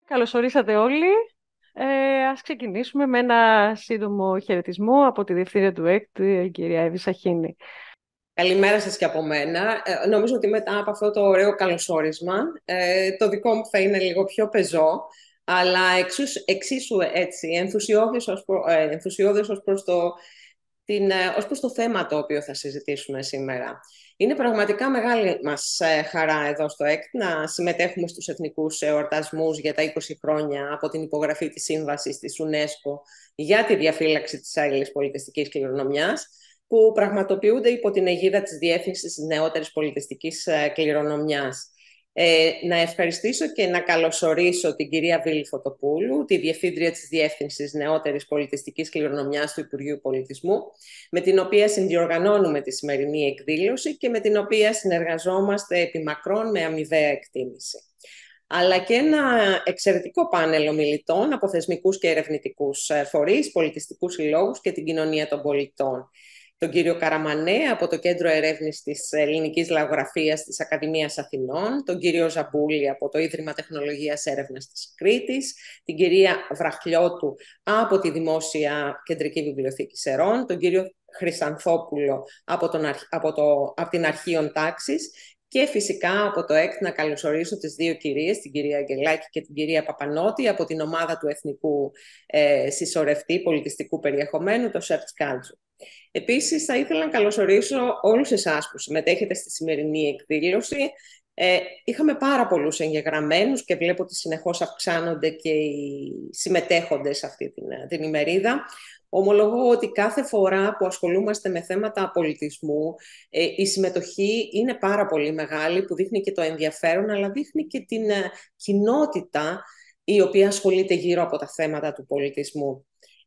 Καλώς ορίσατε όλοι. Ας ξεκινήσουμε με ένα σύντομο χαιρετισμό από τη Διευθύντρια του ΕΚΤ, κυρία Εύη Σαχίνη. Καλημέρα σας και από μένα. Νομίζω ότι μετά από αυτό το ωραίο καλωσόρισμα, το δικό μου θα είναι λίγο πιο πεζό, αλλά εξίσου έτσι, ενθουσιώδης ως προς το θέμα το οποίο θα συζητήσουμε σήμερα. Είναι πραγματικά μεγάλη μας χαρά εδώ στο ΕΚΤ να συμμετέχουμε στους εθνικούς εορτασμούς για τα 20 χρόνια από την υπογραφή της Σύμβασης της UNESCO για τη διαφύλαξη της άειλης πολιτιστικής κληρονομιάς, που πραγματοποιούνται υπό την αιγίδα της Διεύθυνσης της Νεότερης Πολιτιστικής Κληρονομιάς. Να ευχαριστήσω και να καλωσορίσω την κυρία Βίλη Φωτοπούλου, τη Διευθύντρια της Διεύθυνσης Νεότερης Πολιτιστικής Κληρονομιάς του Υπουργείου Πολιτισμού, με την οποία συνδιοργανώνουμε τη σημερινή εκδήλωση και με την οποία συνεργαζόμαστε επί μακρόν με αμοιβαία εκτίμηση. Αλλά και ένα εξαιρετικό πάνελ ομιλητών από θεσμικούς και ερευνητικούς φορείς, πολιτιστικούς συλλόγους και την κοινωνία των πολιτών. Τον κύριο Καραμανέ από το Κέντρο Ερεύνης της Ελληνικής Λαογραφίας της Ακαδημίας Αθηνών, τον κύριο Ζαμπούλη από το Ίδρυμα Τεχνολογίας Έρευνας της Κρήτης, την κυρία Βραχλιώτου από τη Δημόσια Κεντρική Βιβλιοθήκη Σερών, τον κύριο Χρυσανθόπουλο από την Αρχείων Τάξης και φυσικά από το ΕΚΤ να καλωσορίσω τις δύο κυρίες, την κυρία Αγγελάκη και την κυρία Παπανώτη, από την ομάδα του Εθνικού Συσσωρευτή Πολιτιστικού Περιεχομένου, το Search Culture. Επίσης, θα ήθελα να καλωσορίσω όλους εσάς που συμμετέχετε στη σημερινή εκδήλωση. Είχαμε πάρα πολλούς εγγεγραμμένους και βλέπω ότι συνεχώς αυξάνονται και οι συμμετέχοντες σε αυτή την ημερίδα. Ομολογώ ότι κάθε φορά που ασχολούμαστε με θέματα πολιτισμού, η συμμετοχή είναι πάρα πολύ μεγάλη, που δείχνει και το ενδιαφέρον, αλλά δείχνει και την κοινότητα η οποία ασχολείται γύρω από τα θέματα του πολιτισμού.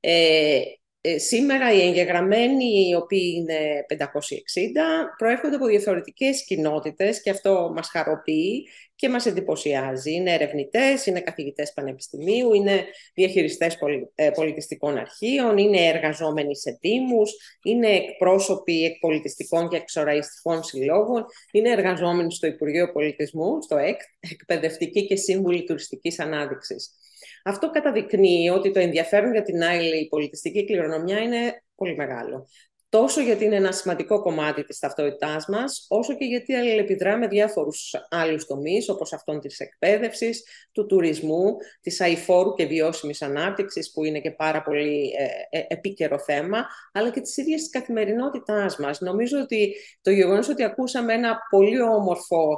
Σήμερα οι εγγεγραμμένοι, οι οποίοι είναι 560, προέρχονται από διαφορετικές κοινότητες και αυτό μας χαροποιεί και μας εντυπωσιάζει. Είναι ερευνητές, είναι καθηγητές πανεπιστημίου, είναι διαχειριστές πολιτιστικών αρχείων, είναι εργαζόμενοι σε τίμους, είναι εκπρόσωποι εκπολιτιστικών και εξοραϊστικών συλλόγων, είναι εργαζόμενοι στο Υπουργείο Πολιτισμού, στο ΕΚΤ, εκπαιδευτικοί και σύμβουλοι τουριστικής ανάδειξης. Αυτό καταδεικνύει ότι το ενδιαφέρον για την άειλη πολιτιστική κληρονομιά είναι πολύ μεγάλο. Τόσο γιατί είναι ένα σημαντικό κομμάτι της ταυτότητάς μας, όσο και γιατί αλληλεπιδρά με διάφορους άλλους τομείς, όπως αυτόν της εκπαίδευσης, του τουρισμού, της αειφόρου και βιώσιμης ανάπτυξης, που είναι και πάρα πολύ επίκαιρο θέμα, αλλά και της ίδιας της καθημερινότητάς μας. Νομίζω ότι το γεγονός ότι ακούσαμε ένα πολύ όμορφο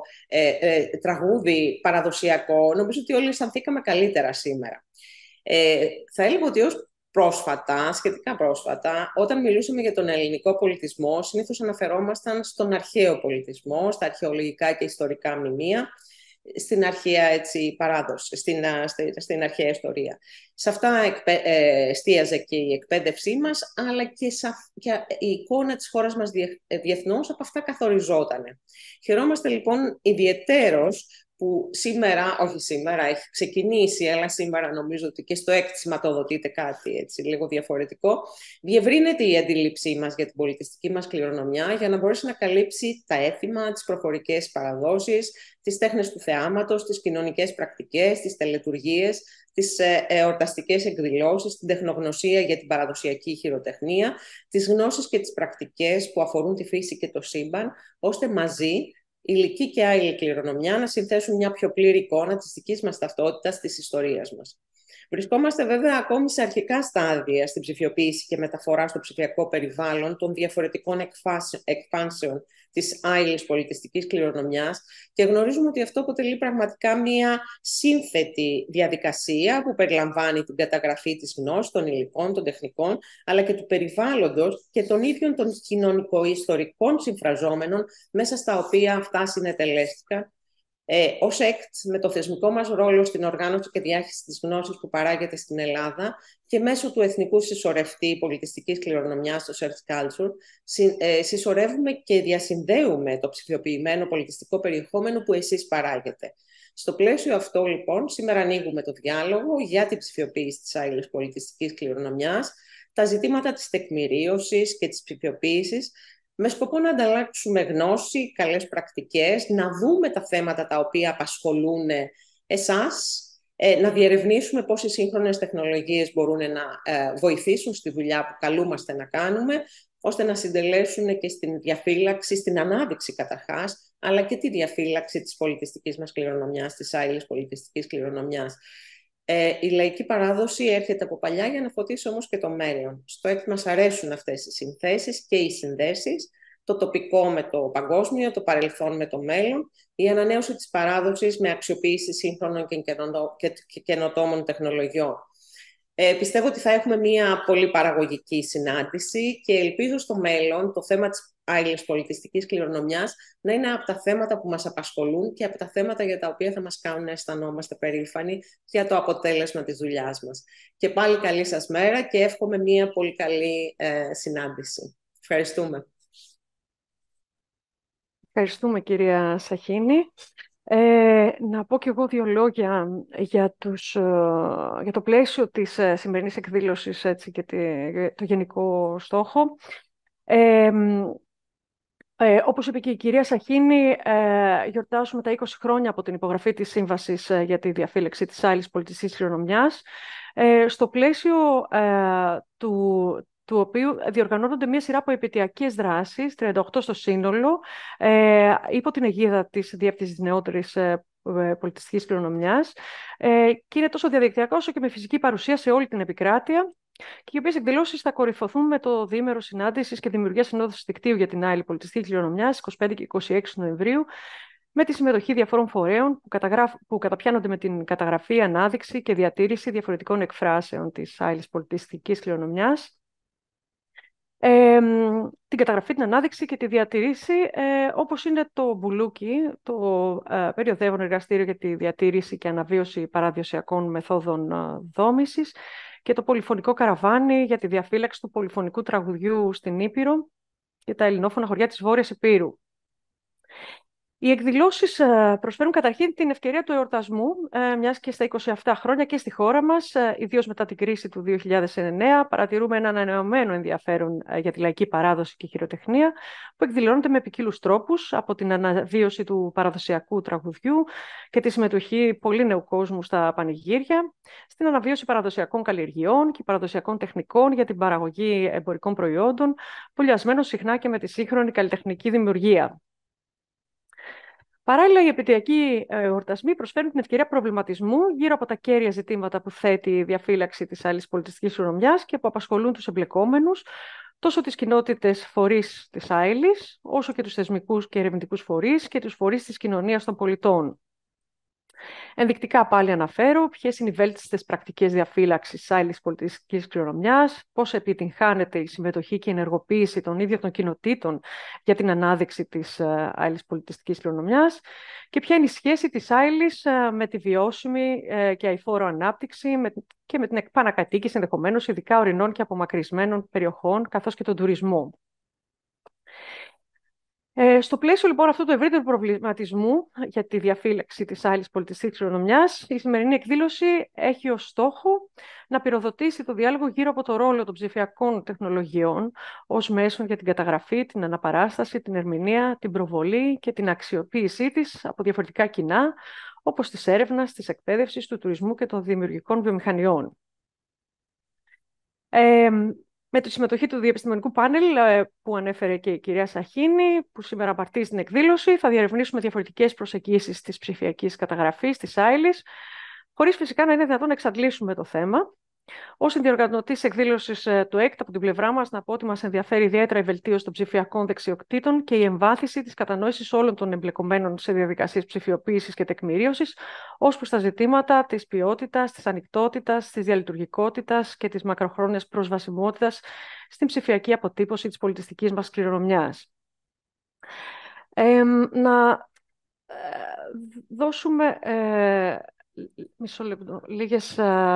τραγούδι παραδοσιακό, νομίζω ότι όλοι αισθανθήκαμε καλύτερα σήμερα. Θα έλεγα ότι ως πρόσφατα, σχετικά πρόσφατα, όταν μιλούσαμε για τον ελληνικό πολιτισμό, συνήθως αναφερόμασταν στον αρχαίο πολιτισμό, στα αρχαιολογικά και ιστορικά μνημεία, στην αρχαία παράδοση, στην αρχαία ιστορία. Σε αυτά εστίαζε και η εκπαίδευσή μας, αλλά και η εικόνα της χώρας μας διεθνώς από αυτά καθοριζότανε. Χαιρόμαστε λοιπόν ιδιαιτέρως που σήμερα έχει ξεκινήσει, αλλά σήμερα νομίζω ότι και στο ΕΚΤ σηματοδοτείται κάτι έτσι λίγο διαφορετικό. Διευρύνεται η αντίληψή μας για την πολιτιστική μας κληρονομιά για να μπορέσει να καλύψει τα έθιμα, τις προφορικές παραδόσεις, τις τέχνες του θεάματος, τις κοινωνικές πρακτικές, τις τελετουργίες, τις εορταστικές εκδηλώσεις, την τεχνογνωσία για την παραδοσιακή χειροτεχνία, τις γνώσεις και τις πρακτικές που αφορούν τη φύση και το σύμπαν, ώστε μαζί υλική και άειλη κληρονομιά να συνθέσουν μια πιο πλήρη εικόνα της δικής μας ταυτότητας, της ιστορίας μας. Βρισκόμαστε βέβαια ακόμη σε αρχικά στάδια στην ψηφιοποίηση και μεταφορά στο ψηφιακό περιβάλλον των διαφορετικών εκφάνσεων της άειλης πολιτιστικής κληρονομιάς και γνωρίζουμε ότι αυτό αποτελεί πραγματικά μια σύνθετη διαδικασία που περιλαμβάνει την καταγραφή της γνώσης, των υλικών, των τεχνικών, αλλά και του περιβάλλοντος και των ίδιων των κοινωνικο-ιστορικών συμφραζόμενων μέσα στα οποία αυτά συνετελέστηκαν. Ως ΕΚΤ, με το θεσμικό μας ρόλο στην οργάνωση και διάχυση της γνώσης που παράγεται στην Ελλάδα και μέσω του Εθνικού Συσσωρευτή Πολιτιστικής Κληρονομιάς, το Search Culture, συσσωρεύουμε και διασυνδέουμε το ψηφιοποιημένο πολιτιστικό περιεχόμενο που εσείς παράγετε. Στο πλαίσιο αυτό, λοιπόν, σήμερα ανοίγουμε το διάλογο για την ψηφιοποίηση της άειλης πολιτιστικής κληρονομιάς, τα ζητήματα της τεκμηρίωσης και της ψηφιοποίησης, με σκοπό να ανταλλάξουμε γνώση, καλές πρακτικές, να δούμε τα θέματα τα οποία απασχολούν εσάς, να διερευνήσουμε πώς οι σύγχρονες τεχνολογίες μπορούν να βοηθήσουν στη δουλειά που καλούμαστε να κάνουμε, ώστε να συντελέσουν και στην διαφύλαξη, στην ανάδειξη καταρχάς, αλλά και τη διαφύλαξη της πολιτιστικής μας κληρονομιάς, της άειλης πολιτιστικής κληρονομιάς. Η λαϊκή παράδοση έρχεται από παλιά για να φωτίσει όμως και το μέλλον. Στο ΕΚΤ μας αρέσουν αυτές οι συνθέσεις και οι συνδέσεις, το τοπικό με το παγκόσμιο, το παρελθόν με το μέλλον, η ανανέωση της παράδοσης με αξιοποίηση σύγχρονων και καινοτόμων τεχνολογιών. Πιστεύω ότι θα έχουμε μια πολύ παραγωγική συνάντηση και ελπίζω στο μέλλον το θέμα της άειλης πολιτιστικής κληρονομιάς να είναι από τα θέματα που μας απασχολούν και από τα θέματα για τα οποία θα μας κάνουν να αισθανόμαστε περήφανοι για το αποτέλεσμα της δουλειάς μας. Και πάλι καλή σας μέρα και εύχομαι μια πολύ καλή συνάντηση. Ευχαριστούμε. Ευχαριστούμε, κυρία Σαχίνη. Να πω και εγώ δύο λόγια για το πλαίσιο της σημερινής εκδήλωσης, έτσι, και το γενικό στόχο. Όπως είπε και η κυρία Σαχίνη, γιορτάζουμε τα 20 χρόνια από την υπογραφή της Σύμβασης για τη διαφύλαξη της άειλης πολιτιστικής κληρονομιάς, στο πλαίσιο του οποίου διοργανώνονται μια σειρά από επαιτειακές δράσεις, 38 στο σύνολο, υπό την αιγίδα της Διεύθυνσης Νεότερης Πολιτιστικής Κληρονομιάς, και είναι τόσο διαδικτυακά όσο και με φυσική παρουσία σε όλη την επικράτεια, και οι οποίες εκδηλώσεις θα κορυφωθούν με το διήμερο συνάντησης και δημιουργία συνόδου δικτύου για την άειλη πολιτιστική κληρονομιά 25 και 26 Νοεμβρίου, με τη συμμετοχή διαφόρων φορέων που καταπιάνονται με την καταγραφή, ανάδειξη και διατήρηση διαφορετικών εκφράσεων της άειλης πολιτιστικής κληρονομιάς, την καταγραφή, την ανάδειξη και τη διατήρηση, όπως είναι το Μπουλούκι, το περιοδεύον εργαστήριο για τη διατήρηση και αναβίωση παραδοσιακών μεθόδων δόμησης, και το πολυφωνικό καραβάνι για τη διαφύλαξη του πολυφωνικού τραγουδιού στην Ήπειρο και τα ελληνόφωνα χωριά της Βόρειας Ηπείρου. Οι εκδηλώσεις προσφέρουν καταρχήν την ευκαιρία του εορτασμού, μιας και στα 27 χρόνια και στη χώρα μας, ιδίως μετά την κρίση του 2009, παρατηρούμε ένα ανανεωμένο ενδιαφέρον για τη λαϊκή παράδοση και χειροτεχνία, που εκδηλώνεται με ποικίλους τρόπους, από την αναβίωση του παραδοσιακού τραγουδιού και τη συμμετοχή πολύ νέου κόσμου στα πανηγύρια, στην αναβίωση παραδοσιακών καλλιεργειών και παραδοσιακών τεχνικών για την παραγωγή εμπορικών προϊόντων, πολιασμένων συχνά και με τη σύγχρονη καλλιτεχνική δημιουργία. Παράλληλα, οι επαιτειακοί εορτασμοί προσφέρουν την ευκαιρία προβληματισμού γύρω από τα κέρια ζητήματα που θέτει η διαφύλαξη της άειλης πολιτιστικής κληρονομιάς και που απασχολούν τους εμπλεκόμενους, τόσο τις κοινότητες φορείς της άειλης, όσο και τους θεσμικούς και ερευνητικούς φορείς και τους φορείς της κοινωνίας των πολιτών. Ενδεικτικά πάλι αναφέρω ποιες είναι οι βέλτιστες πρακτικές διαφύλαξης της άειλης πολιτιστικής κληρονομιάς, πώς επιτυγχάνεται η συμμετοχή και η ενεργοποίηση των ίδιων των κοινοτήτων για την ανάδειξη της άειλης πολιτιστικής κληρονομιάς και ποια είναι η σχέση της άειλης με τη βιώσιμη και αειφόρο ανάπτυξη και με την επανακατοίκηση ενδεχομένως ειδικά ορεινών και απομακρυσμένων περιοχών, καθώς και τον τουρισμό. Στο πλαίσιο λοιπόν αυτού του ευρύτερου προβληματισμού για τη διαφύλαξη της άειλης πολιτιστικής κληρονομιάς, η σημερινή εκδήλωση έχει ως στόχο να πυροδοτήσει το διάλογο γύρω από το ρόλο των ψηφιακών τεχνολογιών ως μέσον για την καταγραφή, την αναπαράσταση, την ερμηνεία, την προβολή και την αξιοποίησή της από διαφορετικά κοινά, όπως της έρευνας, της εκπαίδευσης, του τουρισμού και των δημιουργικών βιομηχανιών. Με τη συμμετοχή του διεπιστημονικού πάνελ που ανέφερε και η κυρία Σαχίνη, που σήμερα απαρτίζει την εκδήλωση, θα διερευνήσουμε διαφορετικές προσεγγίσεις της ψηφιακής καταγραφής, της άειλης, χωρίς φυσικά να είναι δυνατόν να εξαντλήσουμε το θέμα. Ως διοργανωτής εκδήλωσης του ΕΚΤ, από την πλευρά μας, να πω ότι μας ενδιαφέρει ιδιαίτερα η βελτίωση των ψηφιακών δεξιοτήτων και η εμβάθυνση της κατανόησης όλων των εμπλεκομένων σε διαδικασίες ψηφιοποίησης και τεκμηρίωσης, ως προς τα ζητήματα της ποιότητας, της ανοιχτότητας, της διαλειτουργικότητας και της μακροχρόνιας προσβασιμότητας στην ψηφιακή αποτύπωση της πολιτιστικής μας κληρονομιάς. Να δώσουμε λίγες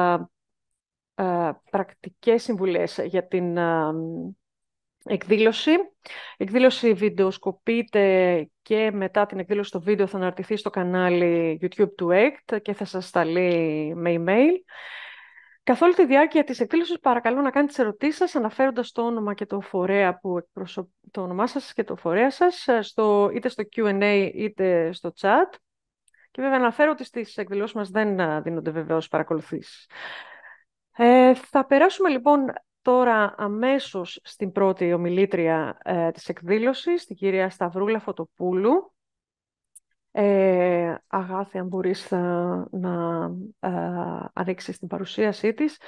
πρακτικές συμβουλές για την εκδήλωση. Η εκδήλωση βιντεοσκοπείται και μετά την εκδήλωση το βίντεο θα αναρτηθεί στο κανάλι YouTube του ΕΚΤ και θα σας σταλεί με email. Καθ' όλη τη διάρκεια της εκδήλωσης παρακαλώ να κάνετε τις ερωτήσεις σας αναφέροντας το όνομα και το φορέα το όνομά σας και το φορέα σας είτε στο Q&A είτε στο chat. Και βέβαια αναφέρω ότι στις εκδηλώσεις μας δεν δίνονται βεβαίως παρακολουθήσεις. Θα περάσουμε λοιπόν τώρα αμέσως στην πρώτη ομιλήτρια της εκδήλωσης, την κυρία Σταυρούλα Φωτοπούλου. Αγάθη, αν μπορείς να ανοίξεις την παρουσίασή της.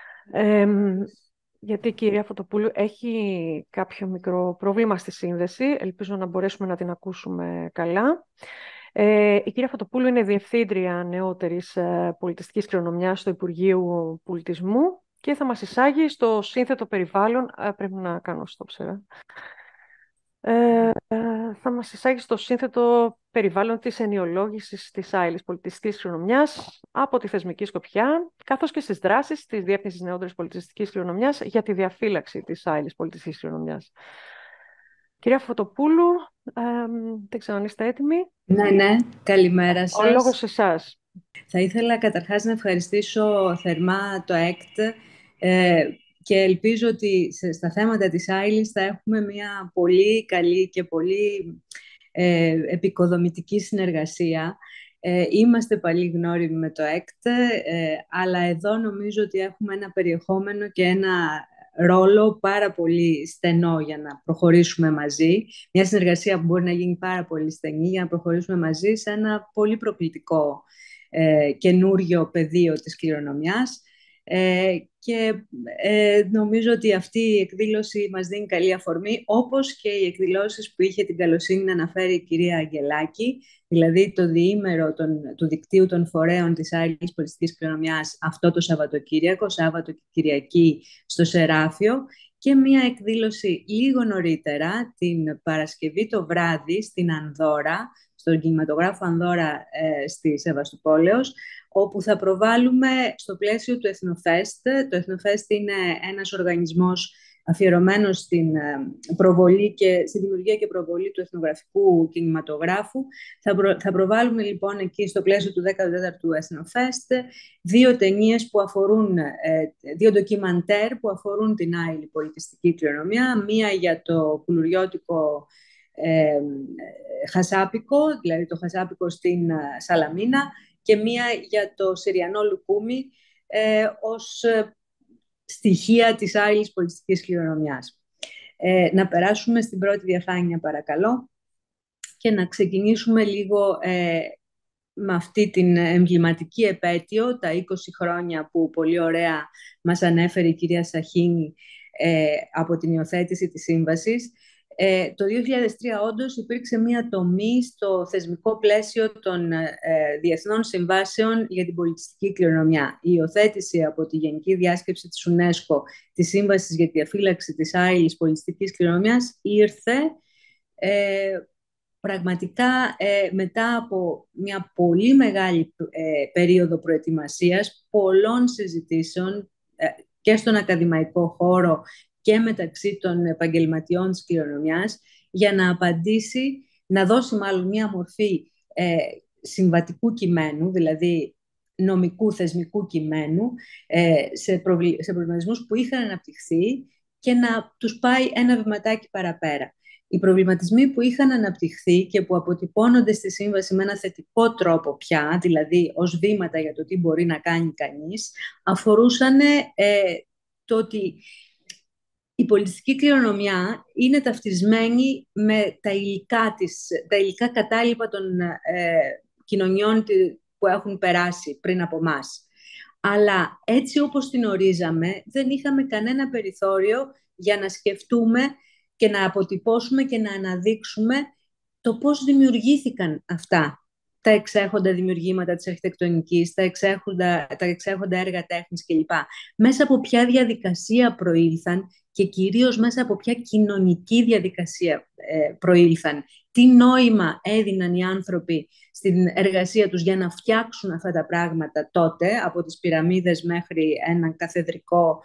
Γιατί η κυρία Φωτοπούλου έχει κάποιο μικρό πρόβλημα στη σύνδεση. Ελπίζω να μπορέσουμε να την ακούσουμε καλά. Η κυρία Φωτοπούλου είναι Διευθύντρια Νεότερης Πολιτιστικής Κληρονομιάς στο Υπουργείο Πολιτισμού και θα μας εισάγει στο σύνθετο περιβάλλον. Πρέπει να κάνω στο ψέρα. Θα μας εισάγει στο σύνθετο περιβάλλον της ενιολόγησης της άειλης πολιτιστικής κληρονομιάς από τη θεσμική σκοπιά, καθώς και στις δράσεις της Διεύθυνσης Νεότερης Πολιτιστικής Κληρονομιάς για τη διαφύλαξη της άειλης πολιτιστικής κληρονομιάς. Κυρία Φωτοπούλου, δεν ξέρω αν είστε έτοιμοι. Ναι, καλημέρα σας. Ο λόγος σε εσάς. Θα ήθελα καταρχάς να ευχαριστήσω θερμά το ΕΚΤ και ελπίζω ότι στα θέματα της άειλης θα έχουμε μια πολύ καλή και πολύ επικοδομητική συνεργασία. Είμαστε πολύ γνώριμοι με το ΕΚΤ, αλλά εδώ νομίζω ότι έχουμε ένα περιεχόμενο και ένα ρόλο πάρα πολύ στενό για να προχωρήσουμε μαζί. Μια συνεργασία που μπορεί να γίνει πάρα πολύ στενή για να προχωρήσουμε μαζί σε ένα πολύ προκλητικό καινούριο πεδίο της κληρονομιάς. Και νομίζω ότι αυτή η εκδήλωση μας δίνει καλή αφορμή, όπως και οι εκδηλώσεις που είχε την καλοσύνη να αναφέρει η κυρία Αγγελάκη, δηλαδή το διήμερο του δικτύου των φορέων της άειλης πολιτιστικής κληρονομιάς αυτό το Σαββατοκύριακο, Σάββατο και Κυριακή στο Σεράφιο, και μία εκδήλωση λίγο νωρίτερα, την Παρασκευή το βράδυ, στην Ανδώρα, στον κινηματογράφο Ανδώρα στη Σεβαστοπόλεως, όπου θα προβάλλουμε στο πλαίσιο του Εθνοφέστ. Το Εθνοφέστ είναι ένας οργανισμός αφιερωμένος στην προβολή και στη δημιουργία και προβολή του εθνογραφικού κινηματογράφου. Θα προβάλλουμε λοιπόν εκεί στο πλαίσιο του 14ου Εθνοφέστ δύο ταινίες που αφορούν, δύο ντοκιμαντέρ που αφορούν την άειλη πολιτιστική κληρονομιά. Μία για το κουλουριώτικο χασάπικο, δηλαδή το χασάπικο στην Σαλαμίνα, και μία για το συριανό λουκούμι ως στοιχεία της άειλης πολιτιστικής κληρονομιάς. Να περάσουμε στην πρώτη διαφάνεια, παρακαλώ, και να ξεκινήσουμε λίγο με αυτή την εμβληματική επέτειο, τα 20 χρόνια που πολύ ωραία μας ανέφερε η κυρία Σαχίνη από την υιοθέτηση της σύμβασης. Το 2003 όντως υπήρξε μία τομή στο θεσμικό πλαίσιο των διεθνών συμβάσεων για την πολιτιστική κληρονομιά. Η υιοθέτηση από τη Γενική Διάσκεψη της UNESCO της Σύμβασης για τη Διαφύλαξη της άειλης πολιτιστικής κληρονομιάς ήρθε πραγματικά μετά από μια πολύ μεγάλη περίοδο προετοιμασίας, πολλών συζητήσεων και στον ακαδημαϊκό χώρο και μεταξύ των επαγγελματιών της κληρονομιάς, για να απαντήσει, να δώσει μάλλον μια μορφή συμβατικού κειμένου, δηλαδή νομικού θεσμικού κειμένου, σε προβληματισμούς που είχαν αναπτυχθεί και να τους πάει ένα βηματάκι παραπέρα. Οι προβληματισμοί που είχαν αναπτυχθεί και που αποτυπώνονται στη σύμβαση με ένα θετικό τρόπο πια, δηλαδή ως βήματα για το τι μπορεί να κάνει κανείς, αφορούσαν το ότι η πολιτιστική κληρονομιά είναι ταυτισμένη με τα υλικά κατάλοιπα των κοινωνιών που έχουν περάσει πριν από μας. Αλλά έτσι όπως την ορίζαμε, δεν είχαμε κανένα περιθώριο για να σκεφτούμε και να αποτυπώσουμε και να αναδείξουμε το πώς δημιουργήθηκαν αυτά τα εξέχοντα δημιουργήματα της αρχιτεκτονικής, τα εξέχοντα έργα τέχνης κλπ. Μέσα από ποια διαδικασία προήλθαν και κυρίως μέσα από ποια κοινωνική διαδικασία προήλθαν. Τι νόημα έδιναν οι άνθρωποι στην εργασία τους για να φτιάξουν αυτά τα πράγματα τότε, από τις πυραμίδες μέχρι έναν καθεδρικό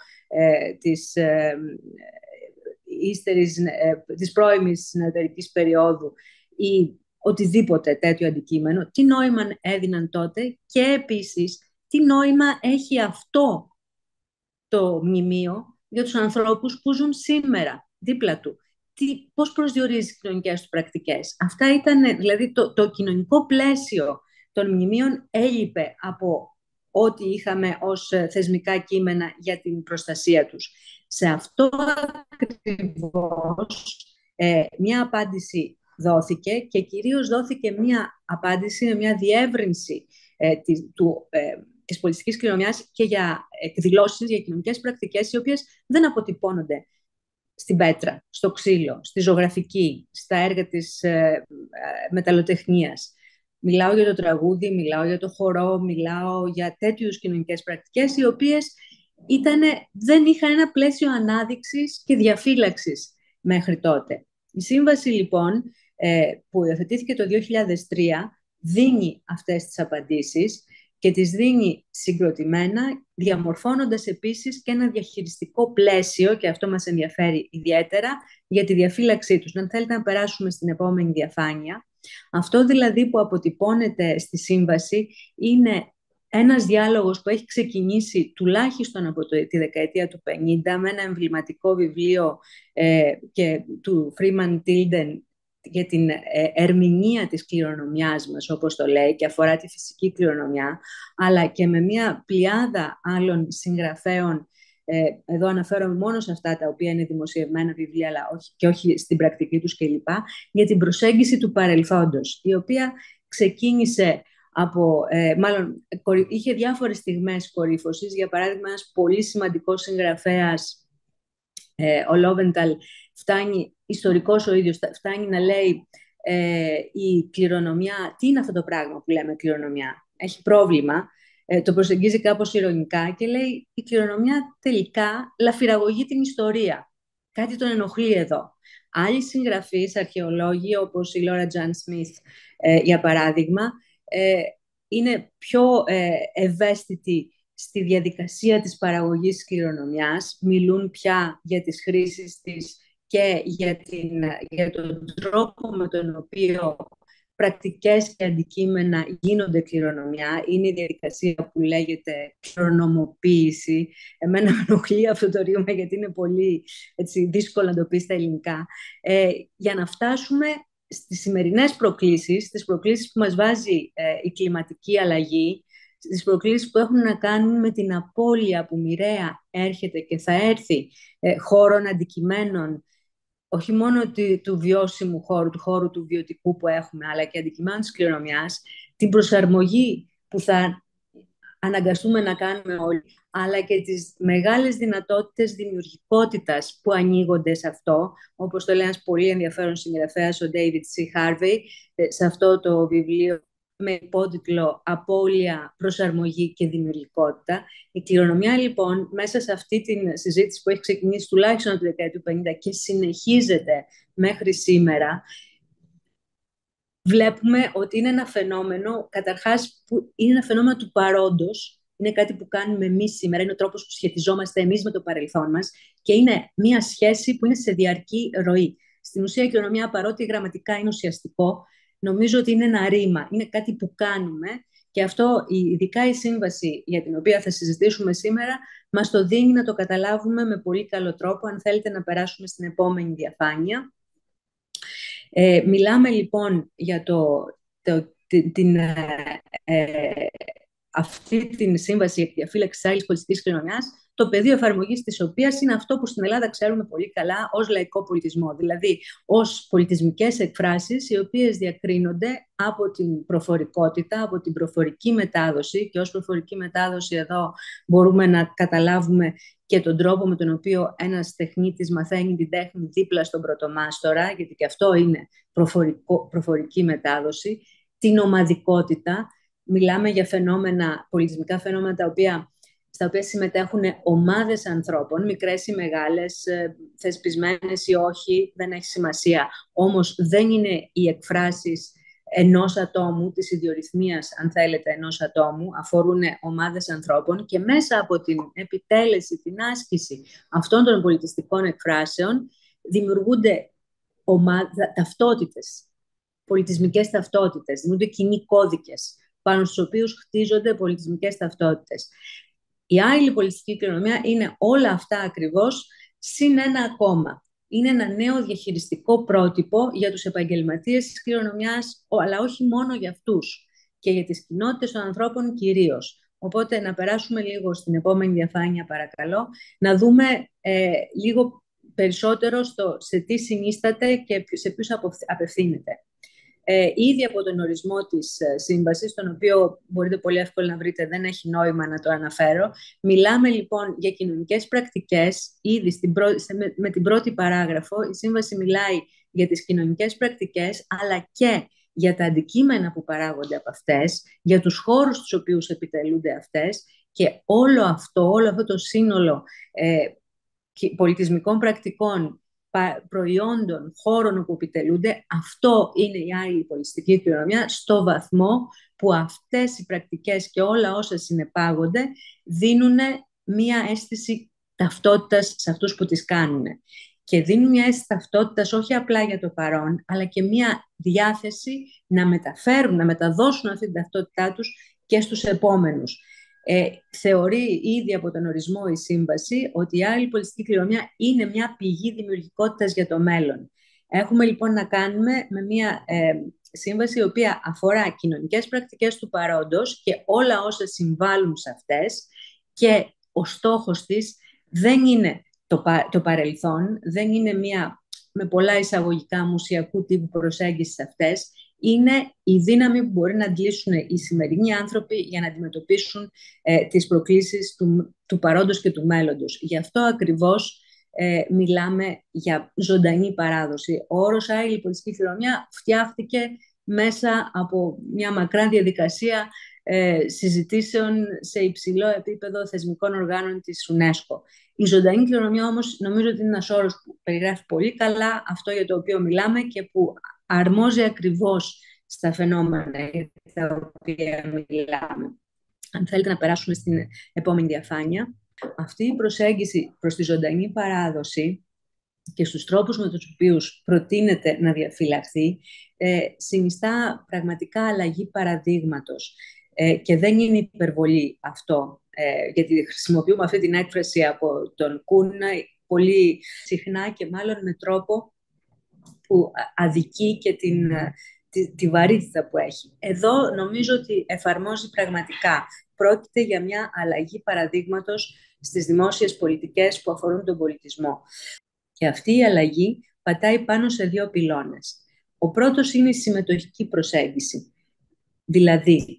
της πρώιμης νεωτερικής περίοδου ή οτιδήποτε τέτοιο αντικείμενο, τι νόημα έδιναν τότε και επίσης τι νόημα έχει αυτό το μνημείο για τους ανθρώπους που ζουν σήμερα δίπλα του. Πώς προσδιορίζει τις κοινωνικές του πρακτικές. Αυτά ήταν δηλαδή το κοινωνικό πλαίσιο των μνημείων έλειπε από ό,τι είχαμε ως θεσμικά κείμενα για την προστασία τους. Σε αυτό ακριβώς μια απάντηση δόθηκε και κυρίως δόθηκε μια απάντηση με μια διεύρυνση της πολιτιστικής κληρονομιάς και για εκδηλώσεις, για κοινωνικές πρακτικές, οι οποίες δεν αποτυπώνονται στην πέτρα, στο ξύλο, στη ζωγραφική, στα έργα της μεταλλοτεχνίας. Μιλάω για το τραγούδι, μιλάω για το χορό, μιλάω για τέτοιους κοινωνικές πρακτικές, οι οποίες δεν είχαν ένα πλαίσιο ανάδειξης και διαφύλαξης μέχρι τότε. Η σύμβαση, λοιπόν, που υιοθετήθηκε το 2003, δίνει αυτές τις απαντήσεις και τις δίνει συγκροτημένα, διαμορφώνοντας επίσης και ένα διαχειριστικό πλαίσιο, και αυτό μας ενδιαφέρει ιδιαίτερα, για τη διαφύλαξή τους. Αν θέλετε να περάσουμε στην επόμενη διαφάνεια. Αυτό δηλαδή που αποτυπώνεται στη σύμβαση είναι ένας διάλογος που έχει ξεκινήσει τουλάχιστον από τη δεκαετία του 50 με ένα εμβληματικό βιβλίο και του Freeman Tilden για την ερμηνεία της κληρονομιάς μας, όπως το λέει, και αφορά τη φυσική κληρονομιά, αλλά και με μια πλειάδα άλλων συγγραφέων. Εδώ αναφέρομαι μόνο σε αυτά τα οποία είναι δημοσιευμένα βιβλία, αλλά όχι στην πρακτική τους κλπ. Για την προσέγγιση του παρελθόντος, η οποία ξεκίνησε είχε διάφορες στιγμές κορύφωσης. Για παράδειγμα, ένας πολύ σημαντικός συγγραφέας, ο Λόβενταλ, ιστορικός ο ίδιος, φτάνει να λέει η κληρονομιά, τι είναι αυτό το πράγμα που λέμε κληρονομιά, έχει πρόβλημα. Το προσεγγίζει κάπως ηρωνικά και λέει η κληρονομιά τελικά λαφυραγωγεί την ιστορία. Κάτι τον ενοχλεί εδώ. Άλλοι συγγραφείς, αρχαιολόγοι, όπως η Λόρα Τζαν Σμιθ, για παράδειγμα, είναι πιο ευαίσθητοι στη διαδικασία της παραγωγής κληρονομιάς, μιλούν πια για τις χρήσεις της και για τον τρόπο με τον οποίο πρακτικές και αντικείμενα γίνονται κληρονομιά. Είναι η διαδικασία που λέγεται κληρονομοποίηση. Εμένα με ενοχλεί αυτό το ρήμα, γιατί είναι πολύ δύσκολο να το πει στα ελληνικά. Για να φτάσουμε στις σημερινές προκλήσεις, στις προκλήσεις που μας βάζει η κλιματική αλλαγή, στις προκλήσεις που έχουν να κάνουν με την απώλεια που μοιραία έρχεται και θα έρθει χώρων, αντικειμένων, όχι μόνο του βιώσιμου χώρου, του χώρου του βιωτικού που έχουμε, αλλά και αντικειμένων της κληρονομιάς, την προσαρμογή που θα αναγκαστούμε να κάνουμε όλοι, αλλά και τις μεγάλες δυνατότητες δημιουργικότητας που ανοίγονται σε αυτό, όπως το λέει ένας πολύ ενδιαφέρον συγγραφέας, ο David C. Harvey, σε αυτό το βιβλίο με υπότιτλο «Απώλεια, προσαρμογή και δημιουργικότητα». Η κληρονομιά, λοιπόν, μέσα σε αυτή τη συζήτηση που έχει ξεκινήσει τουλάχιστον από τη δεκαετία του 50 και συνεχίζεται μέχρι σήμερα, βλέπουμε ότι είναι ένα φαινόμενο, καταρχάς, που είναι ένα φαινόμενο του παρόντος. Είναι κάτι που κάνουμε εμείς σήμερα, είναι ο τρόπος που σχετιζόμαστε εμείς με το παρελθόν μας και είναι μια σχέση που είναι σε διαρκή ροή. Στην ουσία, η κληρονομιά, παρότι γραμματικά είναι ουσιαστικό, νομίζω ότι είναι ένα ρήμα, είναι κάτι που κάνουμε, και αυτό, ειδικά η σύμβαση για την οποία θα συζητήσουμε σήμερα, μας το δίνει να το καταλάβουμε με πολύ καλό τρόπο. Αν θέλετε να περάσουμε στην επόμενη διαφάνεια. Μιλάμε λοιπόν για αυτή την σύμβαση για τη διαφύλαξη της άλλης πολιτιστικής κληρονομιάς, το πεδίο εφαρμογής της οποίας είναι αυτό που στην Ελλάδα ξέρουμε πολύ καλά ως λαϊκό πολιτισμό, δηλαδή ως πολιτισμικές εκφράσεις οι οποίες διακρίνονται από την προφορικότητα, από την προφορική μετάδοση, και ως προφορική μετάδοση εδώ μπορούμε να καταλάβουμε και τον τρόπο με τον οποίο ένας τεχνίτης μαθαίνει την τέχνη δίπλα στον πρωτομάστορα, γιατί και αυτό είναι προφορική μετάδοση, την ομαδικότητα. Μιλάμε για πολιτισμικά φαινόμενα στα οποία συμμετέχουν ομάδες ανθρώπων, μικρές ή μεγάλες, θεσπισμένες ή όχι, δεν έχει σημασία. Όμως δεν είναι οι εκφράσεις ενός ατόμου, της ιδιορυθμίας, αν θέλετε, ενός ατόμου, αφορούν ομάδες ανθρώπων, και μέσα από την επιτέλεση, την άσκηση αυτών των πολιτιστικών εκφράσεων δημιουργούνται ταυτότητες, πολιτισμικές ταυτότητες, δημιουργούνται κοινοί κώδικες πάνω στους οποίους χτίζονται πολιτισμικές ταυτότητες. Η άειλη πολιτιστική κληρονομιά είναι όλα αυτά ακριβώς, συν ένα ακόμα. Είναι ένα νέο διαχειριστικό πρότυπο για τους επαγγελματίες της κληρονομιάς, αλλά όχι μόνο για αυτούς. και για τις κοινότητες των ανθρώπων κυρίως. Οπότε να περάσουμε λίγο στην επόμενη διαφάνεια, παρακαλώ, να δούμε λίγο περισσότερο σε τι συνίσταται και σε ποιους απευθύνεται. Ήδη από τον ορισμό της σύμβασης, τον οποίο μπορείτε πολύ εύκολα να βρείτε, δεν έχει νόημα να το αναφέρω. Μιλάμε λοιπόν για κοινωνικές πρακτικές. Ήδη με την πρώτη παράγραφο η σύμβαση μιλάει για τις κοινωνικές πρακτικές, αλλά και για τα αντικείμενα που παράγονται από αυτές, για τους χώρους στους οποίους επιτελούνται αυτές, και όλο αυτό το σύνολο πολιτισμικών πρακτικών, προϊόντων, χώρων όπου επιτελούνται, αυτό είναι η άειλη πολιτιστική κληρονομιά, στο βαθμό που αυτές οι πρακτικές και όλα όσα συνεπάγονται δίνουν μία αίσθηση ταυτότητας σε αυτούς που τις κάνουν. Και δίνουν μια αίσθηση ταυτότητας όχι απλά για το παρόν, αλλά και μια διάθεση να μεταφέρουν, να μεταδώσουν αυτή την ταυτότητά τους και στους επόμενους. Θεωρεί ήδη από τον ορισμό η σύμβαση ότι η άειλη πολιτιστική κληρονομιά είναι μια πηγή δημιουργικότητας για το μέλλον. Έχουμε λοιπόν να κάνουμε με μια σύμβαση η οποία αφορά κοινωνικές πρακτικές του παρόντος και όλα όσα συμβάλλουν σε αυτές, και ο στόχος της δεν είναι το παρελθόν, δεν είναι μια με πολλά εισαγωγικά μουσιακού τύπου προσέγγιση σε αυτές, είναι η δύναμη που μπορεί να αντλήσουν οι σημερινοί άνθρωποι για να αντιμετωπίσουν τις προκλήσεις του παρόντος και του μέλλοντος. Γι' αυτό ακριβώς μιλάμε για ζωντανή παράδοση. Ο όρος άειλη πολιτιστική κληρονομιά φτιάχτηκε μέσα από μια μακρά διαδικασία συζητήσεων σε υψηλό επίπεδο θεσμικών οργάνων της UNESCO. Η ζωντανή κληρονομιά όμως νομίζω ότι είναι ένας όρος που περιγράφει πολύ καλά αυτό για το οποίο μιλάμε και που αρμόζει ακριβώς στα φαινόμενα για τα οποία μιλάμε. Αν θέλετε να περάσουμε στην επόμενη διαφάνεια. Αυτή η προσέγγιση προς τη ζωντανή παράδοση και στους τρόπους με τους οποίους προτείνεται να διαφυλαχθεί συνιστά πραγματικά αλλαγή παραδείγματος. Και δεν είναι υπερβολή αυτό, γιατί χρησιμοποιούμε αυτή την έκφραση από τον Κουν πολύ συχνά και μάλλον με τρόπο που αδικεί και τη βαρύτητα που έχει. Εδώ νομίζω ότι εφαρμόζει πραγματικά. Πρόκειται για μια αλλαγή παραδείγματος στις δημόσιες πολιτικές που αφορούν τον πολιτισμό. Και αυτή η αλλαγή πατάει πάνω σε δύο πυλώνες. Ο πρώτος είναι η συμμετοχική προσέγγιση. Δηλαδή,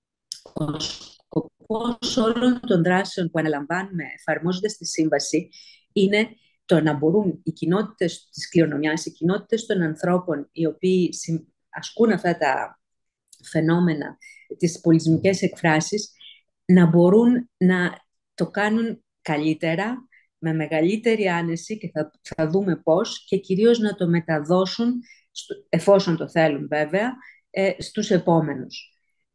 ο σκοπός όλων των δράσεων που αναλαμβάνουμε εφαρμόζοντας τη σύμβαση είναι το να μπορούν οι κοινότητες της κληρονομιάς, οι κοινότητες των ανθρώπων οι οποίοι ασκούν αυτά τα φαινόμενα, τις πολιτισμικές εκφράσεις, να μπορούν να το κάνουν καλύτερα, με μεγαλύτερη άνεση, και θα δούμε πώς, και κυρίως να το μεταδώσουν, εφόσον το θέλουν βέβαια, στους επόμενους.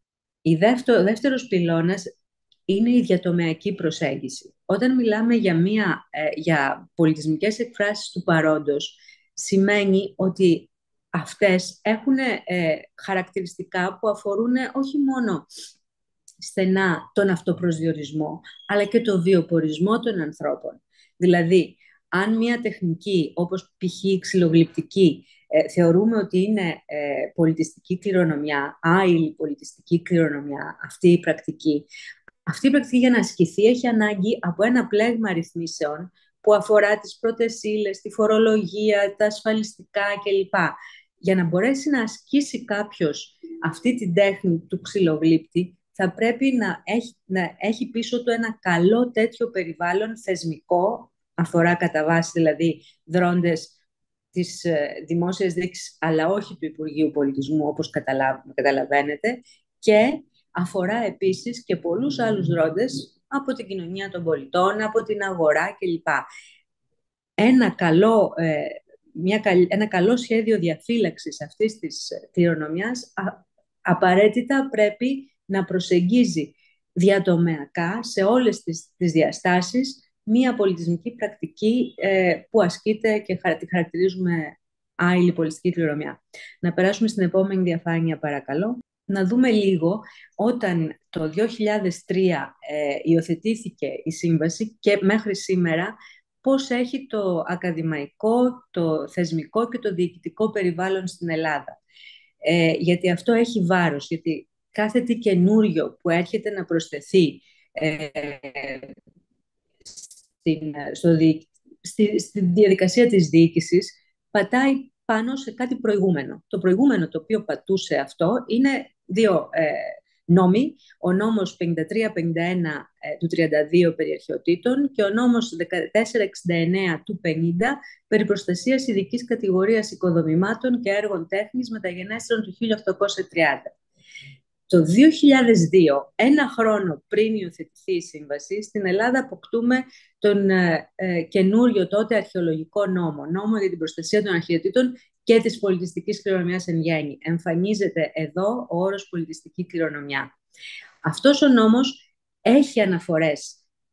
Ο δεύτερος πυλώνας είναι η διατομεακή προσέγγιση. Όταν μιλάμε για πολιτισμικές εκφράσεις του παρόντος, σημαίνει ότι αυτές έχουν χαρακτηριστικά που αφορούν όχι μόνο στενά τον αυτοπροσδιορισμό, αλλά και το βιοπορισμό των ανθρώπων. Δηλαδή, αν μια τεχνική, όπως π.χ. η ξυλογλυπτική, θεωρούμε ότι είναι πολιτιστική κληρονομιά, άειλη πολιτιστική κληρονομιά, αυτή η πρακτική για να ασκηθεί έχει ανάγκη από ένα πλέγμα ρυθμίσεων που αφορά τις πρώτες ύλες, τη φορολογία, τα ασφαλιστικά κλπ. Για να μπορέσει να ασκήσει κάποιος αυτή την τέχνη του ξυλογλύπτη, θα πρέπει να έχει πίσω του ένα καλό τέτοιο περιβάλλον θεσμικό, αφορά κατά βάση δηλαδή δρόντες της δημόσιας διοίκησης, αλλά όχι του Υπουργείου Πολιτισμού, όπως καταλαβαίνετε, και αφορά επίσης και πολλούς άλλους δρόντες από την κοινωνία των πολιτών, από την αγορά κλπ. Ένα καλό σχέδιο διαφύλαξης αυτής της κληρονομιάς απαραίτητα πρέπει να προσεγγίζει διατομεακά σε όλες τις διαστάσεις μία πολιτισμική πρακτική που ασκείται και τη χαρακτηρίζουμε άειλη πολιτιστική κληρονομιά. Να περάσουμε στην επόμενη διαφάνεια, παρακαλώ. Να δούμε λίγο, όταν το 2003 υιοθετήθηκε η σύμβαση και μέχρι σήμερα, πώς έχει το ακαδημαϊκό, το θεσμικό και το διοικητικό περιβάλλον στην Ελλάδα. Γιατί αυτό έχει βάρος, γιατί κάθε τι καινούριο που έρχεται να προσθεθεί στη διαδικασία της διοίκησης, πατάει πάνω σε κάτι προηγούμενο. Το προηγούμενο το οποίο πατούσε αυτό είναι δύο νόμοι. Ο νόμος 53-51 του 32 περί αρχαιοτήτων και ο νόμος 1469 του 50 περί προστασίας ειδικής κατηγορίας οικοδομημάτων και έργων τέχνης μεταγενέστερων του 1830. Το 2002, ένα χρόνο πριν υιοθετηθεί η σύμβαση, στην Ελλάδα αποκτούμε τον καινούριο τότε αρχαιολογικό νόμο για την προστασία των αρχαιοτήτων και της πολιτιστικής κληρονομιάς εν γέννη. Εμφανίζεται εδώ ο όρος πολιτιστική κληρονομιά. Αυτός ο νόμος έχει αναφορές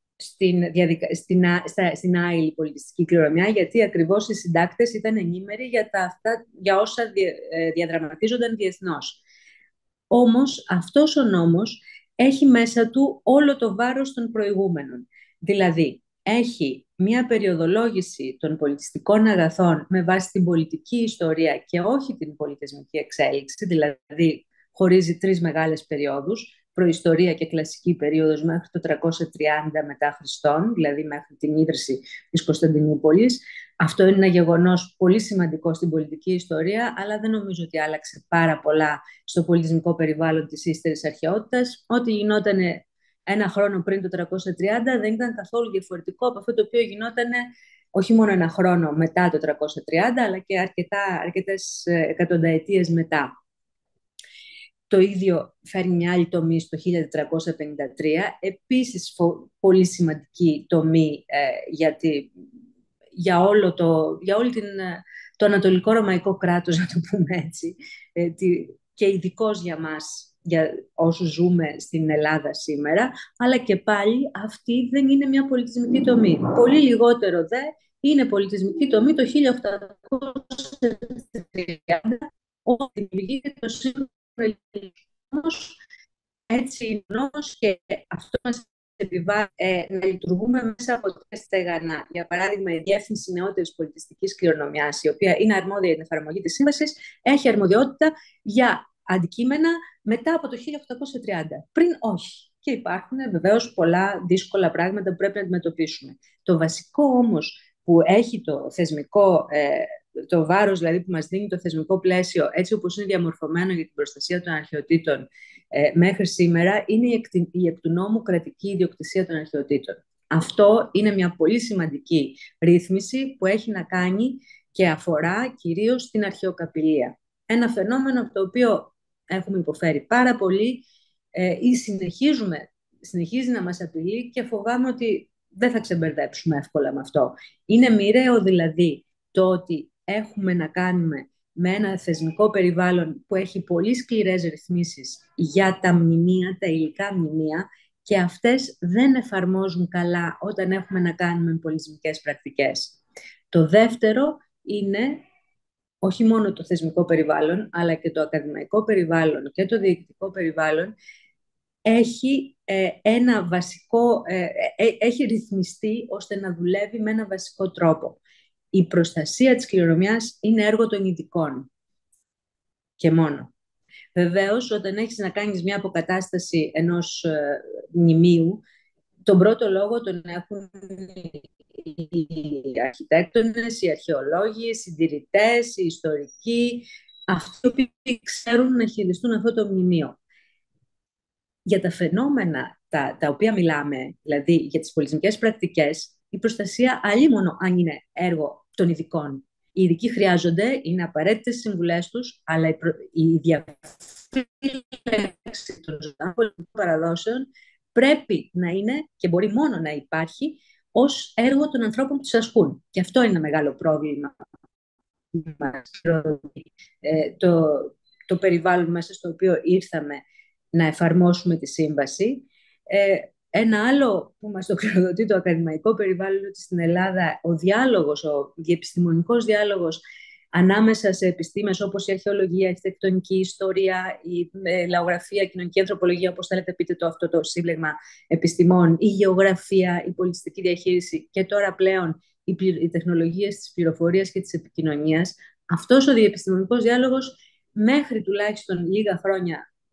στην άειλη πολιτιστική κληρονομιά, γιατί ακριβώς οι συντάκτες ήταν ενήμεροι για όσα διαδραματίζονταν διεθνώς. Όμως αυτός ο νόμος έχει μέσα του όλο το βάρος των προηγούμενων. Δηλαδή, έχει μια περιοδολόγηση των πολιτιστικών αγαθών με βάση την πολιτική ιστορία και όχι την πολιτισμική εξέλιξη, δηλαδή χωρίζει 3 μεγάλες περιόδους, προϊστορία και κλασική περίοδος μέχρι το 330 μετά Χριστόν, δηλαδή μέχρι την ίδρυση της Κωνσταντινούπολης. Αυτό είναι ένα γεγονός πολύ σημαντικό στην πολιτική ιστορία, αλλά δεν νομίζω ότι άλλαξε πάρα πολλά στο πολιτισμικό περιβάλλον της ύστερης αρχαιότητας. Ό,τι γινόταν ένα χρόνο πριν το 330 δεν ήταν καθόλου διαφορετικό από αυτό το οποίο γινόταν όχι μόνο ένα χρόνο μετά το 330, αλλά και αρκετές εκατονταετίες μετά. Το ίδιο φέρνει μια άλλη τομή στο 1453, επίσης πολύ σημαντική τομή για όλο το ανατολικό ρωμαϊκό κράτος, να το πούμε έτσι, και ειδικώς για μας, για όσους ζούμε στην Ελλάδα σήμερα, αλλά και πάλι αυτή δεν είναι μια πολιτισμική τομή. Πολύ λιγότερο δε είναι πολιτισμική τομή το 1830, όπου δημιουργείται το σύγχρονο ελληνισμός. Έτσι είναι όμως, και αυτό μας επιβάλλει να λειτουργούμε μέσα από 3 στεγανά. Για παράδειγμα, η Διεύθυνση Νεότερης Πολιτιστικής Κληρονομιάς, η οποία είναι αρμόδια για την εφαρμογή της σύμβασης, έχει αρμοδιότητα για αντικείμενα μετά από το 1830. Πριν όχι. Και υπάρχουν βεβαίως πολλά δύσκολα πράγματα που πρέπει να αντιμετωπίσουμε. Το βασικό όμως που έχει το θεσμικό, το βάρος δηλαδή που μας δίνει το θεσμικό πλαίσιο, έτσι όπως είναι διαμορφωμένο για την προστασία των αρχαιοτήτων μέχρι σήμερα, είναι η εκ του νόμου κρατική ιδιοκτησία των αρχαιοτήτων. Αυτό είναι μια πολύ σημαντική ρύθμιση που έχει να κάνει και αφορά κυρίως την αρχαιοκαπηλεία. Ένα φαινόμενο από το οποίο έχουμε υποφέρει πάρα πολύ ή συνεχίζει να μας απειλεί, και φοβάμαι ότι δεν θα ξεμπερδέψουμε εύκολα με αυτό. Είναι μοιραίο δηλαδή το ότι έχουμε να κάνουμε με ένα θεσμικό περιβάλλον που έχει πολύ σκληρές ρυθμίσεις για τα μνημεία, τα υλικά μνημεία, και αυτές δεν εφαρμόζουν καλά όταν έχουμε να κάνουμε με πολιτισμικές πρακτικές. Το δεύτερο είναι όχι μόνο το θεσμικό περιβάλλον, αλλά και το ακαδημαϊκό περιβάλλον και το διοικητικό περιβάλλον έχει ρυθμιστεί ώστε να δουλεύει με ένα βασικό τρόπο. Η προστασία της κληρονομιάς είναι έργο των ειδικών και μόνο. Βεβαίως, όταν έχεις να κάνεις μια αποκατάσταση ενός μνημείου, τον πρώτο λόγο τον έχουν οι αρχιτέκτονες, οι αρχαιολόγοι, οι συντηρητές, οι ιστορικοί, αυτοί που ξέρουν να χειριστούν αυτό το μνημείο. Για τα φαινόμενα τα οποία μιλάμε, δηλαδή για τις πολιτισμικές πρακτικές, η προστασία αλίμονο αν είναι έργο των ειδικών. Οι ειδικοί χρειάζονται, είναι απαραίτητες συμβουλές τους, αλλά η διαφύλαξη των ζωντανών πολιτικών παραδόσεων πρέπει να είναι και μπορεί μόνο να υπάρχει ως έργο των ανθρώπων που τους ασκούν. Και αυτό είναι ένα μεγάλο πρόβλημα. Το περιβάλλον μέσα στο οποίο ήρθαμε να εφαρμόσουμε τη σύμβαση. Ένα άλλο που μας το κληροδοτεί το ακαδημαϊκό περιβάλλον είναι ότι στην Ελλάδα ο διεπιστημονικός διάλογος ανάμεσα σε επιστήμες όπως η αρχαιολογία, η αρχιτεκτονική ιστορία, η λαογραφία, η κοινωνική ανθρωπολογία, όπως θέλετε πείτε αυτό το σύμπλεγμα επιστημών, η γεωγραφία, η πολιτιστική διαχείριση και τώρα πλέον οι τεχνολογίες της πληροφορίας και της επικοινωνίας, αυτός ο διεπιστημονικός διάλογος μέχρι τουλάχιστον λίγα χρόνια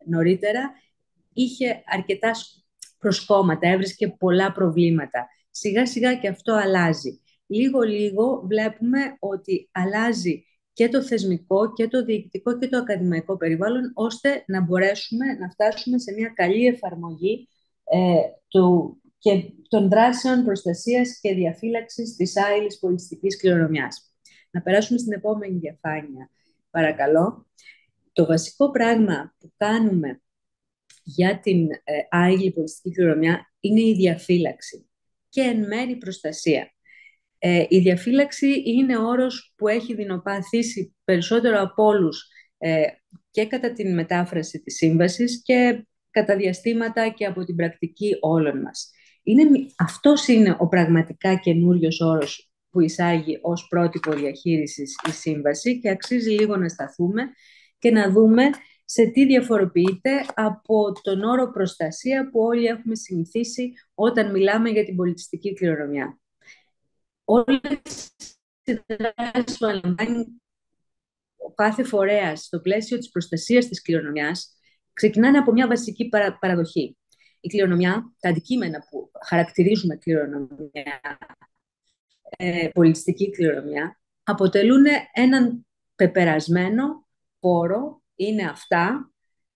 νωρίτερα, είχε αρκετά προσκόμματα, έβρισκε πολλά προβλήματα. Σιγά σιγά και αυτό αλλάζει. Λίγο-λίγο βλέπουμε ότι αλλάζει και το θεσμικό και το διοικητικό και το ακαδημαϊκό περιβάλλον, ώστε να μπορέσουμε να φτάσουμε σε μια καλή εφαρμογή και των δράσεων προστασίας και διαφύλαξης της άειλης πολιτιστικής κληρονομιάς. Να περάσουμε στην επόμενη διαφάνεια, παρακαλώ. Το βασικό πράγμα που κάνουμε για την άειλη πολιτιστική κληρονομιά είναι η διαφύλαξη και εν μέρει προστασία. Η διαφύλαξη είναι όρος που έχει δεινοπαθήσει περισσότερο από όλους και κατά την μετάφραση της σύμβασης και κατά διαστήματα και από την πρακτική όλων μας. Αυτός είναι ο πραγματικά καινούριος όρος που εισάγει ως πρότυπο διαχείρισης η σύμβαση και αξίζει λίγο να σταθούμε και να δούμε σε τι διαφοροποιείται από τον όρο προστασία που όλοι έχουμε συνηθίσει όταν μιλάμε για την πολιτιστική κληρονομιά. Όλες οι δράσεις που αναλαμβάνει ο κάθε φορέας στο πλαίσιο της προστασίας της κληρονομιάς ξεκινάνε από μια βασική παραδοχή. Η κληρονομιά, τα αντικείμενα που χαρακτηρίζουμε κληρονομιά, πολιτιστική κληρονομιά, αποτελούν έναν πεπερασμένο πόρο, είναι αυτά,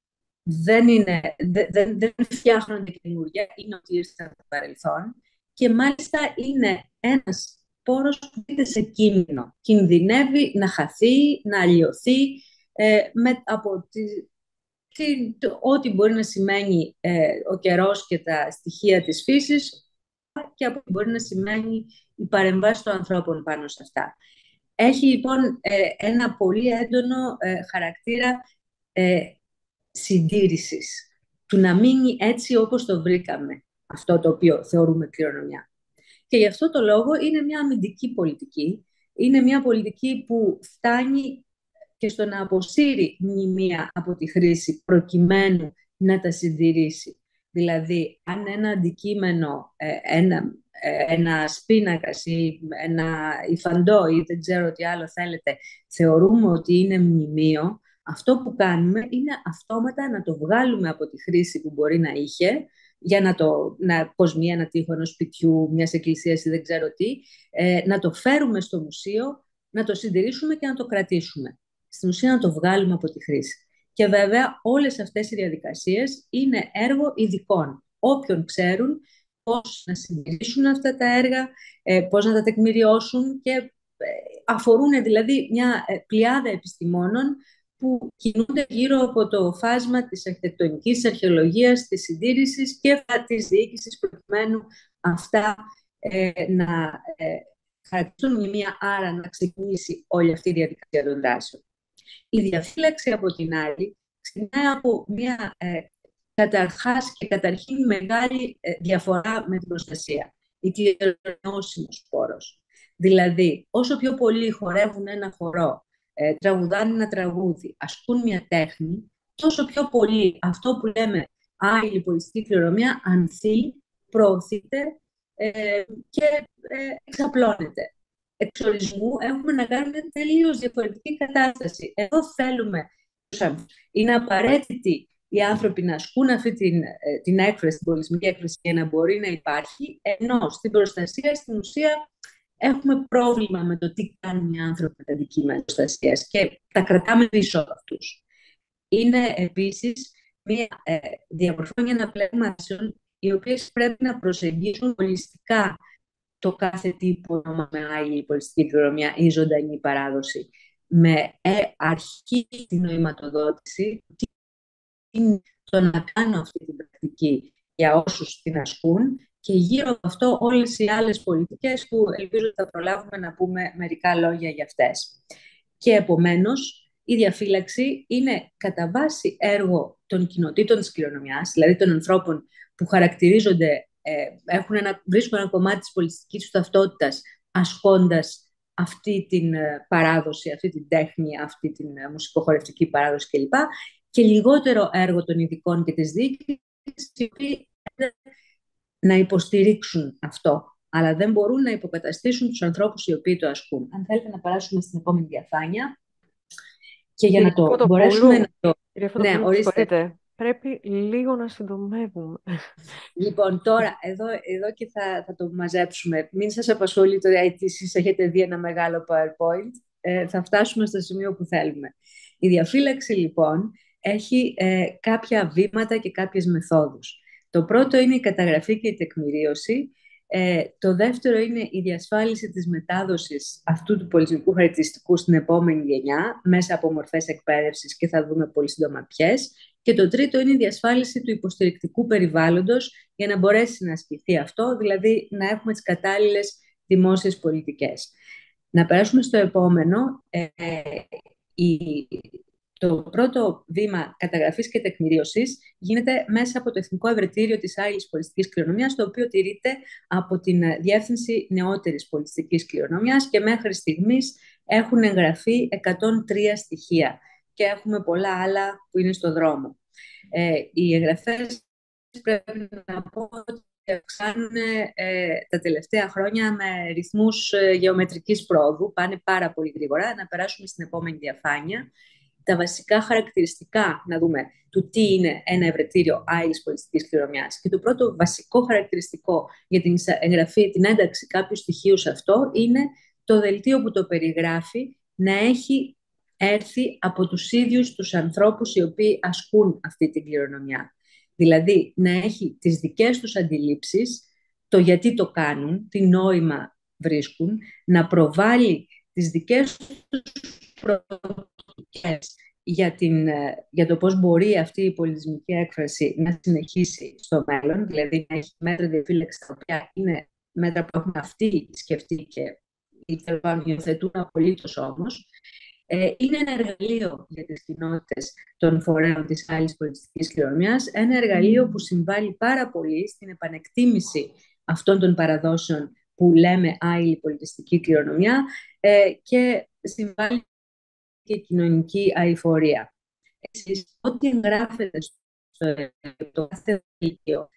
δεν φτιάχνονται καινούργια, είναι ότι ήρθαν από το παρελθόν και μάλιστα είναι ένας πόρος που είναι σε κίνδυνο. Κινδυνεύει να χαθεί, να αλλοιωθεί από ό,τι μπορεί να σημαίνει ο καιρός και τα στοιχεία της φύσης και από ό,τι μπορεί να σημαίνει η παρεμβάση των ανθρώπων πάνω σε αυτά. Έχει λοιπόν ένα πολύ έντονο χαρακτήρα συντήρησης, του να μείνει έτσι όπως το βρήκαμε, αυτό το οποίο θεωρούμε κληρονομιά. Και γι' αυτό το λόγο είναι μια αμυντική πολιτική, είναι μια πολιτική που φτάνει και στο να αποσύρει μνημεία από τη χρήση προκειμένου να τα συντηρήσει. Δηλαδή, αν ένα αντικείμενο, ένα πίνακας ή ένα υφαντό ή δεν ξέρω τι άλλο θέλετε, θεωρούμε ότι είναι μνημείο, αυτό που κάνουμε είναι αυτόματα να το βγάλουμε από τη χρήση που μπορεί να είχε, για να κοσμεί ένα τοίχο ενός σπιτιού, μιας εκκλησίας ή δεν ξέρω τι, να το φέρουμε στο μουσείο, να το συντηρήσουμε και να το κρατήσουμε. Στην ουσία να το βγάλουμε από τη χρήση. Και βέβαια όλες αυτές οι διαδικασίες είναι έργο ειδικών. Όποιον ξέρουν πώς να συντηρήσουν αυτά τα έργα, πώς να τα τεκμηριώσουν και αφορούν δηλαδή μια πλειάδα επιστημόνων που κινούνται γύρω από το φάσμα της αρχιτεκτονικής, της αρχαιολογίας, της συντήρησης και της διοίκησης προκειμένου αυτά να χαρακτηρίζουν μνημεία, άρα να ξεκινήσει όλη αυτή η διαδικασία των δράσεων. Η διαφύλαξη από την άλλη ξεκινάει από μια καταρχάς και καταρχήν μεγάλη διαφορά με την προστασία. Η κληρονομιώσιμος πόρος. Δηλαδή, όσο πιο πολλοί χορεύουν ένα χορό, τραγουδάνε ένα τραγούδι, ασκούν μια τέχνη, τόσο πιο πολύ αυτό που λέμε άειλη πολιτιστική κληρονομιά ανθεί, προωθείται και εξαπλώνεται. Εξορισμού έχουμε να κάνουμε τελείως διαφορετική κατάσταση. Εδώ θέλουμε, είναι απαραίτητοι οι άνθρωποι να ασκούν αυτή την έκφραση, την πολιτισμική έκφραση για να μπορεί να υπάρχει, ενώ στην προστασία, στην ουσία, έχουμε πρόβλημα με το τι κάνουν οι άνθρωποι με τα αντικείμενα προστασίας και τα κρατάμε πίσω από αυτούς. Είναι επίσης μια διαμορφώνει ένα πλέγμα δράσεων οι οποίες πρέπει να προσεγγίσουν ολιστικά το κάθε τύπο με άειλη πολιτιστική κληρονομιά ή ζωντανή παράδοση. Με αρχή την νοηματοδότηση, το να κάνω αυτή την πρακτική για όσους την ασκούν και γύρω από αυτό όλες οι άλλες πολιτικές που ελπίζω ότι θα προλάβουμε να πούμε μερικά λόγια για αυτές. Και επομένως η διαφύλαξη είναι κατά βάση έργο των κοινοτήτων της κληρονομιάς, δηλαδή των ανθρώπων που χαρακτηρίζονται, βρίσκουν ένα κομμάτι της πολιτιστικής του ταυτότητας ασκώντας αυτή την παράδοση, αυτή την τέχνη, αυτή την μουσικοχορευτική παράδοση κλπ. Και λιγότερο έργο των ειδικών και της διοίκησης, οι οποίοι να υποστηρίξουν αυτό, αλλά δεν μπορούν να υποκαταστήσουν τους ανθρώπους οι οποίοι το ασκούν. Αν θέλετε να περάσουμε στην επόμενη διαφάνεια και για να το μπορέσουμε να το... Ναι, ορίστε. Πρέπει λίγο να συντομεύουμε. Λοιπόν, τώρα, εδώ και θα το μαζέψουμε. Μην σας απασχολεί το IT, εσείς έχετε δει ένα μεγάλο PowerPoint. Θα φτάσουμε στο σημείο που θέλουμε. Η διαφύλαξη, λοιπόν, έχει κάποια βήματα και κάποιες μεθόδους. Το πρώτο είναι η καταγραφή και η τεκμηρίωση. Το δεύτερο είναι η διασφάλιση της μετάδοσης αυτού του πολιτισμικού χαρακτηριστικού στην επόμενη γενιά μέσα από μορφές εκπαίδευσης και θα δούμε πολύ σύντομα ποιες. Και το τρίτο είναι η διασφάλιση του υποστηρικτικού περιβάλλοντος για να μπορέσει να ασκηθεί αυτό, δηλαδή να έχουμε τις κατάλληλες δημόσιες πολιτικές. Να περάσουμε στο επόμενο. Το πρώτο βήμα καταγραφής και τεκμηρίωσης γίνεται μέσα από το Εθνικό Ευρετήριο της Άειλης Πολιτιστικής Κληρονομιάς, το οποίο τηρείται από την Διεύθυνση Νεότερης Πολιτιστικής Κληρονομιάς και μέχρι στιγμής έχουν εγγραφεί 103 στοιχεία και έχουμε πολλά άλλα που είναι στο δρόμο. Οι εγγραφές πρέπει να πω ότι αυξάνουν τα τελευταία χρόνια με ρυθμούς γεωμετρικής πρόοδου, πάνε πάρα πολύ γρήγορα. Να περάσουμε στην επόμενη διαφάνεια. Τα βασικά χαρακτηριστικά, να δούμε, του τι είναι ένα ευρετήριο άειλης πολιτιστικής κληρονομιάς. Και το πρώτο βασικό χαρακτηριστικό για την εγγραφή, την ένταξη κάποιου στοιχείου σε αυτό, είναι το δελτίο που το περιγράφει να έχει έρθει από τους ίδιους τους ανθρώπους οι οποίοι ασκούν αυτή την κληρονομιά. Δηλαδή, να έχει τις δικές τους αντιλήψεις, το γιατί το κάνουν, τι νόημα βρίσκουν, να προβάλλει τις δικές τους προοπτικές για το πώς μπορεί αυτή η πολιτισμική έκφραση να συνεχίσει στο μέλλον, δηλαδή να έχει μέτρα διαφύλαξης τα οποία είναι μέτρα που έχουν αυτοί σκεφτεί και υιοθετούν απολύτως όμως. Είναι ένα εργαλείο για τις κοινότητες των φορέων της άειλης πολιτιστικής κληρονομιάς, ένα εργαλείο που συμβάλλει πάρα πολύ στην επανεκτίμηση αυτών των παραδόσεων που λέμε άειλη πολιτιστική κληρονομιά και συμβάλλει και κοινωνική αειφορία. Εσείς, ό,τι εγγράφεται στο κάθε δελτίο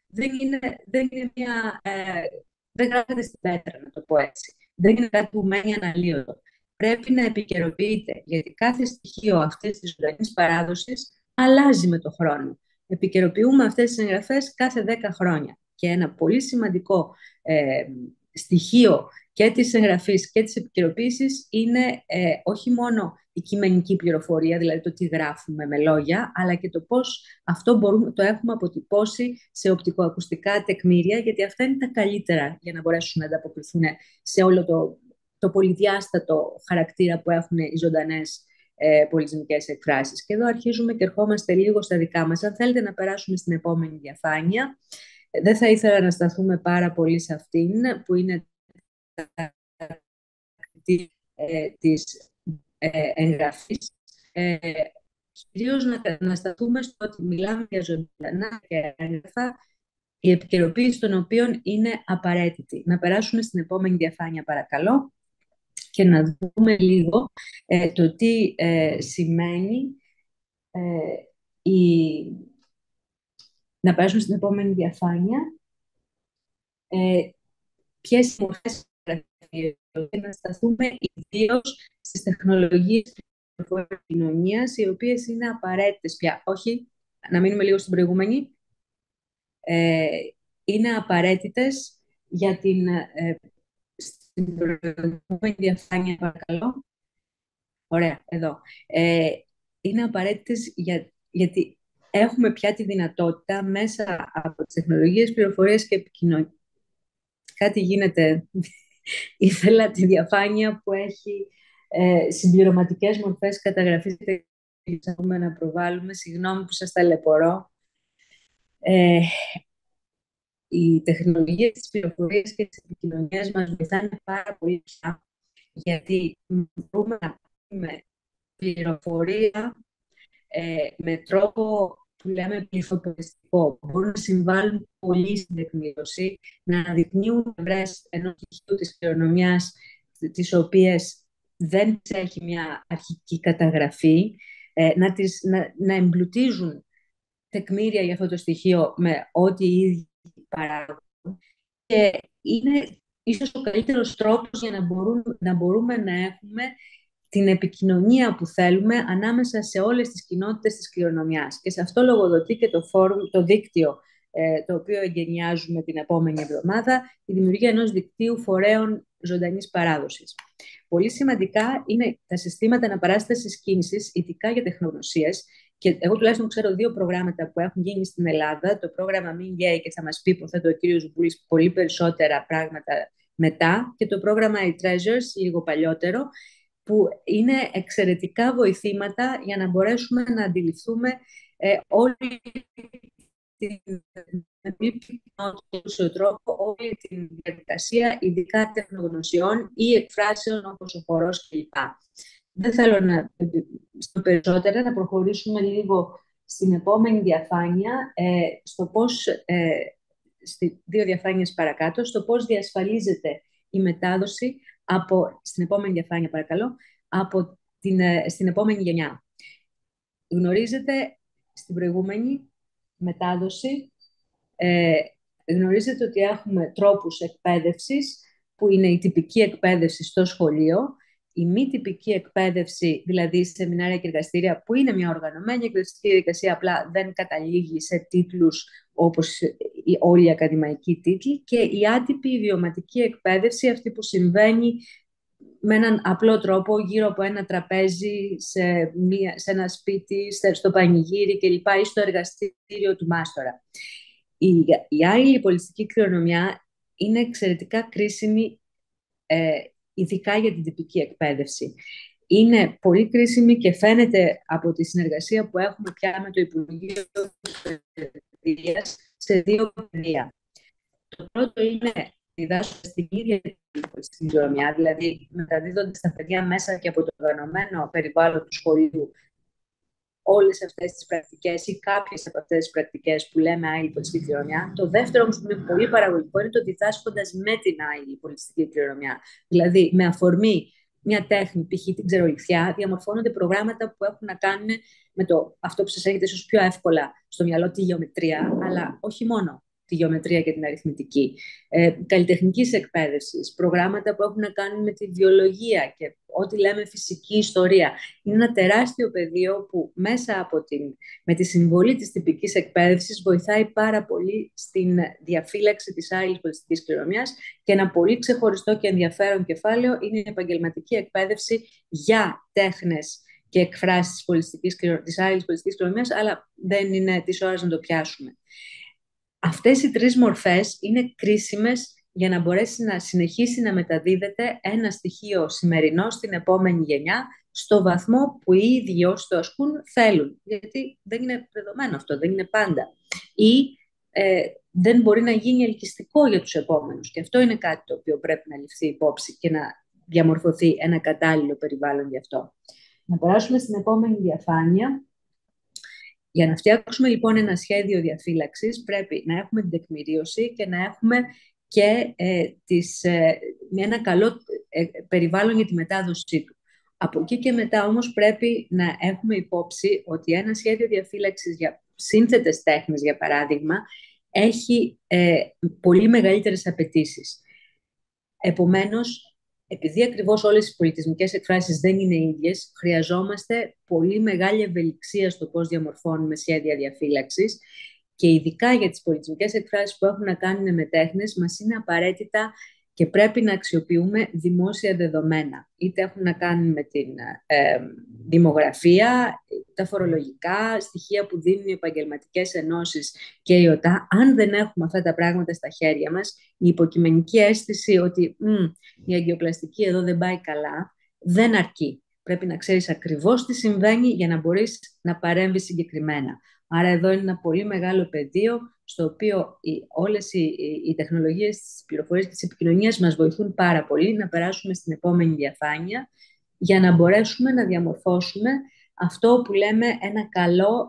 δεν γράφεται στην πέτρα, να το πω έτσι. Δεν είναι κάτι που μένει αναλύωτο. Πρέπει να επικαιροποιείται, γιατί κάθε στοιχείο αυτής της ζωντανής παράδοσης αλλάζει με το χρόνο. Επικαιροποιούμε αυτές τις εγγραφές κάθε 10 χρόνια. Και ένα πολύ σημαντικό στοιχείο και της εγγραφής και της επικαιροποίησης είναι όχι μόνο η κειμενική πληροφορία, δηλαδή το τι γράφουμε με λόγια, αλλά και το πώς αυτό το έχουμε αποτυπώσει σε οπτικοακουστικά τεκμήρια, γιατί αυτά είναι τα καλύτερα για να μπορέσουν να ανταποκριθούν σε όλο το πολυδιάστατο χαρακτήρα που έχουν οι ζωντανές πολιτισμικές εκφράσεις. Και εδώ αρχίζουμε και ερχόμαστε λίγο στα δικά μας. Αν θέλετε να περάσουμε στην επόμενη διαφάνεια, δεν θα ήθελα να σταθούμε πάρα πολύ σε αυτήν, που είναι της εγγραφής. Κυρίως να σταθούμε στο ότι μιλάμε για ζωντανά και έγγραφα, η επικαιροποίηση των οποίων είναι απαραίτητη. Να περάσουμε στην επόμενη διαφάνεια, παρακαλώ, και να δούμε λίγο το τι σημαίνει να περάσουμε στην επόμενη διαφάνεια. Ποιες μορφές και να σταθούμε ιδίως στις τεχνολογίες της επικοινωνίας, οι οποίες είναι απαραίτητες πια. Όχι, να μείνουμε λίγο στην προηγούμενη. Είναι απαραίτητες για στην προηγούμενη διαφάνεια, παρακαλώ. Ωραία, εδώ. Είναι απαραίτητες γιατί έχουμε πια τη δυνατότητα μέσα από τις τεχνολογίες πληροφορίας και επικοινωνίας. Κάτι γίνεται. Ήθελα τη διαφάνεια που έχει συμπληρωματικές μορφές καταγραφής και θέλουμε να προβάλλουμε. Συγγνώμη που σας ταλαιπωρώ. Οι τεχνολογίες της πληροφορίας και της επικοινωνίας μας βοηθάνε πάρα πολύ πια, γιατί μπορούμε να πούμε πληροφορία με τρόπο που λέμε πληθοπαιδευτικό. Μπορούν να συμβάλλουν πολύ στην τεκμήρωση, να αναδεικνύουν πλευρές ενός στοιχείου της κληρονομιάς, τις οποίες δεν έχει μια αρχική καταγραφή, να εμπλουτίζουν τεκμήρια για αυτό το στοιχείο με ό,τι ήδη παράγουν. Και είναι ίσως ο καλύτερος τρόπος για να μπορούμε να έχουμε την επικοινωνία που θέλουμε ανάμεσα σε όλες τις κοινότητες της κληρονομιάς. Και σε αυτό λογοδοτεί και το φόρουμ, το δίκτυο, το οποίο εγκαινιάζουμε την επόμενη εβδομάδα, η δημιουργία ενός δικτύου φορέων ζωντανής παράδοσης. Πολύ σημαντικά είναι τα συστήματα αναπαράστασης κίνησης, ειδικά για τεχνογνωσίες. Και εγώ τουλάχιστον ξέρω 2 προγράμματα που έχουν γίνει στην Ελλάδα. Το πρόγραμμα Μην Gay, και θα μας πει, υποθέτω, ο κύριος Βουλής πολύ περισσότερα πράγματα μετά. Και το πρόγραμμα iTreasures, λίγο παλιότερο, που είναι εξαιρετικά βοηθήματα για να μπορέσουμε να αντιληφθούμε όλη όλη την διαδικασία, ειδικά τεχνογνωσιών ή εκφράσεων όπως ο χορός κλπ. Δεν θέλω στο περισσότερο να προχωρήσουμε λίγο στην επόμενη διαφάνεια, στο πώς, 2 διαφάνειες παρακάτω, στο πώς διασφαλίζεται η μετάδοση στην επόμενη διαφάνεια παρακαλώ, στην επόμενη γενιά. Γνωρίζετε στην προηγούμενη μετάδοση, γνωρίζετε ότι έχουμε τρόπους εκπαίδευσης που είναι η τυπική εκπαίδευση στο σχολείο, η μη τυπική εκπαίδευση, δηλαδή σεμινάρια και εργαστήρια, που είναι μια οργανωμένη εκπαιδευτική διαδικασία, απλά δεν καταλήγει σε τίτλους όπως όλοι οι ακαδημαϊκοί τίτλοι, και η άτυπη βιωματική εκπαίδευση, αυτή που συμβαίνει με έναν απλό τρόπο γύρω από ένα τραπέζι, σε ένα σπίτι, στο πανηγύρι κλπ. Ή στο εργαστήριο του μάστορα. Η άειλη πολιτιστική κληρονομιά είναι εξαιρετικά κρίσιμη, ειδικά για την τυπική εκπαίδευση. Είναι πολύ κρίσιμη και φαίνεται από τη συνεργασία που έχουμε πια με το Υπουργείο Παιδείας σε 2 πεδία. Το πρώτο είναι διδάσκοντας την ίδια την κληρονομιά, δηλαδή μεταδίδοντας τα παιδιά μέσα και από το οργανωμένο περιβάλλον του σχολείου όλες αυτές τις πρακτικές ή κάποιες από αυτές τις πρακτικές που λέμε άειλη πολιτιστική κληρονομιά. Το δεύτερο όμως, που είναι πολύ παραγωγικό, είναι το διδάσκοντας με την άειλη πολιτιστική κληρονομιά. Δηλαδή, με αφορμή μια τέχνη, π.χ. την ξερολιθιά, διαμορφώνονται προγράμματα που έχουν να κάνουν με αυτό που σας έχετε ίσως πιο εύκολα στο μυαλό, τη γεωμετρία, αλλά όχι μόνο τη γεωμετρία και την αριθμητική, καλλιτεχνικής εκπαίδευσης, προγράμματα που έχουν να κάνουν με τη βιολογία και ό,τι λέμε φυσική ιστορία. Είναι ένα τεράστιο πεδίο που μέσα με τη συμβολή της τυπικής εκπαίδευσης βοηθάει πάρα πολύ στην διαφύλαξη της άειλης πολιτιστικής κληρονομιάς, και ένα πολύ ξεχωριστό και ενδιαφέρον κεφάλαιο είναι η επαγγελματική εκπαίδευση για τέχνες και εκφράσεις της άειλης πολιτιστικής κληρονομιάς, αλλά δεν είναι της ώρας να το πιάσουμε. Αυτές οι 3 μορφές είναι κρίσιμες για να μπορέσει να συνεχίσει να μεταδίδεται ένα στοιχείο σημερινό στην επόμενη γενιά, στο βαθμό που οι ίδιοι όσοι το ασκούν θέλουν. Γιατί δεν είναι δεδομένο αυτό, δεν είναι πάντα. Ή δεν μπορεί να γίνει ελκυστικό για τους επόμενους. Και αυτό είναι κάτι το οποίο πρέπει να ληφθεί υπόψη και να διαμορφωθεί ένα κατάλληλο περιβάλλον γι' αυτό. Να περάσουμε στην επόμενη διαφάνεια. Για να φτιάξουμε λοιπόν ένα σχέδιο διαφύλαξης, πρέπει να έχουμε την τεκμηρίωση και να έχουμε και ένα καλό περιβάλλον για τη μετάδοσή του. Από εκεί και μετά όμως πρέπει να έχουμε υπόψη ότι ένα σχέδιο διαφύλαξης για σύνθετες τέχνες, για παράδειγμα, έχει πολύ μεγαλύτερες απαιτήσεις. Επομένως, επειδή ακριβώς όλες οι πολιτισμικές εκφράσεις δεν είναι ίδιες, χρειαζόμαστε πολύ μεγάλη ευελιξία στο πώς διαμορφώνουμε σχέδια διαφύλαξης, και ειδικά για τις πολιτισμικές εκφράσεις που έχουν να κάνουν με τέχνες, μας είναι απαραίτητα και πρέπει να αξιοποιούμε δημόσια δεδομένα. Είτε έχουν να κάνουν με την δημογραφία, τα φορολογικά, στοιχεία που δίνουν οι επαγγελματικές ενώσεις και η ΟΤΑ. Αν δεν έχουμε αυτά τα πράγματα στα χέρια μας, η υποκειμενική αίσθηση ότι η αγκιοπλαστική εδώ δεν πάει καλά, δεν αρκεί. Πρέπει να ξέρεις ακριβώς τι συμβαίνει για να μπορείς να παρέμβεις συγκεκριμένα. Άρα εδώ είναι ένα πολύ μεγάλο πεδίο, στο οποίο όλες οι τεχνολογίες της πληροφορίας και της επικοινωνίας μας βοηθούν πάρα πολύ. Να περάσουμε στην επόμενη διαφάνεια, για να μπορέσουμε να διαμορφώσουμε αυτό που λέμε ένα καλό...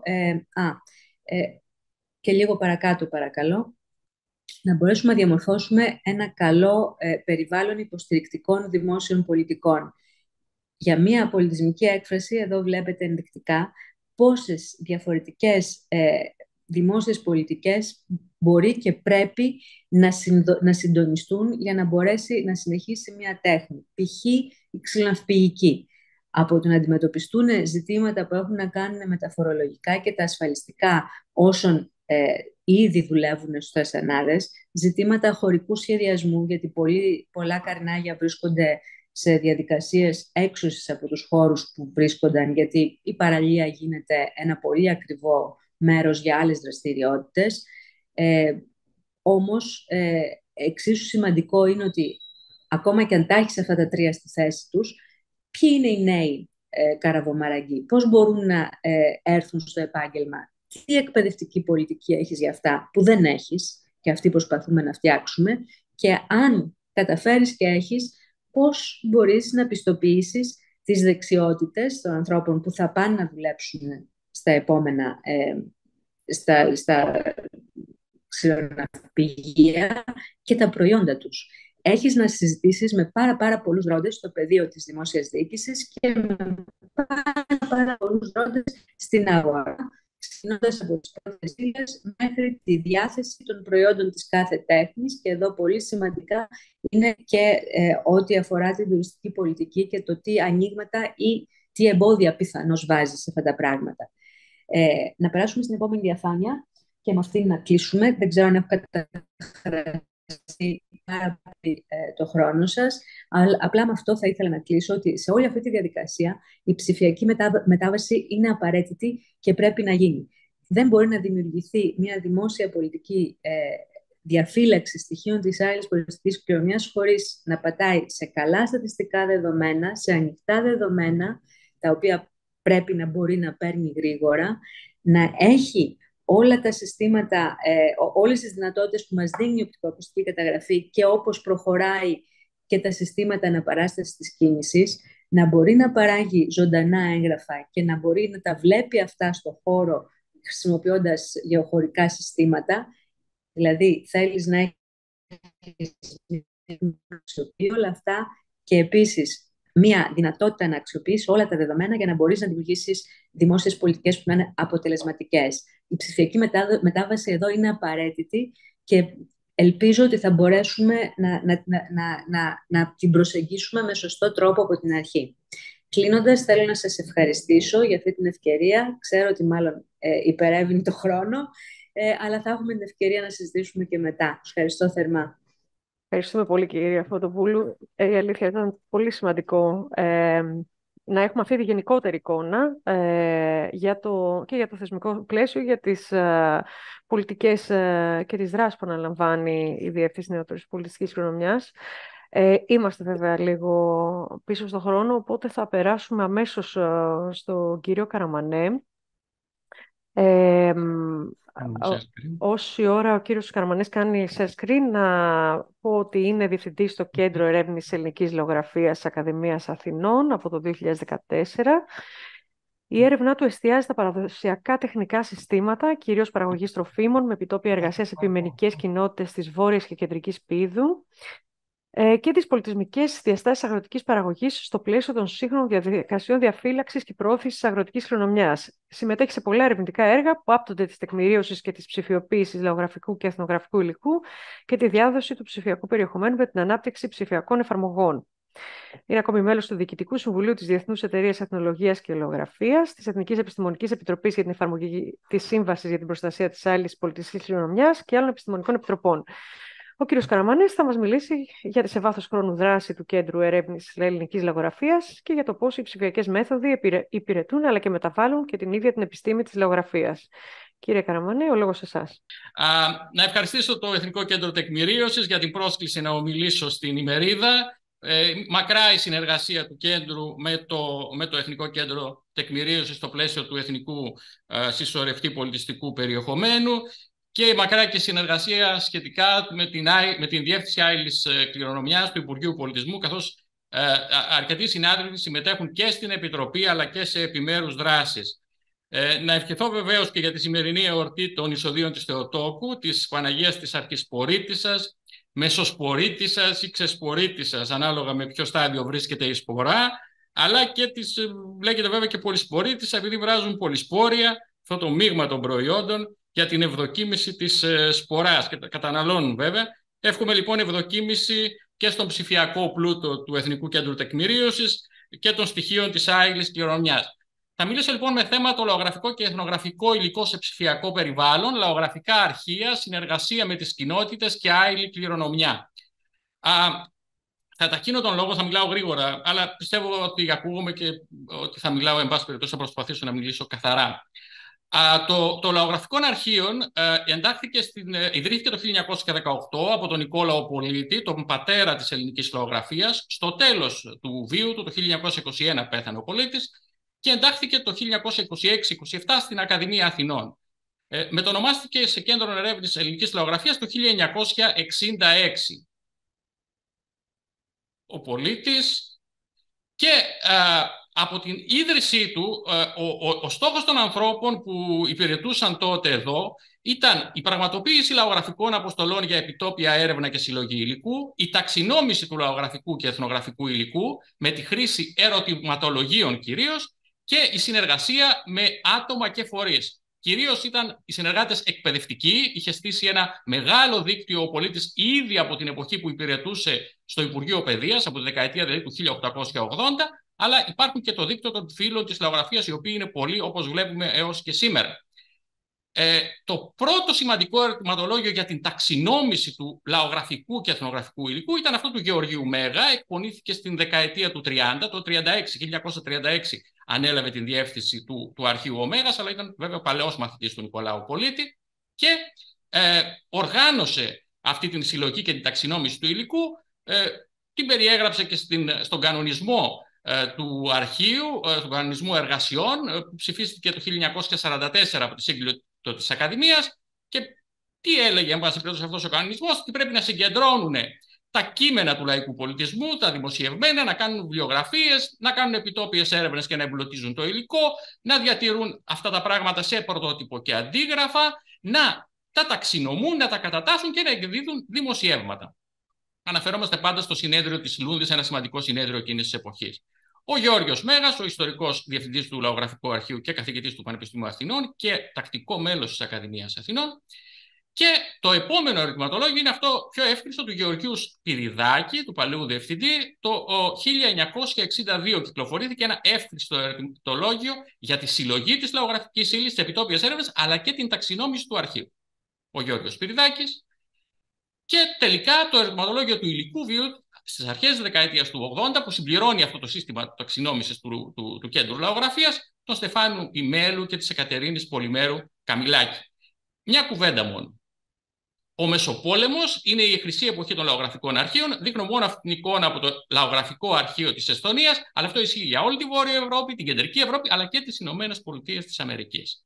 και λίγο παρακάτω παρακαλώ. Να μπορέσουμε να διαμορφώσουμε ένα καλό περιβάλλον υποστηρικτικών δημόσιων πολιτικών. Για μία πολιτισμική έκφραση, εδώ βλέπετε ενδεικτικά πόσες διαφορετικές δημόσιες πολιτικές μπορεί και πρέπει να συντονιστούν για να μπορέσει να συνεχίσει μια τέχνη. Π.χ. η ξυλοναυπηγική. από το να αντιμετωπιστούν ζητήματα που έχουν να κάνουν με τα φορολογικά και τα ασφαλιστικά όσων ήδη δουλεύουν στους ασθενάδες, ζητήματα χωρικού σχεδιασμού, γιατί πολλά καρνάγια βρίσκονται σε διαδικασίες έξωσης από τους χώρους που βρίσκονταν, γιατί η παραλία γίνεται ένα πολύ ακριβό μέρος για άλλες δραστηριότητες. Όμως, εξίσου σημαντικό είναι ότι ακόμα και αν τα έχεις αυτά τα τρία στη θέση τους, ποιοι είναι οι νέοι καραβομαραγγοί, πώς μπορούν να έρθουν στο επάγγελμα, τι εκπαιδευτική πολιτική έχεις για αυτά που δεν έχεις και αυτή προσπαθούμε να φτιάξουμε, και αν καταφέρεις και έχεις, πώς μπορείς να πιστοποιήσεις τις δεξιότητες των ανθρώπων που θα πάνε να δουλέψουν στα επόμενα στα ξηροναυπηγεία και τα προϊόντα τους. Έχεις να συζητήσεις με πάρα πολλούς ρόντες στο πεδίο της δημόσιας διοίκησης και με πάρα πολλούς ρόντες στην αγορά, ξεκινώντας από τις πρώτες ύλες μέχρι τη διάθεση των προϊόντων της κάθε τέχνης, και εδώ πολύ σημαντικά είναι και ό,τι αφορά την τουριστική πολιτική και το τι ανοίγματα ή τι εμπόδια πιθανώς βάζει σε αυτά τα πράγματα. Να περάσουμε στην επόμενη διαφάνεια και με αυτήν να κλείσουμε. Δεν ξέρω αν έχω καταχραστεί πάρα πολύ το χρόνο σας, αλλά απλά με αυτό θα ήθελα να κλείσω, ότι σε όλη αυτή τη διαδικασία η ψηφιακή μετάβαση είναι απαραίτητη και πρέπει να γίνει. Δεν μπορεί να δημιουργηθεί μια δημόσια πολιτική διαφύλαξη στοιχείων της άειλης πολιτιστικής κληρονομιάς χωρίς να πατάει σε καλά στατιστικά δεδομένα, σε ανοιχτά δεδομένα, τα οποία πρέπει να μπορεί να παίρνει γρήγορα, να έχει όλα τα συστήματα, όλες τις δυνατότητες που μας δίνει η οπτικοακουστική καταγραφή και όπως προχωράει και τα συστήματα αναπαράστασης της κίνησης, να μπορεί να παράγει ζωντανά έγγραφα και να μπορεί να τα βλέπει αυτά στο χώρο χρησιμοποιώντας γεωχωρικά συστήματα. Δηλαδή, θέλεις να έχεις όλα αυτά και επίσης μία δυνατότητα να αξιοποιήσεις όλα τα δεδομένα για να μπορείς να δημιουργήσεις δημόσιες πολιτικές που να είναι αποτελεσματικές. Η ψηφιακή μετάβαση εδώ είναι απαραίτητη και ελπίζω ότι θα μπορέσουμε να την προσεγγίσουμε με σωστό τρόπο από την αρχή. Κλείνοντας, θέλω να σας ευχαριστήσω για αυτή την ευκαιρία. Ξέρω ότι μάλλον υπερεύει το χρόνο, αλλά θα έχουμε την ευκαιρία να συζητήσουμε και μετά. Σας ευχαριστώ θερμά. Ευχαριστούμε πολύ, κυρία Φωτοπούλου. Η αλήθεια ήταν πολύ σημαντικό να έχουμε αυτή τη γενικότερη εικόνα και για το θεσμικό πλαίσιο, για τις πολιτικές και τις δράσεις που αναλαμβάνει η Διεύθυνση Νεοτροπικής Πολιτιστικής Κληρονομιάς. Είμαστε βέβαια λίγο πίσω στον χρόνο, οπότε θα περάσουμε αμέσως στον κύριο Καραμανέ. Όση ώρα ο κύριος Καραμανές κάνει share screen, να πω ότι είναι διευθυντής στο Κέντρο Ερεύνησης Ελληνικής Λογογραφίας της Ακαδημίας Αθηνών από το 2014. Η έρευνά του εστιάζει στα παραδοσιακά τεχνικά συστήματα, κυρίως παραγωγής τροφίμων, με επιτόπια εργασία σε επιμενικές κοινότητες της Βόρειας και Κεντρικής Πήδου, και τις πολιτισμικές διαστάσεις αγροτικής παραγωγής στο πλαίσιο των σύγχρονων διαδικασιών διαφύλαξης και προώθησης αγροτικής κληρονομιάς. Συμμετέχει σε πολλά ερευνητικά έργα που άπτονται της τεκμηρίωσης και της ψηφιοποίησης λογογραφικού και εθνογραφικού υλικού και τη διάδοση του ψηφιακού περιεχομένου με την ανάπτυξη ψηφιακών εφαρμογών. Είναι ακόμη μέλος του Διοικητικού Συμβουλίου της Διεθνούς Εταιρείας Εθνολογίας και Λογογραφίας, της Εθνικής Επιστημονικής Επιτροπής για την εφαρμογή της Σύμβασης για την Προστασία της Άειλης Πολιτιστικής Κληρονομιάς και άλλων επιστημονικών επιτροπών. Ο κύριος Καραμανές θα μας μιλήσει για τη σε βάθος χρόνου δράση του Κέντρου Ερεύνησης Ελληνικής Λογογραφίας και για το πώς οι ψηφιακές μέθοδοι υπηρετούν αλλά και μεταβάλλουν και την ίδια την επιστήμη της λογογραφίας. Κύριε Καραμανέ, ο λόγος σε εσάς. Να ευχαριστήσω το Εθνικό Κέντρο Τεκμηρίωσης για την πρόσκληση να ομιλήσω στην ημερίδα. Μακρά η συνεργασία του κέντρου με το Εθνικό Κέντρο Τεκμηρίωσης στο πλαίσιο του Εθνικού Συσσωρευτή Πολιτιστικού Περιεχομένου. Και μακρά και συνεργασία σχετικά με την Διεύθυνση Άειλης Κληρονομιάς του Υπουργείου Πολιτισμού, καθώς αρκετοί συνάδελφοι συμμετέχουν και στην Επιτροπή αλλά και σε επιμέρους δράσεις. Να ευχηθώ βεβαίως και για τη σημερινή εορτή των εισοδείων της Θεοτόκου, της Παναγίας της Αρχισπορίτισσας, Μεσοσπορίτισσας ή Ξεσπορίτισσας, ανάλογα με ποιο στάδιο βρίσκεται η σπορά, αλλά και λέγεται βέβαια και Πολυσπορίτισσα, επειδή βράζουν πολυσπόρια, αυτό το μείγμα των προϊόντων, για την ευδοκίμηση της σποράς και τα καταναλώνουν βέβαια. Εύχομαι λοιπόν ευδοκίμηση και στον ψηφιακό πλούτο του Εθνικού Κέντρου Τεκμηρίωσης, και των στοιχείων της άειλης κληρονομιάς. Θα μιλήσω λοιπόν με θέμα το λαογραφικό και εθνογραφικό υλικό σε ψηφιακό περιβάλλον, λαογραφικά αρχεία, συνεργασία με τις κοινότητες και άειλη κληρονομιά. Θα ταχύνω τον λόγο, θα μιλάω γρήγορα, αλλά πιστεύω ότι ακούγομαι και ότι θα μιλάω, εν πάση περιπτώσει, θα προσπαθήσω να μιλήσω καθαρά. Το Λαογραφικό Αρχείο ιδρύθηκε το 1918 από τον Νικόλαο Πολίτη, τον πατέρα της ελληνικής λαογραφίας. Στο τέλος του βίου του, το 1921 πέθανε ο Πολίτης και εντάχθηκε το 1926-27 στην Ακαδημία Αθηνών. Μετονομάστηκε σε Κέντρο Ερεύνης Ελληνικής Λαογραφίας το 1966. Ο Πολίτης και από την ίδρυσή του, ο στόχος των ανθρώπων που υπηρετούσαν τότε εδώ ήταν η πραγματοποίηση λαογραφικών αποστολών για επιτόπια έρευνα και συλλογή υλικού, η ταξινόμηση του λαογραφικού και εθνογραφικού υλικού με τη χρήση ερωτηματολογίων κυρίως και η συνεργασία με άτομα και φορείς. Κυρίως ήταν οι συνεργάτες εκπαιδευτικοί, είχε στήσει ένα μεγάλο δίκτυο ο Πολίτης ήδη από την εποχή που υπηρετούσε στο Υπουργείο Παιδείας, από τη δεκαετία δηλαδή του 1880, αλλά υπάρχουν και το δίκτυο των φίλων της λαογραφίας, οι οποίοι είναι πολλοί, όπως βλέπουμε έως και σήμερα. Το πρώτο σημαντικό ερωτηματολόγιο για την ταξινόμηση του λαογραφικού και εθνογραφικού υλικού ήταν αυτό του Γεωργίου Μέγα, εκπονήθηκε στην δεκαετία του 30, το 1936 ανέλαβε την διεύθυνση του αρχείου ο Μέγας, αλλά ήταν βέβαια παλαιός μαθητής του Νικολάου Πολίτη και οργάνωσε αυτή την συλλογή και την ταξινόμηση του υλικού, την περιέγραψε και στον κανονισμό του αρχείου, τον κανονισμό εργασιών, που ψηφίστηκε το 1944 από τη σύγκληση της Ακαδημίας και τι έλεγε, εν πάση περιπτώσει, αυτός ο κανονισμός, ότι πρέπει να συγκεντρώνουν τα κείμενα του λαϊκού πολιτισμού, τα δημοσιευμένα, να κάνουν βιβλιογραφίες, να κάνουν επιτόπιες έρευνες και να εμπλουτίζουν το υλικό, να διατηρούν αυτά τα πράγματα σε πρωτότυπο και αντίγραφα, να τα ταξινομούν, να τα κατατάσσουν και να εκδίδουν δημοσιεύματα. Αναφερόμαστε πάντα στο συνέδριο της Λούνδης, ένα σημαντικό συνέδριο εκείνης της εποχής. Ο Γεώργιος Μέγας, ο ιστορικός διευθυντής του Λαογραφικού Αρχείου και καθηγητής του Πανεπιστημίου Αθηνών και τακτικό μέλος της Ακαδημίας Αθηνών. Και το επόμενο ερωτηματολόγιο είναι αυτό πιο εύκριστο του Γεωργίου Σπυριδάκη, του παλαιού διευθυντή. Το 1962 κυκλοφορήθηκε ένα εύκριστο ερωτηματολόγιο για τη συλλογή της λαογραφικής ύλης, της επιτόπιας έρευνας, αλλά και την ταξινόμηση του αρχείου. Ο Γεώργιος Σπυριδάκης. Και τελικά το ερωτηματολόγιο του υλικού βίου στις αρχές της δεκαετίας του 80, που συμπληρώνει αυτό το σύστημα ταξινόμησης του Κέντρου Λαογραφίας, των Στεφάνου Ημέλου και της Εκατερίνης Πολυμέρου Καμιλάκη. Μια κουβέντα μόνο. Ο Μεσοπόλεμος είναι η χρυσή εποχή των λαογραφικών αρχείων. Δείχνω μόνο αυτή την εικόνα από το Λαογραφικό Αρχείο της Εσθονίας, αλλά αυτό ισχύει για όλη τη Βόρεια Ευρώπη, την Κεντρική Ευρώπη, αλλά και τις Ηνωμένες Πολιτείες της Αμερικής.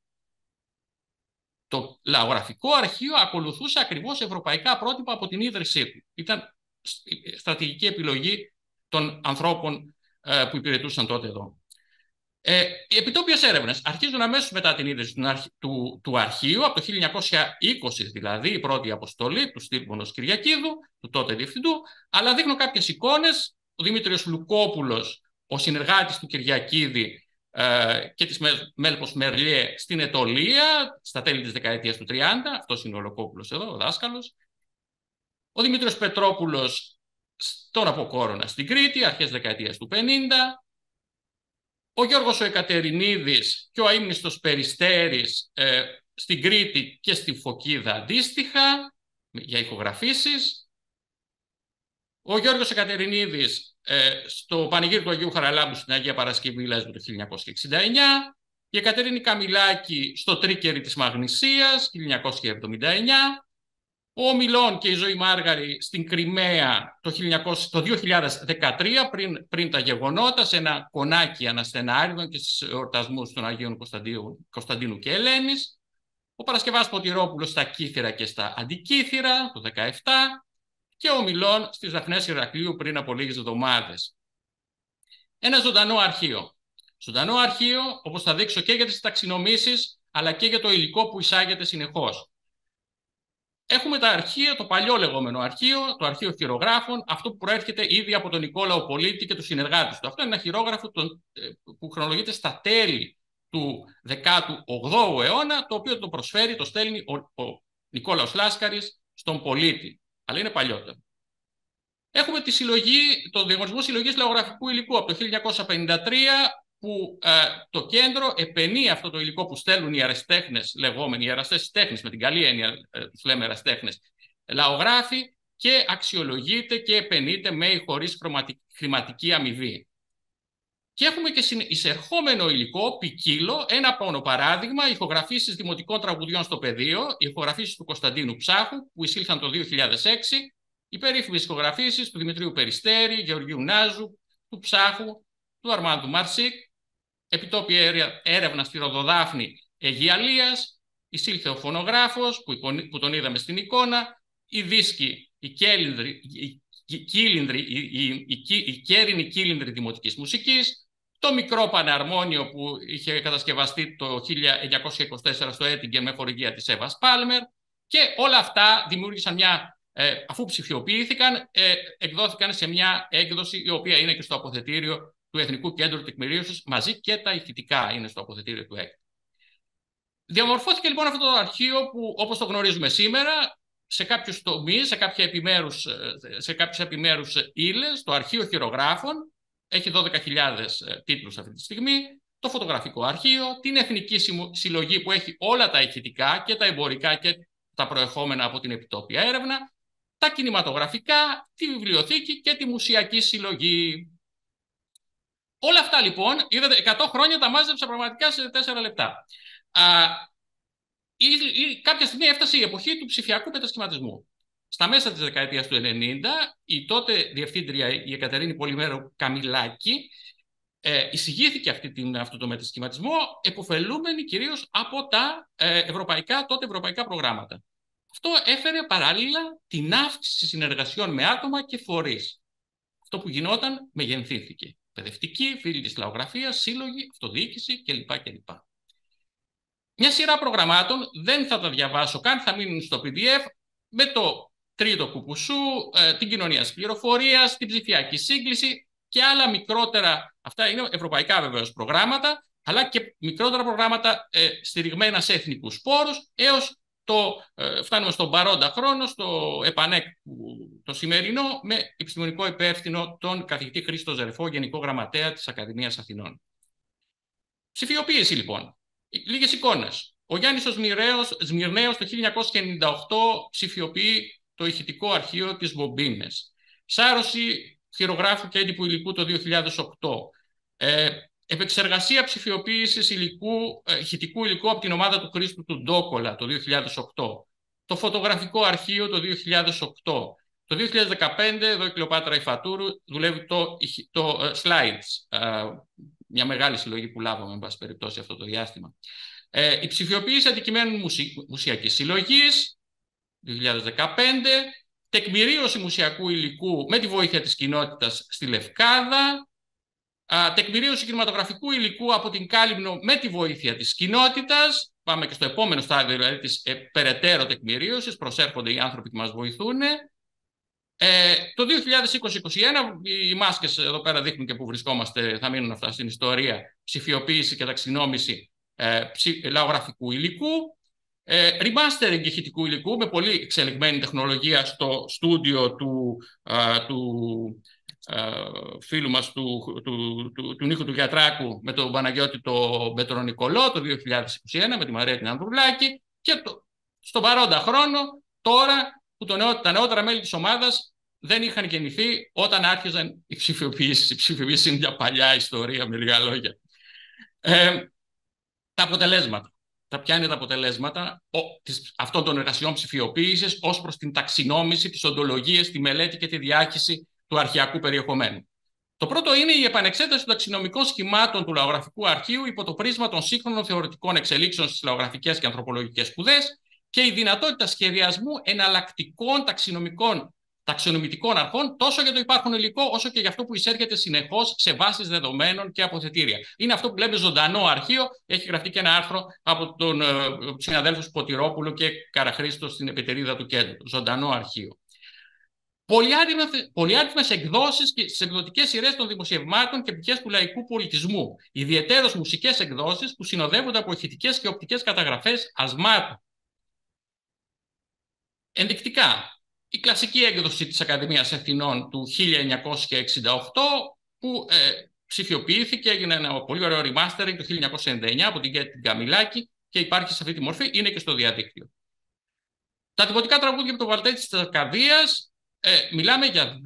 Το Λαογραφικό Αρχείο ακολουθούσε ακριβώς ευρωπαϊκά πρότυπα από την ίδρυσή του. Ήταν στρατηγική επιλογή των ανθρώπων που υπηρετούσαν τότε εδώ. Οι επιτόπιες έρευνες αρχίζουν αμέσως μετά την ίδρυση του αρχείου, από το 1920 δηλαδή, η πρώτη αποστολή του Στύλμωνος Κυριακίδου, του τότε διευθυντού, αλλά δείχνω κάποιες εικόνες. Ο Δημήτριος Λουκόπουλος, ο συνεργάτης του Κυριακίδη, και της Μέλπος Μερλιέ στην Ετωλία, στα τέλη της δεκαετίας του 30, αυτός είναι ο Λουκόπουλος εδώ, ο δάσκαλος. Ο Δημήτριος Πετρόπουλος στον Αποκόρονα στην Κρήτη, αρχές δεκαετίας του 50. Ο Γιώργος ο Εκατερινίδης και ο αείμνηστος Περιστέρης στην Κρήτη και στη Φωκίδα αντίστοιχα, για ηχογραφήσεις. Ο Γιώργος Εκατερινίδης στο Πανηγύρι του Αγίου Χαραλάμπου στην Αγία Παρασκευή Λέσβου το 1969. Η Εκατερίνη Καμιλάκη στο Τρίκερι της Μαγνησίας 1979. Ο Μιλών και η Ζωή Μάργαρη στην Κριμαία το 2013, πριν τα γεγονότα, σε ένα κονάκι αναστενάριδων και στις εορτασμούς των Αγίων Κωνσταντίνου και Ελένης. Ο Παρασκευάς Ποτηρόπουλος στα Κύθυρα και στα Αντικύθυρα το 2017 και ο Μιλών στις Δαφνές Ηρακλείου πριν από λίγες εβδομάδες. Ένα ζωντανό αρχείο. Ζωντανό αρχείο, όπως θα δείξω, και για τις ταξινομήσεις, αλλά και για το υλικό που εισάγεται συνεχώς. Έχουμε τα αρχεία, το παλιό λεγόμενο αρχείο, το αρχείο χειρογράφων, αυτό που προέρχεται ήδη από τον Νικόλαο Πολίτη και τους συνεργάτες του. Αυτό είναι ένα χειρόγραφο που χρονολογείται στα τέλη του 18ου αιώνα, το οποίο το προσφέρει, το στέλνει ο Νικόλαος Λάσκαρης στον Πολίτη. Αλλά είναι παλιότερο. Έχουμε το διαγωνισμό συλλογής λαογραφικού υλικού από το 1953, που το κέντρο επενεί αυτό το υλικό που στέλνουν οι ερασιτέχνες, λεγόμενοι οι εραστές τέχνης, με την καλή έννοια τους λέμε ερασιτέχνες, λαογράφοι, και αξιολογείται και επενείται με ή χωρίς χρηματική αμοιβή. Και έχουμε και εισερχόμενο υλικό, ποικίλο, ένα μόνο παράδειγμα, ηχογραφήσεις δημοτικών τραγουδιών στο πεδίο, οι ηχογραφήσεις του Κωνσταντίνου Ψάχου, που εισήλθαν το 2006, οι περίφημες ηχογραφήσεις του Δημητρίου Περιστέρη, Γεωργίου Νάζου, του Ψάχου, του Αρμάνδου Μαρσίκ, επιτόπια έρευνα στη Ροδοδάφνη Αιγιαλίας, εισήλθε ο φωνογράφος, που τον είδαμε στην εικόνα, οι δίσκοι, η κέρινη κύλινδρη δημοτικής μουσικής, το μικρό πανεαρμόνιο που είχε κατασκευαστεί το 1924 στο Έτιγκεν με χορηγία της Εύας Πάλμερ, και όλα αυτά δημιούργησαν αφού ψηφιοποιήθηκαν, εκδόθηκαν σε μια έκδοση η οποία είναι και στο αποθετήριο του Εθνικού Κέντρου Τεκμηρίωσης, μαζί και τα ηχητικά είναι στο αποθετήριο του ΕΚ. Διαμορφώθηκε λοιπόν αυτό το αρχείο που, όπως το γνωρίζουμε σήμερα, σε κάποιους τομείς, σε κάποιες επιμέρους ύλες, το αρχείο χειρογράφων έχει 12.000 τίτλους αυτή τη στιγμή, το φωτογραφικό αρχείο, την εθνική συλλογή που έχει όλα τα ηχητικά και τα εμπορικά και τα προεχόμενα από την επιτόπια έρευνα, τα κινηματογραφικά, τη βιβλιοθήκη και τη μουσιακή συλλογή. Όλα αυτά λοιπόν, είδατε, 100 χρόνια τα μάζεψα πραγματικά σε 4 λεπτά. Κάποια στιγμή έφτασε η εποχή του ψηφιακού μετασχηματισμού. Στα μέσα της δεκαετίας του 90, η τότε διευθύντρια, η Εκατερίνη Πολυμέρου Καμιλάκη, εισηγήθηκε αυτό το μετασχηματισμό, επωφελούμενη κυρίως από τα τότε ευρωπαϊκά προγράμματα. Αυτό έφερε παράλληλα την αύξηση συνεργασιών με άτομα και φορείς. Αυτό που γινόταν μεγενθήθηκε. Παιδευτική, φίλοι της λαογραφίας, σύλλογοι, αυτοδιοίκηση κλπ. Μια σειρά προγραμμάτων, δεν θα τα διαβάσω καν, θα μείνουν στο PDF, με το τρίτο κουκουσού, την κοινωνία της πληροφορίας, την ψηφιακή σύγκληση και άλλα μικρότερα, αυτά είναι ευρωπαϊκά βεβαίως προγράμματα, αλλά και μικρότερα προγράμματα στηριγμένα σε εθνικούς πόρους, έως φτάνουμε στον παρόντα χρόνο, στο ΕΠΑΝΕΚ το σημερινό, με επιστημονικό υπεύθυνο τον καθηγητή Χρήστο Ζερφό, Γενικό Γραμματέα της Ακαδημίας Αθηνών. Ψηφιοποίηση λοιπόν. Λίγες εικόνες. Ο Γιάννης ο Σμυρναίος το 1998 ψηφιοποιεί το ηχητικό αρχείο της Μπομπίνες. Σάρωση χειρογράφου και έντυπου υλικού το 2008. Επεξεργασία ψηφιοποίησης ηχητικού υλικού από την ομάδα του Χρήστου του Ντόκολα το 2008. Το φωτογραφικό αρχείο το 2008. Το 2015, εδώ η Κλεοπάτρα Ιφατούρου δουλεύει το Slides, μια μεγάλη συλλογή που λάβαμε, εν πάση περιπτώσει, αυτό το διάστημα. Η ψηφιοποίηση αντικειμένων μουσιακής συλλογής, 2015, τεκμηρίωση μουσιακού υλικού με τη βοήθεια της κοινότητας στη Λευκάδα, τεκμηρίωση κινηματογραφικού υλικού από την Κάλυμνο με τη βοήθεια της κοινότητας. Πάμε και στο επόμενο στάδιο, δηλαδή της περαιτέρω τεκμηρίωσης, προσέρχονται οι άνθρωποι που μας βοηθούν. Το 2020-2021, οι μάσκες εδώ πέρα δείχνουν και που βρισκόμαστε, θα μείνουν αυτά στην ιστορία, ψηφιοποίηση και ταξινόμηση λαογραφικού υλικού, remastering ηχητικού υλικού με πολύ εξελιγμένη τεχνολογία στο στούντιο του φίλου μας του Νίκου του Γιατράκου με τον Παναγιώτη το Μπετρονικολό το 2021 με τη Μαρία την Ανδρουλάκη, και στον παρόντα χρόνο τώρα που τα νεότερα μέλη της ομάδας δεν είχαν γεννηθεί όταν άρχιζαν οι ψηφιοποιήσεις. Οι ψηφιοποιήσεις είναι μια παλιά ιστορία, με λίγα λόγια. Τα αποτελέσματα. Ποια είναι τα αποτελέσματα αυτών των εργασιών ψηφιοποίησης ως προς την ταξινόμηση, τις οντολογίες, τη μελέτη και τη διάχυση του αρχαιακού περιεχομένου. Το πρώτο είναι η επανεξέταση των ταξινομικών σχημάτων του λαογραφικού αρχείου υπό το πρίσμα των σύγχρονων θεωρητικών εξελίξεων στις λαογραφικές και ανθρωπολογικές σπουδές και η δυνατότητα σχεδιασμού εναλλακτικών ταξινομητικών αρχών τόσο για το υπάρχον υλικό όσο και για αυτό που εισέρχεται συνεχώς σε βάσεις δεδομένων και αποθετήρια. Είναι αυτό που λέμε ζωντανό αρχείο. Έχει γραφτεί και ένα άρθρο από τον συναδέλφους Ποτηρόπουλο και Καραχρήστο στην επετερίδα του κέντρου. Ζωντανό αρχείο. Πολυάριθμες εκδόσεις στις εκδοτικές σειρές των δημοσιευμάτων και πτυχές του λαϊκού πολιτισμού. Ιδιαιτέρως μουσικές εκδόσεις που συνοδεύονται από ηχητικές και οπτικές καταγραφές ασμάτων. Ενδεικτικά, η κλασική έκδοση της Ακαδημίας Αθηνών του 1968, που ψηφιοποιήθηκε, έγινε ένα πολύ ωραίο remastering το 1999 από την Γκέτη Γκαμιλάκη και υπάρχει σε αυτή τη μορφή, είναι και στο διαδίκτυο. Τα δημοτικά τραγούδια από το Βαλτέτσι της Αρκαδίας, μιλάμε για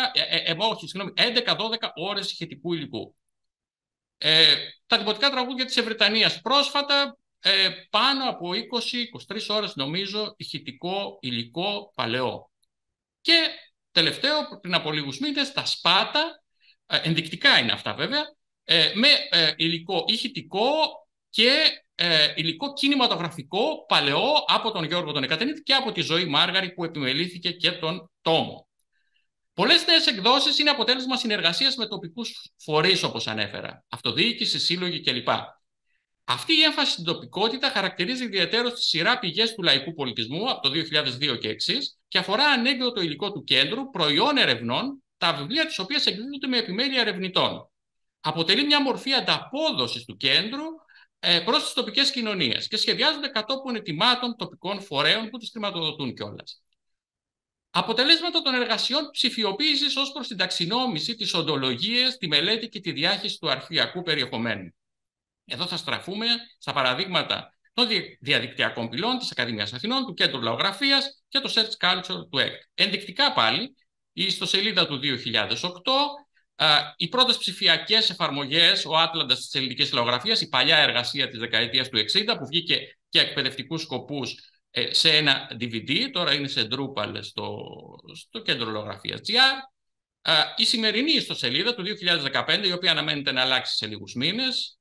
11-12 ώρες ηχητικού υλικού. Τα δημοτικά τραγούδια της Ευρυτανίας πρόσφατα, πάνω από 20-23 ώρες νομίζω ηχητικό υλικό παλαιό. Και τελευταίο, πριν από λίγους μήνες, τα Σπάτα, ενδεικτικά είναι αυτά βέβαια, με υλικό ηχητικό και υλικό κινηματογραφικό παλαιό από τον Γιώργο τον Εκατενίτη και από τη Ζωή Μάργαρη, που επιμελήθηκε και τον τόμο. Πολλές νέες εκδόσεις είναι αποτέλεσμα συνεργασίας με τοπικούς φορείς, όπως ανέφερα, αυτοδιοίκηση, σύλλογοι κλπ. Αυτή η έμφαση στην τοπικότητα χαρακτηρίζει ιδιαίτερα τη σειρά πηγές του λαϊκού πολιτισμού από το 2002 και εξής και αφορά ανέκδοτο υλικό του κέντρου, προϊόν ερευνών, τα βιβλία τις οποίες εκδίδονται με επιμέλεια ερευνητών. Αποτελεί μια μορφή ανταπόδοσης του κέντρου προς τις τοπικές κοινωνίες και σχεδιάζονται κατόπιν ετοιμάτων τοπικών φορέων που τις χρηματοδοτούν κιόλας. Αποτελέσματα των εργασιών ψηφιοποίησης ως προς την ταξινόμηση, τις οντολογίες, τη μελέτη και τη διάχυση του αρχειακού περιεχομένου. Εδώ θα στραφούμε στα παραδείγματα των διαδικτυακών πυλών της Ακαδημίας Αθηνών, του Κέντρου Λαογραφίας και το Search Culture του ΕΚΤ. Ενδεικτικά πάλι, η ιστοσελίδα του 2008, οι πρώτες ψηφιακές εφαρμογές, ο Άτλαντας της ελληνικής λαογραφίας, η παλιά εργασία της δεκαετίας του 60, που βγήκε για εκπαιδευτικούς σκοπούς σε ένα DVD, τώρα είναι σε Drupal στο Κέντρο Λαογραφίας GR. Η σημερινή ιστοσελίδα του 2015, η οποία αναμένεται να αλλάξει σε λίγους μήνες,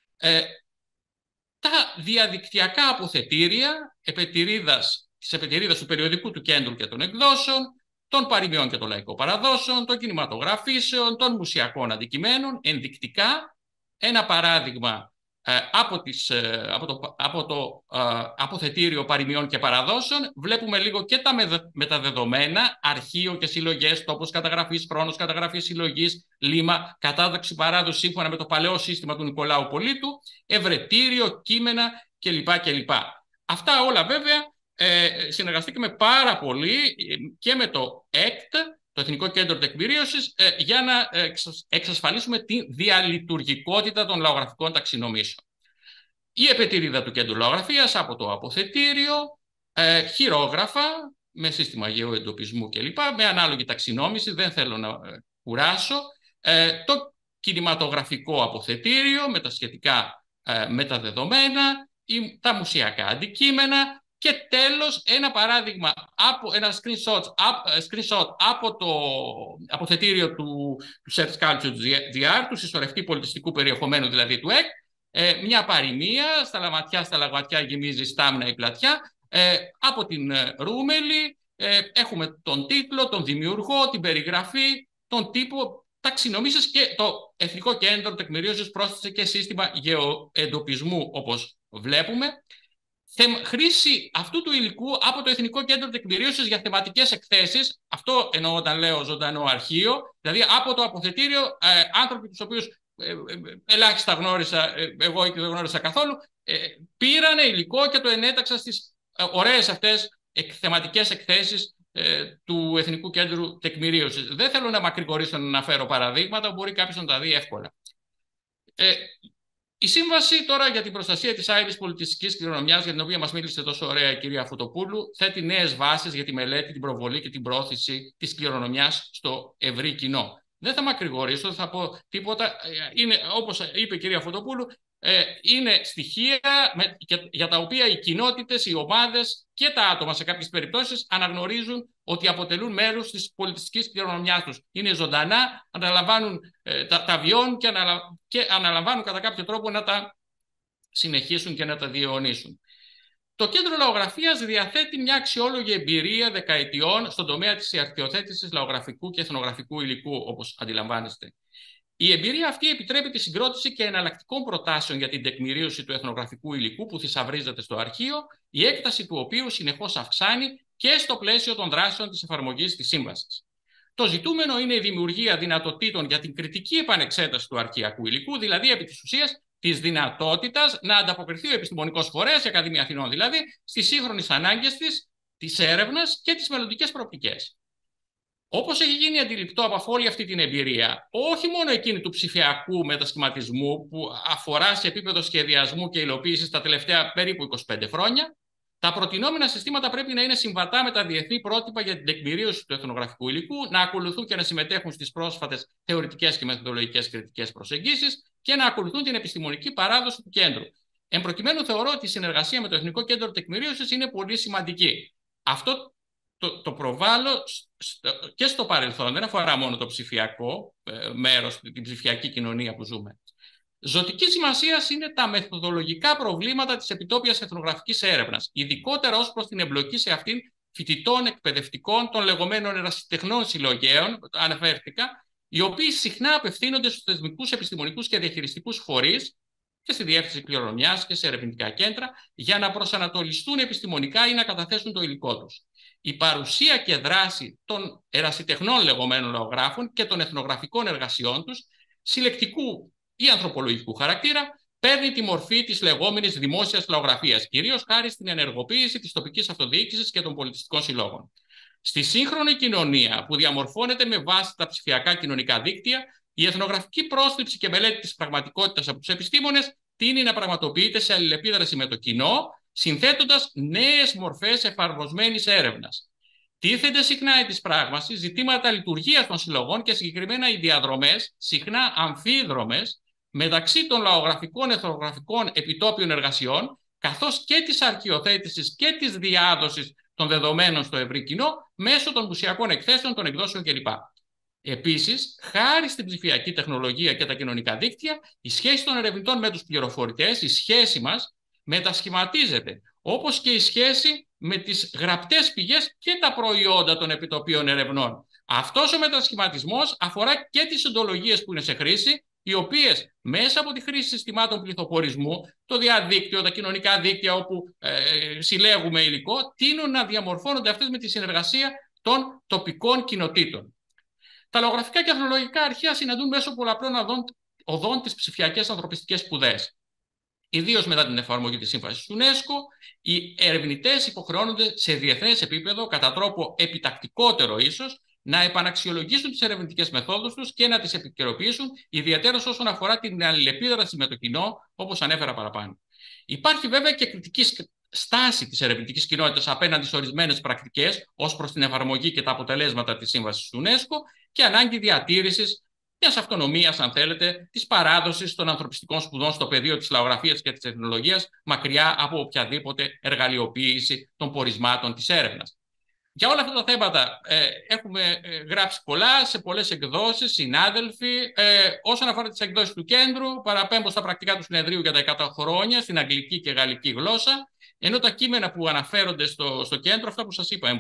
τα διαδικτυακά αποθετήρια της επετηρίδας του περιοδικού του κέντρου και των εκδόσεων, των παροιμιών και των λαϊκών παραδόσεων, των κινηματογραφήσεων, των μουσιακών αντικειμένων, ενδεικτικά ένα παράδειγμα από το αποθετήριο παροιμιών και παραδόσεων. Βλέπουμε λίγο και τα μεταδεδομένα, αρχείο και συλλογές, τόπος καταγραφής, χρόνος καταγραφής, συλλογής, λίμα, κατάδοξη παράδοση σύμφωνα με το παλαιό σύστημα του Νικολάου Πολίτου, ευρετήριο, κείμενα κλπ. Αυτά όλα βέβαια συνεργαστήκαμε πάρα πολύ και με το ΕΚΤ, το Εθνικό Κέντρο Τεκμηρίωσης, για να εξασφαλίσουμε τη διαλειτουργικότητα των λαογραφικών ταξινομήσεων. Η επετηρίδα του Κέντρου Λαογραφίας από το αποθετήριο, χειρόγραφα με σύστημα γεωεντοπισμού κλπ. Με ανάλογη ταξινόμηση, δεν θέλω να κουράσω, το κινηματογραφικό αποθετήριο με τα σχετικά μεταδεδομένα, τα μουσιακά αντικείμενα. Και τέλος, ένα παράδειγμα, ένα screenshot από το αποθετήριο του Search Culture GR, του συσσωρευτή πολιτιστικού περιεχομένου δηλαδή του ΕΚ, μια παροιμία, στα λαματιά, στα λαγματιά γεμίζει στάμνα η πλατιά, από την Ρούμελη. Έχουμε τον τίτλο, τον δημιουργό, την περιγραφή, τον τύπο, ταξινομήσεις, και το Εθνικό Κέντρο Τεκμηρίωσης πρόσθεσε και σύστημα γεωεντοπισμού, όπως βλέπουμε. Χρήση αυτού του υλικού από το Εθνικό Κέντρο Τεκμηρίωσης για θεματικές εκθέσεις, αυτό εννοώ όταν λέω ζωντανό αρχείο, δηλαδή από το αποθετήριο, άνθρωποι τους οποίους ελάχιστα γνώρισα, εγώ και δεν γνώρισα καθόλου, πήρανε υλικό και το ενέταξαν στις ωραίες αυτές θεματικές εκθέσεις του Εθνικού Κέντρου Τεκμηρίωσης. Δεν θέλω να μακρηγορήσω να αναφέρω παραδείγματα, μπορεί κάποιος να τα δει εύκολα. Η Σύμβαση τώρα για την προστασία της άειλης πολιτιστικής κληρονομιάς, για την οποία μας μίλησε τόσο ωραία η κυρία Φωτοπούλου, θέτει νέες βάσεις για τη μελέτη, την προβολή και την πρόθεση της κληρονομιάς στο ευρύ κοινό. Δεν θα μακρηγορήσω, δεν θα πω τίποτα. Είναι, όπως είπε η κυρία Φωτοπούλου, είναι στοιχεία για τα οποία οι κοινότητες, οι ομάδες και τα άτομα σε κάποιες περιπτώσεις αναγνωρίζουν ότι αποτελούν μέρος της πολιτιστικής κληρονομιάς τους. Είναι ζωντανά, αναλαμβάνουν, τα βιώνουν και αναλαμβάνουν κατά κάποιο τρόπο να τα συνεχίσουν και να τα διαιωνίσουν. Το Κέντρο Λαογραφίας διαθέτει μια αξιόλογη εμπειρία δεκαετιών στον τομέα της αρχαιοθέτησης λαογραφικού και εθνογραφικού υλικού, όπως αντιλαμβάνεστε. Η εμπειρία αυτή επιτρέπει τη συγκρότηση και εναλλακτικών προτάσεων για την τεκμηρίωση του εθνογραφικού υλικού που θησαυρίζεται στο αρχείο, η έκταση του οποίου συνεχώς αυξάνει και στο πλαίσιο των δράσεων της εφαρμογής της Σύμβασης. Το ζητούμενο είναι η δημιουργία δυνατοτήτων για την κριτική επανεξέταση του αρχειακού υλικού, δηλαδή επί της ουσίας της δυνατότητας να ανταποκριθεί ο επιστημονικός φορέας, η Ακαδημία Αθηνών δηλαδή, στις σύγχρονες ανάγκες της της έρευνας και τις μελλοντικές προοπτικές. Όπως έχει γίνει αντιληπτό από όλη αυτή την εμπειρία, όχι μόνο εκείνη του ψηφιακού μετασχηματισμού που αφορά σε επίπεδο σχεδιασμού και υλοποίησης τα τελευταία περίπου 25 χρόνια, τα προτινόμενα συστήματα πρέπει να είναι συμβατά με τα διεθνή πρότυπα για την τεκμηρίωση του εθνογραφικού υλικού, να ακολουθούν και να συμμετέχουν στις πρόσφατες θεωρητικές και μεθοδολογικές κριτικές προσεγγίσεις και να ακολουθούν την επιστημονική παράδοση του κέντρου. Εν προκειμένου, θεωρώ ότι η συνεργασία με το Εθνικό Κέντρο Τεκμηρίωσης είναι πολύ σημαντική. Αυτό το προβάλλω και στο παρελθόν, δεν αφορά μόνο το ψηφιακό μέρος, την ψηφιακή κοινωνία που ζούμε. Ζωτική σημασία είναι τα μεθοδολογικά προβλήματα της επιτόπιας εθνογραφικής έρευνας, ειδικότερα ως προς την εμπλοκή σε αυτήν φοιτητών, εκπαιδευτικών, των λεγόμενων ερασιτεχνών συλλογέων, αναφέρθηκα, οι οποίοι συχνά απευθύνονται στους θεσμικούς, επιστημονικούς και διαχειριστικούς φορείς και στη διεύθυνση κληρονομιάς και σε ερευνητικά κέντρα, για να προσανατολιστούν επιστημονικά ή να καταθέσουν το υλικό τους. Η παρουσία και δράση των ερασιτεχνών λεγόμενων λαογράφων και των εθνογραφικών εργασιών τους, συλλεκτικού ή ανθρωπολογικού χαρακτήρα, παίρνει τη μορφή της λεγόμενης δημόσιας λαογραφίας, κυρίως χάρη στην ενεργοποίηση της τοπικής αυτοδιοίκησης και των πολιτιστικών συλλόγων. Στη σύγχρονη κοινωνία, που διαμορφώνεται με βάση τα ψηφιακά κοινωνικά δίκτυα, η εθνογραφική πρόσληψη και μελέτη της πραγματικότητας από τους επιστήμονες τείνει να πραγματοποιείται σε αλληλεπίδραση με το κοινό, συνθέτοντας νέες μορφές εφαρμοσμένης έρευνας. Τίθενται συχνά επί της πράγμασης ζητήματα λειτουργίας των συλλογών και συγκεκριμένα οι διαδρομές, συχνά αμφίδρομες, μεταξύ των λαογραφικών εθνογραφικών επιτόπιων εργασιών, καθώς και της αρχιοθέτησης και της διάδοσης των δεδομένων στο ευρύ κοινό μέσω των μουσιακών εκθέσεων, των εκδόσεων κλπ. Επίσης, χάρη στην ψηφιακή τεχνολογία και τα κοινωνικά δίκτυα, η σχέση των ερευνητών με τους πληροφορητές, η σχέση μας, μετασχηματίζεται, όπως και η σχέση με τις γραπτές πηγές και τα προϊόντα των επιτοπίων ερευνών. Αυτός ο μετασχηματισμός αφορά και τις οντολογίες που είναι σε χρήση, οι οποίες μέσα από τη χρήση συστημάτων πληθοπορισμού, το διαδίκτυο, τα κοινωνικά δίκτυα όπου συλλέγουμε υλικό, τείνουν να διαμορφώνονται αυτές με τη συνεργασία των τοπικών κοινοτήτων. Τα λαογραφικά και εθνολογικά αρχεία συναντούν μέσω πολλαπλών οδών τις ψηφιακές ανθρωπιστικές σπουδές. Ιδίως μετά την εφαρμογή της σύμβασης του UNESCO, οι ερευνητές υποχρεώνονται σε διεθνές επίπεδο, κατά τρόπο επιτακτικότερο ίσως, να επαναξιολογήσουν τις ερευνητικές μεθόδους τους και να τις επικαιροποιήσουν, ιδιαίτερα όσον αφορά την αλληλεπίδραση με το κοινό, όπως ανέφερα παραπάνω. Υπάρχει βέβαια και κριτική στάση της ερευνητικής κοινότητας απέναντι σε ορισμένες πρακτικές ως προς την εφαρμογή και τα αποτελέσματα της σύμβασης του UNESCO και ανάγκη διατήρησης μιας αυτονομίας, αν θέλετε, της παράδοσης των ανθρωπιστικών σπουδών στο πεδίο της λαογραφίας και της τεχνολογίας, μακριά από οποιαδήποτε εργαλειοποίηση των πορισμάτων της έρευνας. Για όλα αυτά τα θέματα έχουμε γράψει πολλά, σε πολλές εκδόσεις, συνάδελφοι. Όσον αφορά τις εκδόσεις του κέντρου, παραπέμπω στα πρακτικά του συνεδρίου για τα 100 χρόνια, στην αγγλική και γαλλική γλώσσα, ενώ τα κείμενα που αναφέρονται στο κέντρο, αυτά που σας είπα,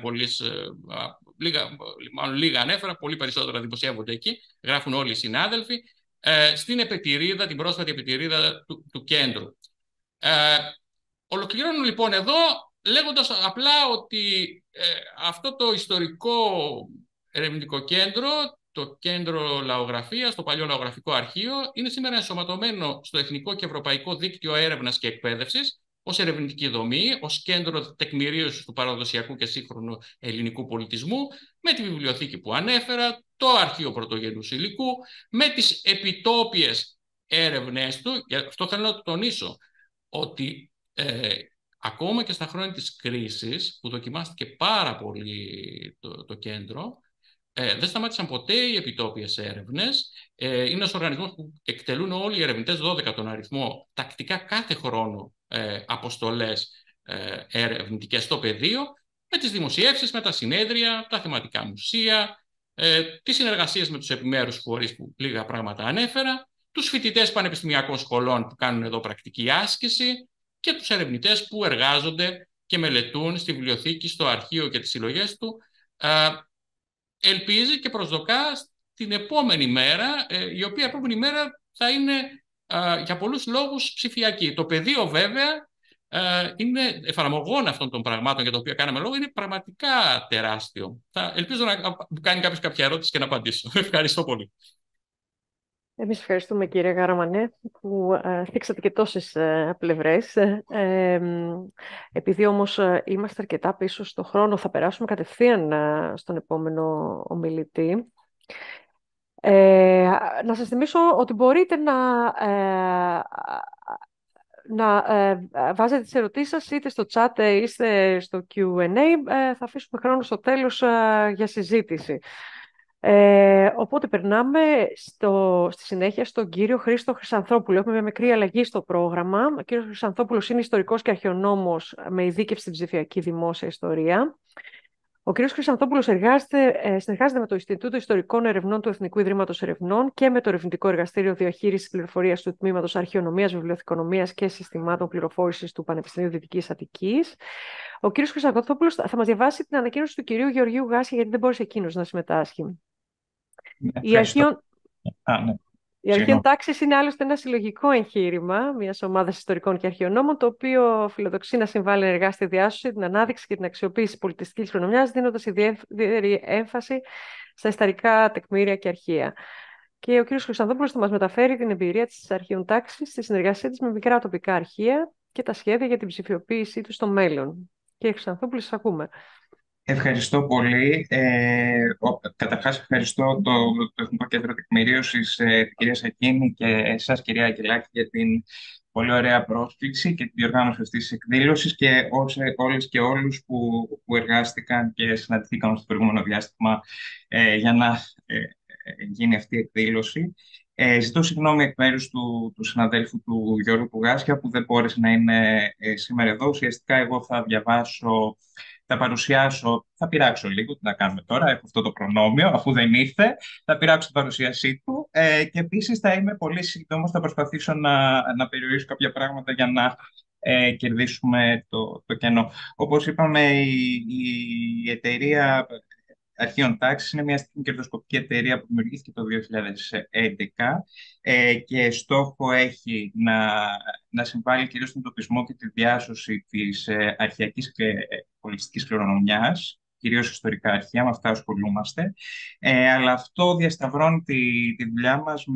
λίγα ανέφερα, πολύ περισσότερα δημοσιεύονται εκεί, γράφουν όλοι οι συνάδελφοι, στην επετηρίδα, την πρόσφατη επετηρίδα του κέντρου. Ολοκληρώνω λοιπόν εδώ, λέγοντας απλά ότι αυτό το ιστορικό ερευνητικό κέντρο, το κέντρο λαογραφίας, το παλιό λαογραφικό αρχείο, είναι σήμερα ενσωματωμένο στο Εθνικό και Ευρωπαϊκό Δίκτυο Έρευνας και Εκπαίδευσης, ως ερευνητική δομή, ως κέντρο τεκμηρίωσης του παραδοσιακού και σύγχρονου ελληνικού πολιτισμού, με τη βιβλιοθήκη που ανέφερα, το αρχείο πρωτογενούς υλικού, με τις επιτόπιες έρευνές του. Γι' αυτό θέλω να το τονίσω, ότι ακόμα και στα χρόνια της κρίσης, που δοκιμάστηκε πάρα πολύ το κέντρο, δεν σταμάτησαν ποτέ οι επιτόπιες έρευνες. Είναι ένας οργανισμός που εκτελούν όλοι οι ερευνητές, 12 τον αριθμό, τακτικά κάθε χρόνο αποστολές ερευνητικές στο πεδίο, με τις δημοσιεύσεις, με τα συνέδρια, τα θεματικά μουσεία, τις συνεργασίες με τους επιμέρους φορείς που λίγα πράγματα ανέφερα, τους φοιτητές πανεπιστημιακών σχολών που κάνουν εδώ πρακτική άσκηση και τους ερευνητές που εργάζονται και μελετούν στη βιβλιοθήκη, στο αρχείο και τις συλλογές του. Ελπίζει και προσδοκά την επόμενη μέρα, η οποία επόμενη μέρα θα είναι για πολλούς λόγους ψηφιακή. Το πεδίο βέβαια είναι εφαρμογών αυτών των πραγμάτων για τα οποία κάναμε λόγο, είναι πραγματικά τεράστιο. Ελπίζω να μου κάνει κάποιος κάποια ερώτηση και να απαντήσω. Ευχαριστώ πολύ. Εμείς ευχαριστούμε, κύριε Γαραμανέ, που θίξατε και τόσες πλευρές. Επειδή όμως είμαστε αρκετά πίσω στο χρόνο, θα περάσουμε κατευθείαν στον επόμενο ομιλητή. Να σας θυμίσω ότι μπορείτε να βάζετε τις ερωτήσεις σας είτε στο chat είτε στο Q&A. Θα αφήσουμε χρόνο στο τέλος για συζήτηση. Οπότε περνάμε στη συνέχεια στον κύριο Χρήστο Χρυσανθόπουλο. Έχουμε μια μικρή αλλαγή στο πρόγραμμα. Ο κύριος Χρυσανθόπουλος είναι ιστορικός και αρχαιονόμος με ειδίκευση στην ψηφιακή δημόσια ιστορία. Ο κ. Χρυσανθόπουλος συνεργάζεται με το Ινστιτούτο Ιστορικών Ερευνών του Εθνικού Ιδρύματος Ερευνών και με το Ερευνητικό Εργαστήριο Διαχείρισης Πληροφορίας του Τμήματος Αρχαιονομίας, Βιβλιοθηκονομίας και Συστημάτων Πληροφόρησης του Πανεπιστημίου Δυτικής Αττικής. Ο κ. Χρυσανθόπουλος θα μας διαβάσει την ανακοίνωση του κ. Γεωργίου Γάσια, γιατί δεν μπόρεσε εκείνος να συμμετάσχει. Η Αρχαίων Τάξης είναι άλλωστε ένα συλλογικό εγχείρημα μιας ομάδας ιστορικών και αρχαιονόμων, το οποίο φιλοδοξεί να συμβάλλει ενεργά στη διάσωση, την ανάδειξη και την αξιοποίηση πολιτιστικής κληρονομιάς, δίνοντας ιδιαίτερη έμφαση στα ιστορικά τεκμήρια και αρχεία. Και ο κ. Χρυσανθόπουλος θα μας μεταφέρει την εμπειρία της Αρχαίων Τάξης στη συνεργασία της με μικρά τοπικά αρχεία και τα σχέδια για την ψηφιοποίησή του στο μέλλον. Κύριε Χρυσανθόπουλο, σας ακούμε. Ευχαριστώ πολύ. Καταρχάς, ευχαριστώ το Εθνικό Κέντρο Τεκμηρίωσης, την κυρία Σακίνη και εσάς, κυρία Αγγελάκη, για την πολύ ωραία πρόσκληση και την διοργάνωση αυτής της εκδήλωσης και όλες και όλους που εργάστηκαν και συναντηθήκαν στο προηγούμενο διάστημα για να γίνει αυτή η εκδήλωση. Ζητώ συγγνώμη εκ μέρους του συναδέλφου του Γιώργου Γάσια που δεν μπόρεσε να είναι σήμερα εδώ. Ουσιαστικά εγώ θα διαβάσω, θα παρουσιάσω, θα πειράξω λίγο, τι να κάνουμε τώρα, έχω αυτό το προνόμιο, αφού δεν ήρθε, θα πειράξω την παρουσίασή του και επίσης θα είμαι πολύ σύντομος, θα προσπαθήσω να περιορίσω κάποια πράγματα για να κερδίσουμε το κενό. Όπως είπαμε, η εταιρεία Αρχαίων Τάξης είναι μια κερδοσκοπική εταιρεία που δημιουργήθηκε το 2011 και στόχο έχει να συμβάλλει κυρίως στον εντοπισμό και τη διάσωση της αρχαιακής και πολιτιστικής κληρονομιάς, κυρίως ιστορικά αρχεία, με αυτά ασχολούμαστε. Αλλά αυτό διασταυρώνει τη δουλειά μας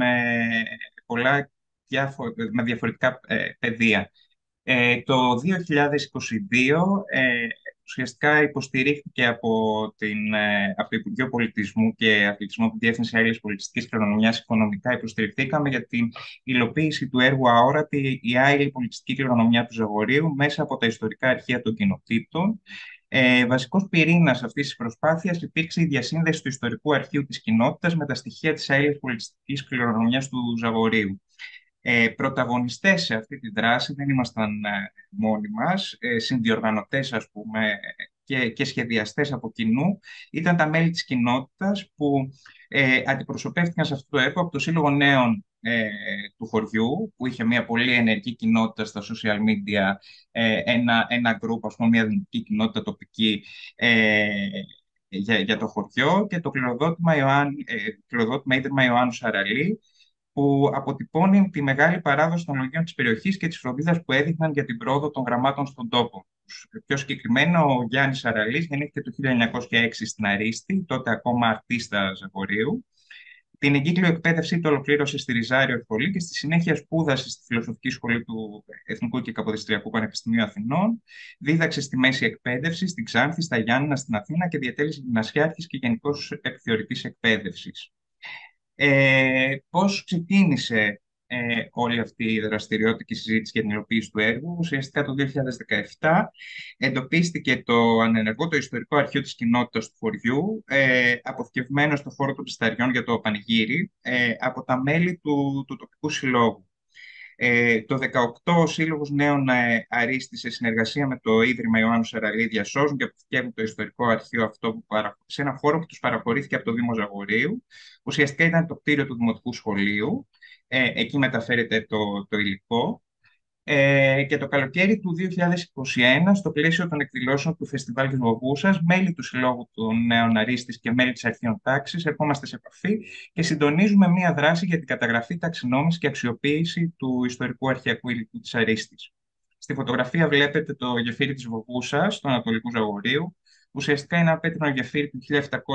με διαφορετικά πεδία. Το 2022 ουσιαστικά υποστηρίχθηκε από το Υπουργείο Πολιτισμού και Αθλητισμού, τη Διεύθυνση Άειλης Πολιτιστικής Κληρονομιάς. Οικονομικά υποστηριχθήκαμε για την υλοποίηση του έργου Αόρατη, η άειλη πολιτιστική κληρονομιά του Ζαγορείου, μέσα από τα ιστορικά αρχεία των κοινοτήτων. Βασικός πυρήνας αυτής της προσπάθειας υπήρξε η διασύνδεση του ιστορικού αρχείου της κοινότητας με τα στοιχεία της άειλης πολιτιστικής κληρονομιάς του Ζαγορείου. Πρωταγωνιστές σε αυτή τη δράση δεν ήμασταν μόνοι μας, συνδιοργανωτές ας πούμε και σχεδιαστές από κοινού ήταν τα μέλη της κοινότητας που αντιπροσωπεύτηκαν σε αυτό το έργο από το Σύλλογο Νέων του χωριού, που είχε μια πολύ ενεργή κοινότητα στα social media, ένα group, ας πούμε, μια δυναμική κοινότητα τοπική για το χωριό, και το κληροδότημα Ίδρυμα Ιωάννου Σαραλή, που αποτυπώνει τη μεγάλη παράδοση των λογίων της περιοχής και της φροντίδας που έδειχναν για την πρόοδο των γραμμάτων στον τόπο. Πιο συγκεκριμένα, ο Γιάννης Σαραλής γεννήθηκε το 1906 στην Αρίστη, τότε ακόμα αρτίστα Ζαγορείου. Την εγκύκλιο εκπαίδευσή του ολοκλήρωσε στη Ριζάριο Σχολή και στη συνέχεια σπούδασε στη Φιλοσοφική Σχολή του Εθνικού και Καποδιστριακού Πανεπιστημίου Αθηνών. Δίδαξε στη μέση εκπαίδευση, στην Ξάνθη, στα Γιάννηνα, στην Αθήνα και διατέλεσε γυμνασιάρχης και γενικός επιθεωρητής εκπαίδευσης. Πώς ξεκίνησε όλη αυτή η δραστηριότητα και η συζήτηση για την υλοποίηση του έργου? Ουσιαστικά το 2017 εντοπίστηκε το ανενεργό το ιστορικό αρχείο της κοινότητας του χωριού, αποθηκευμένο στο χώρο των Ψισταριών για το πανηγύρι, από τα μέλη του τοπικού συλλόγου. Το 2018 ο Σύλλογος Νέων Αρίστη, σε συνεργασία με το Ίδρυμα Ιωάννου Σαραλή, διασώζουν και αποθηκεύουν το ιστορικό αρχείο αυτό σε ένα χώρο που τους παραχωρήθηκε από το Δήμο Ζαγορείου. Ουσιαστικά ήταν το κτίριο του Δημοτικού Σχολείου. Εκεί μεταφέρεται το υλικό. Και το καλοκαίρι του 2021, στο πλαίσιο των εκδηλώσεων του Φεστιβάλ της Βοβούσας, μέλη του Συλλόγου των Νέων Αρίστης και μέλη της Αρχαίων Τάξης ερχόμαστε σε επαφή και συντονίζουμε μία δράση για την καταγραφή, ταξινόμηση και αξιοποίηση του ιστορικού αρχαιακού υλικού της Αρίστης. Στη φωτογραφία βλέπετε το γεφύρι της Βοβούσας, του Ανατολικού Ζαγορείου. Ουσιαστικά είναι ένα πέτρινο γεφύρι του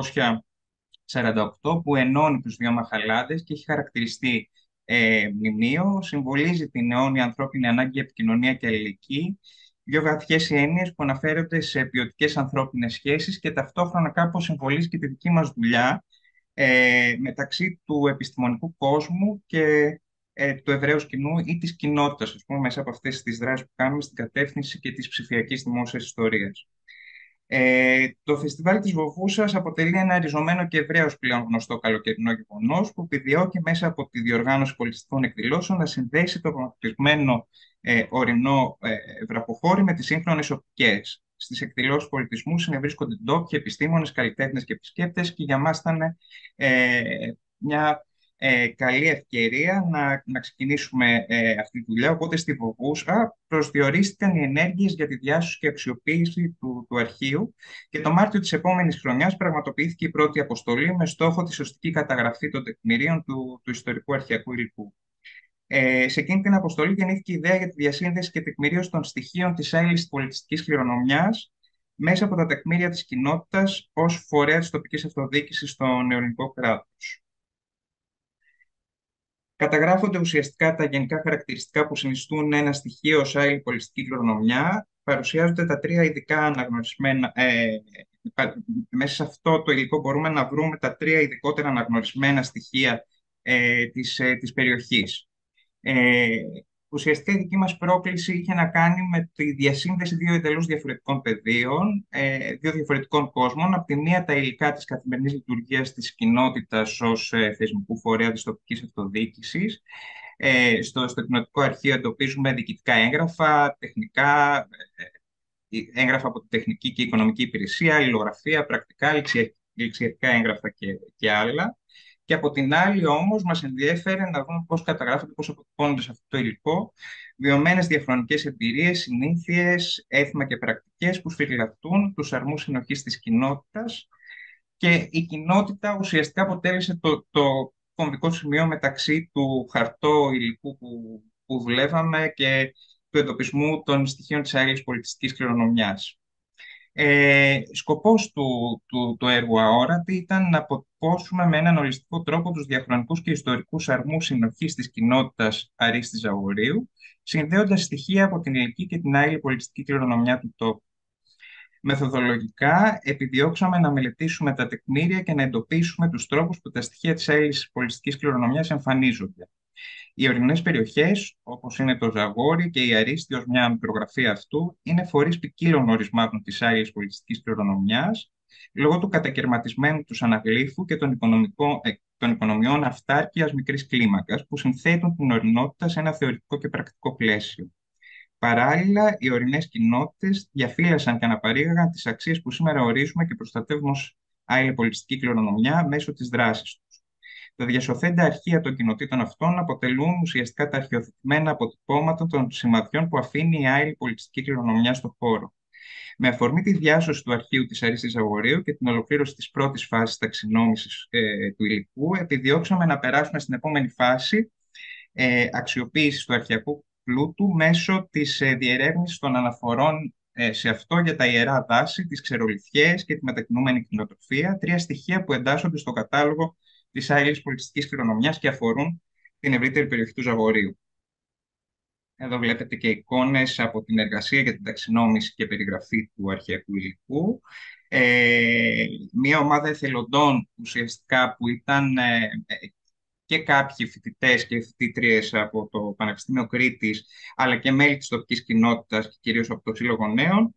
1748 που ενώνει τους δύο μαχαλάδες και έχει χαρακτηριστεί μνημείο. Συμβολίζει την αιώνια ανθρώπινη ανάγκη για επικοινωνία και αλληλεγγύη Δύο βαθιές έννοιες που αναφέρονται σε ποιοτικές ανθρώπινες σχέσεις και ταυτόχρονα κάπως συμβολίζει και τη δική μας δουλειά μεταξύ του επιστημονικού κόσμου και του ευρέου κοινού ή της κοινότητας, ας πούμε, μέσα από αυτές τις δράσεις που κάνουμε στην κατεύθυνση και της ψηφιακής δημόσιας ιστορίας. Το φεστιβάλ της Βοβούσας αποτελεί ένα ριζωμένο και ευρέως πλέον γνωστό καλοκαιρινό γεγονός που επιδιώκει μέσα από τη διοργάνωση πολιτιστικών εκδηλώσεων να συνδέσει το πραγματισμένο ορεινό βραχοχώρι με τις σύγχρονες οπτικές. Στις εκδηλώσεις πολιτισμού συνευρίσκονται ντόπιοι επιστήμονες, καλλιτέχνες και επισκέπτες και για μας ήταν μια καλή ευκαιρία να ξεκινήσουμε αυτή τη δουλειά. Οπότε στη Βοβούσα προσδιορίστηκαν οι ενέργειες για τη διάσωση και αξιοποίηση του αρχείου και το Μάρτιο της επόμενης χρονιάς πραγματοποιήθηκε η πρώτη αποστολή με στόχο τη σωστική καταγραφή των τεκμηρίων του ιστορικού αρχαιακού υλικού. Σε εκείνη την αποστολή γεννήθηκε η ιδέα για τη διασύνδεση και τεκμηρίωση των στοιχείων της άειλης πολιτιστικής κληρονομιάς μέσα από τα τεκμήρια της κοινότητας ως φορέα της τοπικής αυτοδιοίκησης στο νεοελληνικό κράτος. Καταγράφονται ουσιαστικά τα γενικά χαρακτηριστικά που συνιστούν ένα στοιχείο ως άειλη πολιτιστική κληρονομιά. Παρουσιάζονται τα τρία ειδικά αναγνωρισμένα. Μέσα σε αυτό το υλικό μπορούμε να βρούμε τα τρία ειδικότερα αναγνωρισμένα στοιχεία της περιοχής. Ουσιαστικά η δική μας πρόκληση είχε να κάνει με τη διασύνδεση δύο εντελώς διαφορετικών πεδίων, δύο διαφορετικών κόσμων. Από τη μία τα υλικά της καθημερινής λειτουργίας της κοινότητας ως θεσμικού φορέα της τοπικής αυτοδιοίκησης. Στο κοινοτικό αρχείο εντοπίζουμε διοικητικά έγγραφα, τεχνικά, έγγραφα από τη τεχνική και οικονομική υπηρεσία, αλληλογραφία, πρακτικά, ληξιατικά έγγραφα και άλλα. Και από την άλλη όμως μας ενδιέφερε να δούμε πώς καταγράφονται, πώς αποτυπώνονται σε αυτό το υλικό βιωμένες διαχρονικές εμπειρίες, συνήθειες, έθιμα και πρακτικές που σφυριλατούν τους αρμούς συνοχής της κοινότητας και η κοινότητα ουσιαστικά αποτέλεσε το κομβικό σημείο μεταξύ του χαρτό υλικού που δουλεύαμε και του εντοπισμού των στοιχείων της άειλης πολιτιστικής κληρονομιάς. Σκοπός του έργου Αόρατη ήταν να αποτυπώσουμε με έναν ολιστικό τρόπο τους διαχρονικούς και ιστορικούς αρμούς συνοχής της κοινότητας Αρίστης Ζαγορείου, συνδέοντας στοιχεία από την υλική και την άειλη πολιτιστική κληρονομιά του τόπου. Μεθοδολογικά επιδιώξαμε να μελετήσουμε τα τεκμήρια και να εντοπίσουμε τους τρόπους που τα στοιχεία της άειλης πολιτιστικής κληρονομιάς εμφανίζονται. Οι ορεινές περιοχές, όπως είναι το Ζαγόρι και η Αρίστη ως μια μικρογραφία αυτού, είναι φορείς ποικίλων ορισμάτων της άειλης πολιτιστικής κληρονομιάς, λόγω του κατακαιρματισμένου τους αναγλύφου και των οικονομιών αυτάρκειας μικρής κλίμακας, που συνθέτουν την ορεινότητα σε ένα θεωρητικό και πρακτικό πλαίσιο. Παράλληλα, οι ορεινές κοινότητες διαφύλασαν και αναπαρήγαγαν τις αξίες που σήμερα ορίζουμε και προστατεύουμε ως άειλη πολιτιστική κληρονομιά μέσω της δράσης τους. Τα διασωθέντα αρχεία των κοινοτήτων αυτών αποτελούν ουσιαστικά τα αρχαιοθετημένα αποτυπώματα των σημαδιών που αφήνει η άειλη πολιτιστική κληρονομιά στον χώρο. Με αφορμή τη διάσωση του αρχείου της Αρίστης Ζαγορείου και την ολοκλήρωση της πρώτης φάσης ταξινόμησης του υλικού, επιδιώξαμε να περάσουμε στην επόμενη φάση αξιοποίησης του αρχαιακού πλούτου μέσω της διερεύνησης των αναφορών σε αυτό για τα ιερά δάση, τις ξερολιθιές και τη μετακινούμενη κτηνοτροφία, τρία στοιχεία που εντάσσονται στο κατάλογο της άειλης πολιτιστικής κληρονομιάς και αφορούν την ευρύτερη περιοχή του Ζαγορείου. Εδώ βλέπετε και εικόνες από την εργασία για την ταξινόμηση και περιγραφή του αρχαιακού υλικού. Μία ομάδα εθελοντών ουσιαστικά που ήταν και κάποιοι φοιτητές και φοιτήτριες από το Πανεπιστήμιο Κρήτης, αλλά και μέλη της τοπικής κοινότητας και κυρίως από το Σύλλογο Νέων,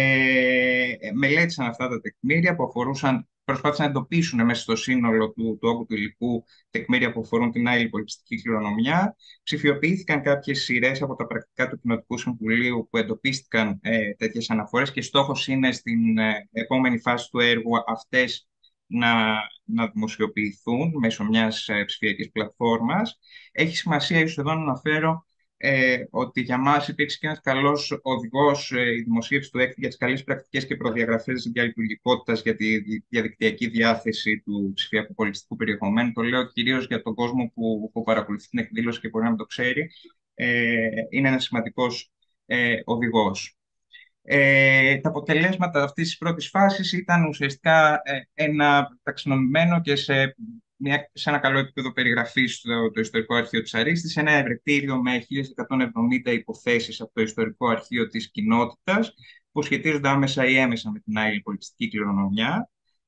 μελέτησαν αυτά τα τεκμήρια που προσπάθησαν να εντοπίσουν μέσα στο σύνολο του όγκου του υλικού τεκμήρια που αφορούν την άειλη πολιτιστική κληρονομιά. Ψηφιοποιήθηκαν κάποιες σειρές από τα πρακτικά του Κοινοτικού Συμβουλίου που εντοπίστηκαν τέτοιες αναφορές και στόχος είναι στην επόμενη φάση του έργου αυτές να δημοσιοποιηθούν μέσω μιας ψηφιακής πλατφόρμας. Έχει σημασία ίσως εδώ να αναφέρω ότι για μας υπήρξε και ένας καλός οδηγός η δημοσίευση του ΕΚΤ για τις καλές πρακτικές και προδιαγραφές διαλειτουργικότητας για τη διαδικτυακή διάθεση του ψηφιακού πολιτιστικού περιεχομένου. Το λέω κυρίως για τον κόσμο που παρακολουθεί την εκδήλωση και μπορεί να μην το ξέρει. Είναι ένας σημαντικός οδηγός. Τα αποτελέσματα αυτής της πρώτης φάσης ήταν ουσιαστικά ένα ταξινομημένο και σε σε ένα καλό επίπεδο περιγραφής στο το Ιστορικό Αρχείο της Αρίστης, ένα ευρετήριο με 1170 υποθέσεις από το Ιστορικό Αρχείο της Κοινότητας, που σχετίζονται άμεσα ή έμεσα με την άειλη πολιτιστική κληρονομιά.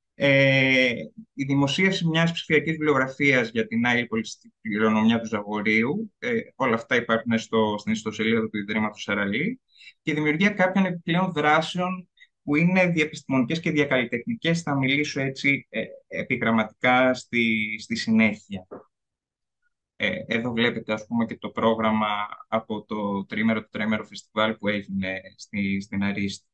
Η δημοσίευση μιας ψηφιακής βιβλιογραφίας για την άειλη πολιτιστική κληρονομιά του Ζαγορείου, όλα αυτά υπάρχουν στην ιστοσελίδα του Ιδρύματος Σαραλή, και η δημιουργία κάποιων επιπλέον δράσεων που είναι διαπιστημονικές και διακαλλιτεχνικές. Θα μιλήσω έτσι επιγραμματικά στη συνέχεια. Εδώ βλέπετε, ας πούμε, και το πρόγραμμα από το τριήμερο φεστιβάλ που έγινε στην Αρίστη.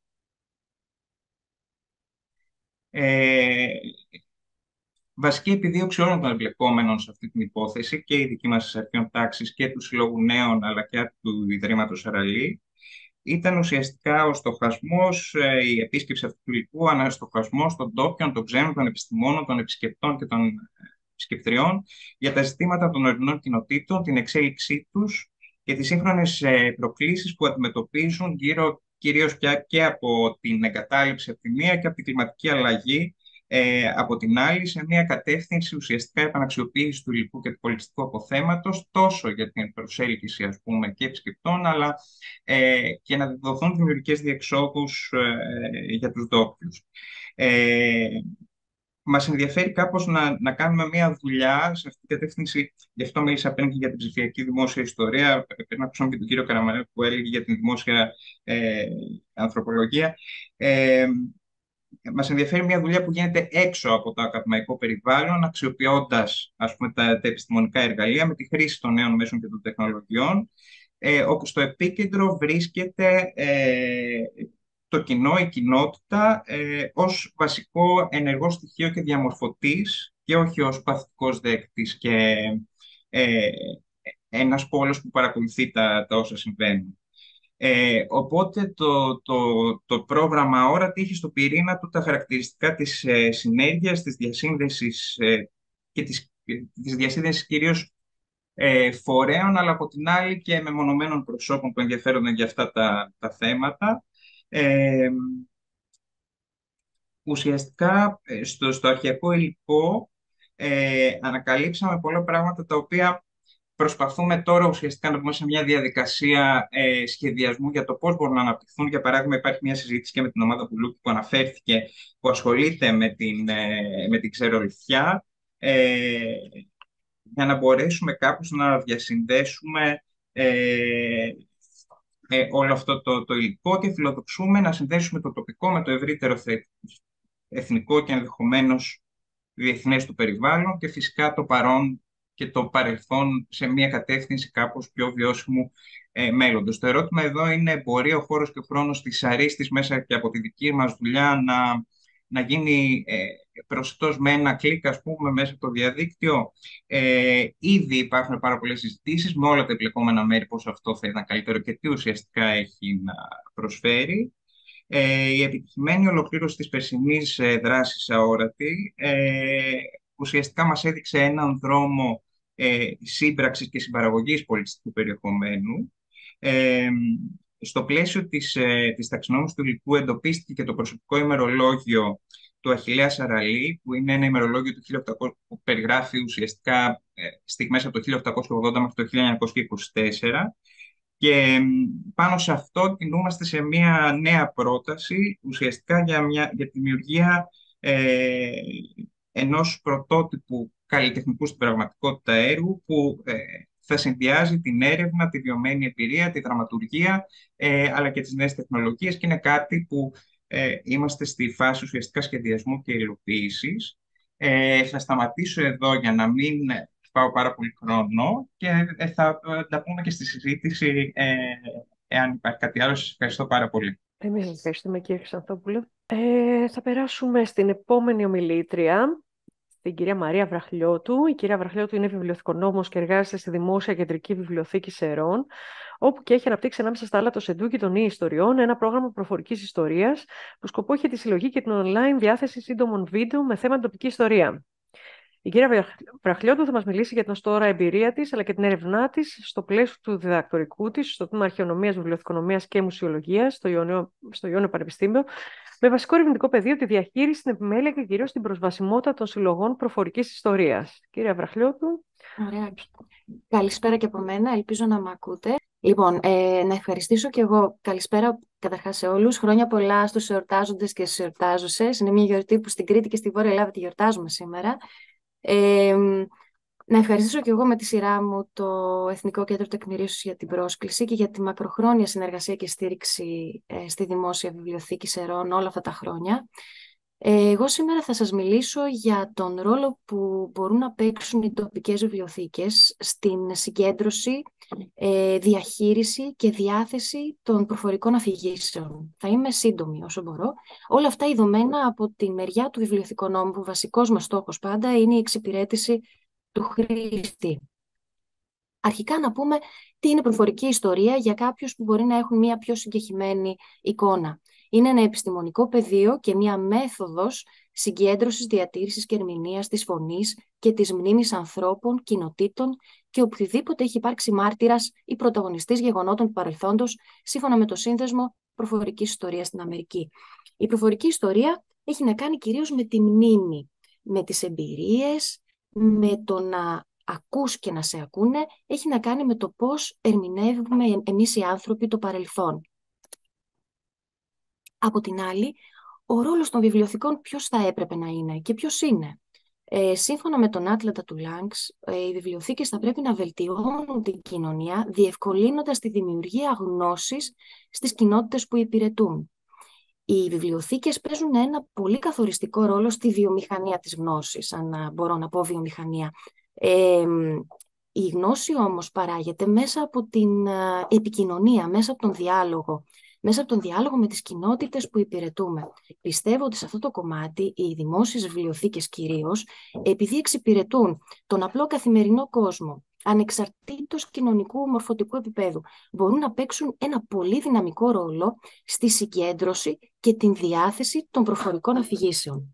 Βασική επιδίωξη όλων των εμπλεκόμενων σε αυτή την υπόθεση, και η δική μας αρχαίων τάξης και του Συλλόγου Νέων, αλλά και του Ιδρύματος Σαραλή, ήταν ουσιαστικά ο στοχασμός, η επίσκεψη αυτού του υλικού, αναστοχασμός των ντόπιων, των ξένων, των επιστημόνων, των επισκεπτών και των επισκεπτριών για τα ζητήματα των ορεινών κοινοτήτων, την εξέλιξή τους και τις σύγχρονες προκλήσεις που αντιμετωπίζουν κυρίως πια και από την εγκατάλειψη από τη μία και από την κλιματική αλλαγή από την άλλη, σε μια κατεύθυνση ουσιαστικά επαναξιοποίηση του υλικού και του πολιτιστικού αποθέματος, τόσο για την προσέλκυση, ας πούμε, και επισκεπτών, αλλά και να δοθούν δημιουργικές διεξόδους για τους ντόπιους. Μας ενδιαφέρει κάπως να κάνουμε μια δουλειά σε αυτή την κατεύθυνση. Γι' αυτό μίλησα πριν και για την ψηφιακή δημόσια ιστορία. Πρέπει να ακούσαμε και τον κύριο Καραμανέλη που έλεγε για την δημόσια ανθρωπολογία. Μας ενδιαφέρει μια δουλειά που γίνεται έξω από το ακαδημαϊκό περιβάλλον, αξιοποιώντας, ας πούμε, τα επιστημονικά εργαλεία με τη χρήση των νέων μέσων και των τεχνολογιών, όπου στο επίκεντρο βρίσκεται το κοινό, η κοινότητα, ως βασικό ενεργό στοιχείο και διαμορφωτής, και όχι ως παθητικός δέκτης και ένας πόλος που παρακολουθεί τα όσα συμβαίνουν. Οπότε το πρόγραμμα Όρατη είχε στο πυρήνα του τα χαρακτηριστικά της συνέργειας, της διασύνδεσης και της διασύνδεσης κυρίως φορέων, αλλά από την άλλη και μεμονωμένων προσώπων που ενδιαφέρονται για αυτά τα θέματα. Ουσιαστικά στο αρχαιακό υλικό ανακαλύψαμε πολλά πράγματα τα οποία προσπαθούμε τώρα ουσιαστικά να μπούμε σε μια διαδικασία σχεδιασμού για το πώς μπορούν να αναπτυχθούν. Για παράδειγμα, υπάρχει μια συζήτηση και με την ομάδα Μπουλούκη που αναφέρθηκε, που ασχολείται με την ξερολιθιά, για να μπορέσουμε κάπως να διασυνδέσουμε όλο αυτό το υλικό, και φιλοδοξούμε να συνδέσουμε το τοπικό με το ευρύτερο εθνικό και ενδεχομένως διεθνές του περιβάλλον, και φυσικά το παρόν και το παρελθόν σε μια κατεύθυνση κάπως πιο βιώσιμου μέλλοντος. Το ερώτημα εδώ είναι: μπορεί ο χώρος και ο χρόνος της Αρίστης μέσα και από τη δική μας δουλειά να γίνει προσιτός με ένα κλικ, ας πούμε, μέσα από το διαδίκτυο? Ήδη υπάρχουν πάρα πολλές συζητήσεις με όλα τα εμπλεκόμενα μέρη πώς αυτό θα ήταν καλύτερο και τι ουσιαστικά έχει να προσφέρει. Η επιτυχημένη ολοκλήρωση της περσινής δράσης Αόρατη ουσιαστικά μας έδειξε έναν δρόμο σύμπραξης και συμπαραγωγής πολιτιστικού περιεχομένου. Στο πλαίσιο της ταξινόμησης του υλικού εντοπίστηκε και το προσωπικό ημερολόγιο του Αχιλλέα Σαραλή, που είναι ένα ημερολόγιο του 1800 που περιγράφει ουσιαστικά στιγμές από το 1880 μέχρι το 1924. Και πάνω σε αυτό κινούμαστε σε μια νέα πρόταση, ουσιαστικά για τη δημιουργία ενός πρωτότυπου καλλιτεχνικού στην πραγματικότητα έργου, που θα συνδυάζει την έρευνα, τη βιωμένη εμπειρία, τη δραματουργία, αλλά και τις νέες τεχνολογίες, και είναι κάτι που είμαστε στη φάση ουσιαστικά σχεδιασμού και υλοποίησης. Θα σταματήσω εδώ για να μην πάω πάρα πολύ χρόνο, και θα τα πούμε και στη συζήτηση εάν υπάρχει κάτι άλλο. Σας ευχαριστώ πάρα πολύ. Εμείς σας ευχαριστούμε, κύριε Χρυσανθόπουλε. Θα περάσουμε στην επόμενη ομιλήτρια, την κυρία Μαρία Βραχλιώτου. Η κυρία Βραχλιώτου είναι βιβλιοθηκονόμος και εργάζεται στη Δημόσια Κεντρική Βιβλιοθήκη Σερών, όπου και έχει αναπτύξει ανάμεσα στα άλλα το Σεντούκι των Νη Ιστοριών, ένα πρόγραμμα προφορικής ιστορίας που σκοπό έχει τη συλλογή και την online διάθεση σύντομων βίντεο με θέμα τοπική ιστορία. Η κυρία Βραχλιώτου θα μας μιλήσει για την ως τώρα εμπειρία της, αλλά και την έρευνά της στο πλαίσιο του διδακτορικού της, στο τμήμα Αρχαιονομίας, Βιβλιοθηκονομίας και Μουσιολογίας, στο Ιόνιο Πανεπιστήμιο, με βασικό ερευνητικό πεδίο τη διαχείριση, την επιμέλεια και κυρίως την προσβασιμότητα των συλλογών προφορικής ιστορίας. Κυρία Βραχλιώτου. Ωραία. Καλησπέρα και από μένα, ελπίζω να με ακούτε. Λοιπόν, να ευχαριστήσω και εγώ. Καλησπέρα καταρχάς σε όλους. Χρόνια πολλά στους εορτάζοντες και στις εορτάζουσες. Είναι μια γιορτή που στην Κρήτη και στη Βόρεια Ελλάδα τη γιορτάζουμε σήμερα. Να ευχαριστήσω και εγώ με τη σειρά μου το Εθνικό Κέντρο Τεκμηρίωσης για την πρόσκληση και για τη μακροχρόνια συνεργασία και στήριξη στη Δημόσια Βιβλιοθήκη Σερών όλα αυτά τα χρόνια. Εγώ σήμερα θα σας μιλήσω για τον ρόλο που μπορούν να παίξουν οι τοπικές βιβλιοθήκες στην συγκέντρωση, διαχείριση και διάθεση των προφορικών αφηγήσεων. Θα είμαι σύντομη όσο μπορώ. Όλα αυτά ειδωμένα από τη μεριά του βιβλιοθηκονόμου, που βασικός μας στόχος πάντα είναι η εξυπηρέτηση του χρήστη. Αρχικά να πούμε τι είναι προφορική ιστορία για κάποιους που μπορεί να έχουν μια πιο συγκεκριμένη εικόνα. Είναι ένα επιστημονικό πεδίο και μια μέθοδος συγκέντρωσης, διατήρησης και ερμηνείας της φωνής και της μνήμης ανθρώπων, κοινοτήτων και οπουδήποτε έχει υπάρξει μάρτυρας ή πρωταγωνιστής γεγονότων του παρελθόντος, σύμφωνα με το Σύνδεσμο Προφορικής Ιστορίας στην Αμερική. Η προφορική ιστορία έχει να κάνει κυρίως με τη μνήμη, με τις εμπειρίες, με το να ακούς και να σε ακούνε, έχει να κάνει με το πώς ερμηνεύουμε εμείς οι άνθρωποι το παρελθόν. Από την άλλη, ο ρόλος των βιβλιοθηκών ποιος θα έπρεπε να είναι και ποιος είναι. Σύμφωνα με τον Άτλαντα του Λάνξ, οι βιβλιοθήκες θα πρέπει να βελτιώνουν την κοινωνία, διευκολύνοντας τη δημιουργία γνώσης στις κοινότητες που υπηρετούν. Οι βιβλιοθήκες παίζουν ένα πολύ καθοριστικό ρόλο στη βιομηχανία της γνώσης, αν μπορώ να πω βιομηχανία. Η γνώση όμως παράγεται μέσα από την επικοινωνία, μέσα από τον διάλογο. Μέσα από τον διάλογο με τις κοινότητες που υπηρετούμε. Πιστεύω ότι σε αυτό το κομμάτι οι δημόσιες βιβλιοθήκες κυρίως, επειδή εξυπηρετούν τον απλό καθημερινό κόσμο, ανεξαρτήτως κοινωνικού μορφωτικού επίπεδου, μπορούν να παίξουν ένα πολύ δυναμικό ρόλο στη συγκέντρωση και την διάθεση των προφορικών αφηγήσεων.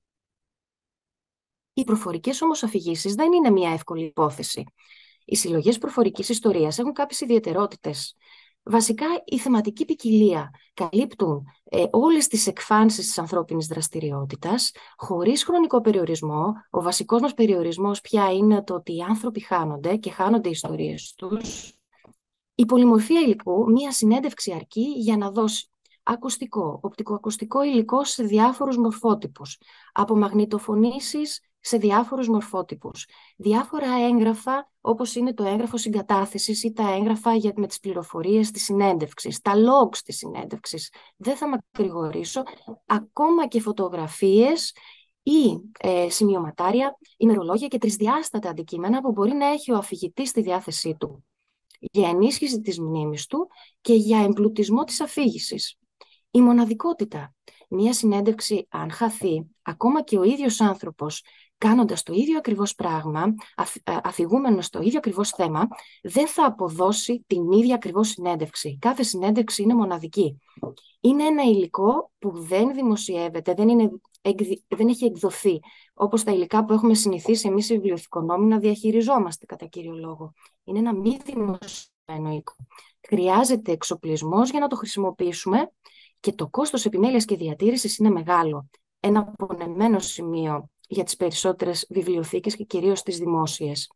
Οι προφορικές όμως αφηγήσεις δεν είναι μια εύκολη υπόθεση. Οι συλλογές προφορικής ιστορίας έχουν κάποιες ιδιαιτερότητες. Βασικά, η θεματική ποικιλία καλύπτουν όλες τις εκφάνσεις της ανθρώπινης δραστηριότητας, χωρίς χρονικό περιορισμό. Ο βασικός μας περιορισμός πια είναι το ότι οι άνθρωποι χάνονται και χάνονται οι ιστορίες τους. Η πολυμορφία υλικού, μία συνέντευξη αρκεί για να δώσει ακουστικό, οπτικοακουστικό υλικό σε διάφορους μορφότυπους, από μαγνητοφωνήσεις σε διάφορους μορφότυπους. Διάφορα έγγραφα, όπως είναι το έγγραφο συγκατάθεσης ή τα έγγραφα με τις πληροφορίες της συνέντευξης, τα logs της συνέντευξης. Δεν θα μακρηγορήσω. Ακόμα και φωτογραφίες ή σημειωματάρια, ημερολόγια και τρισδιάστατα αντικείμενα που μπορεί να έχει ο αφηγητής στη διάθεσή του για ενίσχυση της μνήμης του και για εμπλουτισμό της αφήγησης. Η μοναδικότητα. Μία συνέντευξη, αν χαθεί, ακόμα και ο ίδιος άνθρωπος κάνοντας το ίδιο ακριβώς πράγμα, αφηγούμενος στο ίδιο ακριβώς θέμα, δεν θα αποδώσει την ίδια ακριβώς συνέντευξη. Κάθε συνέντευξη είναι μοναδική. Είναι ένα υλικό που δεν δημοσιεύεται, δεν έχει εκδοθεί, όπως τα υλικά που έχουμε συνηθίσει εμείς οι βιβλιοθηκονόμοι να διαχειριζόμαστε κατά κύριο λόγο. Είναι ένα μη δημοσιευμένο υλικό. Χρειάζεται εξοπλισμός για να το χρησιμοποιήσουμε και το κόστος επιμέλειας και διατήρησης είναι μεγάλο. Ένα απονεμένο σημείο για τις περισσότερες βιβλιοθήκες και κυρίως τις δημόσιες.